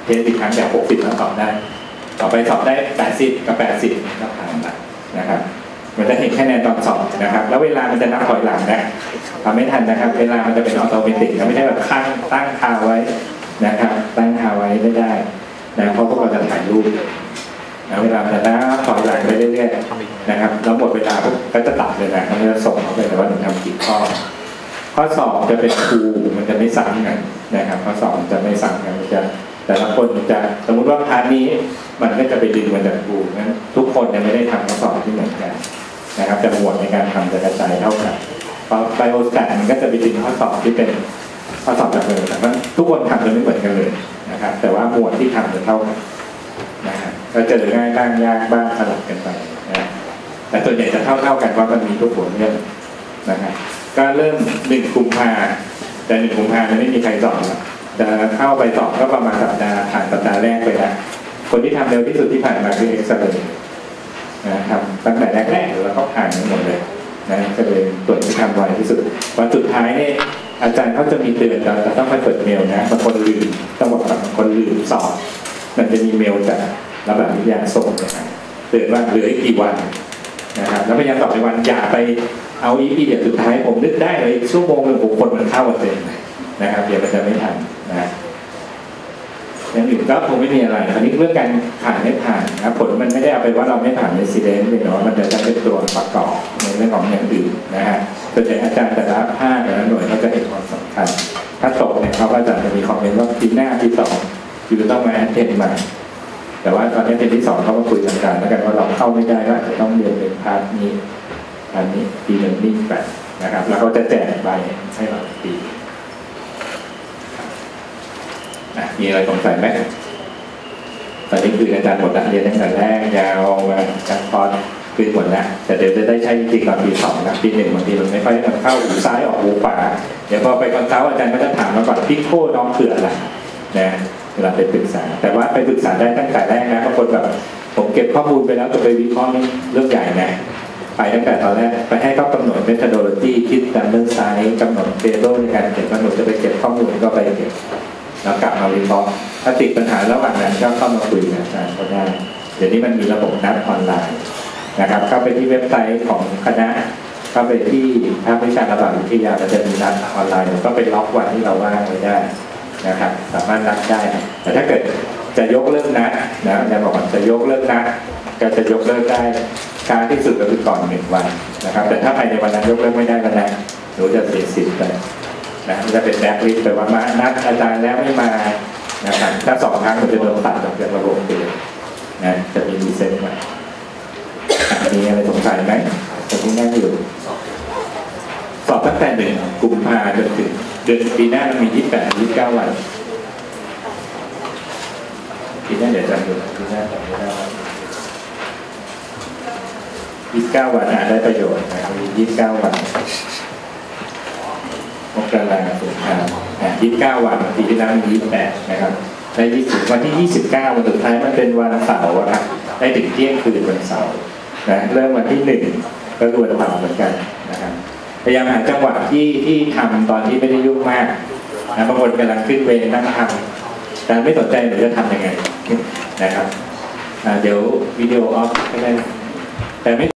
เทสอีกครั้งจากหกสิบแล้วสอบได้ต่อไปสอบได้แปดสิบกับแปดสิบก็ผ่านละนะครับมันจะเห็นคะแนนตอนสอบนะครับแล้วเวลามันจะนับถอยหลังนะทำไม่ทันนะครับเวลามันจะเป็นออโตเมติกนะไม่ใช่แบบตั้งตั้งคาไว้นะครับตั้งคาไว้ไม่ได้นะเพราะพวกเราจะถ่ายรูปนะเวลามันจะนับถอยหลังไปเรื่อยๆนะครับแล้วหมดเวลาปุ๊บก็จะตัดเลยนะมันจะส่งเข้าไปแต่ว่าหนึ่งทำกี่ข้อข้อสอบจะเป็นครูมันจะไม่ซ้ำกันนะครับข้อสอบจะไม่ซ้ำกันมันจะแต่ละคนจะสมมุติว่าพาร์ทนี้มันก็จะไปดึงมาจากครูนั้นทุกคนยังไม่ได้ทำข้อสอบที่เหมือนกันนะครับจะหมวดในการทำจะกระจายเท่ากันพอไบโอสแตทมันก็จะไปดึงข้อสอบที่เป็นข้อสอบจากเลยแต่ว่าทุกคนทำจะไม่เหมือนกันเลยนะครับแต่ว่าหมวดที่ทำจะเท่ากันนะครับก็เจอง่ายบ้างยากบ้างสลับกันไปนะแต่ส่วนใหญ่จะเท่าเท่ากันว่ามันมีทุกหัวเรื่องนะครับก็เริ่มหนึ่งกุมภาแต่หนึ่งกุมภาไม่มีใครสอบแล้วจะเข้าไปสอบก็ประมาณสัปดาห์ผ่านสัปดาห์แรกไปแล้วคนที่ทำเร็วที่สุดที่ผ่านมาคือเอ็กซเรย์นะครับตั้งแต่แรกๆเราก็ผ่านหมดเลยนะก็เลยตรวจที่ทำไวที่สุดวันสุดท้ายเนี่ยอาจารย์เขาจะมีเตือนเราจะต้องไปเปิดเมลนะบางคนลืมต้องบอกว่าบางคนลืมสอบมันจะมีเมลจากระดับวิทยาส่งนะครับเตือนว่าเหลืออีกกี่วันนะครับแล้วพยายามตอบในวันอย่าไปเอาอีพีเดียวสุดท้ายผมนึกได้เลยชั่วโมงหนึ่งผมคนมันเข้าเต็มนะครับเดี๋ยวมันจะไม่ทันนะอย่างอื่นก็คงไม่มีอะไรคราวนี้เรื่องการผ่านไม่ผ่านนะผลมันไม่ได้เอาไปว่าเราไม่ผ่านในซีเดนต์เป็นว่ามันจะเป็นตัวประกอบในเรื่องของอย่างอื่นนะฮะโดยอาจารย์แต่ละภาคแต่ละหน่วยเขาจะเห็นความสำคัญถ้าตกเนี่ยเขาก็จะมีคอมเมนต์ว่าปีหน้าปีสองคือต้องมาแอนเทนใหม่แต่ว่าตอนนี้เป็นที่สองเขาก็คุยกันแล้วกันว่าเราเข้าไม่ได้ว่าจะต้องเรียนเป็นพาร์ทนี้อันนี้ปีหนึ่งนิ่งไปนะครับแล้วเขาจะแจกใบให้เราปีมีอะไรสงสัยไหมตอนนี้คืออาจารย์หมดละเรียนตั้งแต่แรกยาวมาจากตอนคือหมดแล้วแต่เดี๋ยวจะได้ใช้จริงๆตอนปีสองนะปีหนึ่งบางทีมันไม่ค่อยมันเข้าหูซ้ายออกหูขวาเดี๋ยวพอไปคอนซัลท์อาจารย์ก็จะถามมาก่อนพี่โค้น้องเผื่ออะไรนะเวลาไปปรึกษาแต่ว่าไปปรึกษาได้ตั้งแต่แรกนะบางคนแบบผมเก็บข้อมูลไปแล้วจะไปวิเคราะห์นี่เรื่องใหญ่นะไปตั้งแต่ตอนแรกไปให้เขากำหนด methodology คิดการเรื่องไซส์กำหนดเทเบิลในการเก็บกำหนดจะไปเก็บข้อมูลก็ไปเก็บแล้วกลับมาวิเคราะห์ถ้าติดปัญหาระหว่างนั้นก็เข้ามาคุยกับอาจารย์ก็ได้เดี๋ยวนี้มันมีระบบนัดออนไลน์นะครับเข้าไปที่เว็บไซต์ของคณะเข้าไปที่ภาควิชาระบาดวิทยาเราจะมีนัดออนไลน์ก็ไปล็อกวันที่เราว่างไว้ได้นะครับสามารถนัดได้แต่ถ้าเกิดจะยกเลิกนัดนะอาจารย์บอกว่าจะยกเลิกนัดก็จะยกเลิกได้ช้าที่สุดก็คือก่อนหนึ่งวันนะครับแต่ถ้าภายในวันนั้นยกเลิกไม่ได้ก็ได้หนูจะเสียสิทธิ์ไปนะจะเป็นแบล็คลิสต์ไปว่ามานัดอาจารย์แล้วไม่มานะครับถ้าสองครั้งมันจะโดนตัดออกจากระบบไปเลยนะจะมีรีเซ็ตมามีอะไรสงสัยไหมจะพูดง่ายอยู่สอบตั้งแต่หนึ่งกุมภาพันธ์จนถึงเดือนปีหน้ามันมียี่สิบแปดยี่สิบเก้าวันปีหน้าเดี๋ยวจะดูปีหน้าจำไม่ได้ยี่สิบเก้าวันอ่ะได้ประโยชน์นะครับมียี่สิบเก้าวันมกราคมสิงหาคมอ่ะยี่สิบเก้าวันปีที่แล้วมียี่สิบแปดนะครับได้ยี่สิบวันที่ยี่สิบเก้าวันสุดท้ายมันเป็นวันเสาร์ครับได้ถึงเที่ยงคืนวันเสาร์นะเริ่มวันที่หนึ่งก็คือวันเสาร์เหมือนกันนะครับพยายามหาจังหวะที่ที่ทำตอนที่ไม่ได้ยุ่งมากนะบางคนกำลังขึ้นเวรนั่งทำแต่ไม่สนใจหรือจะทำยังไงนะครับเดี๋ยววิดีโอออฟก็ได้แต่ไม่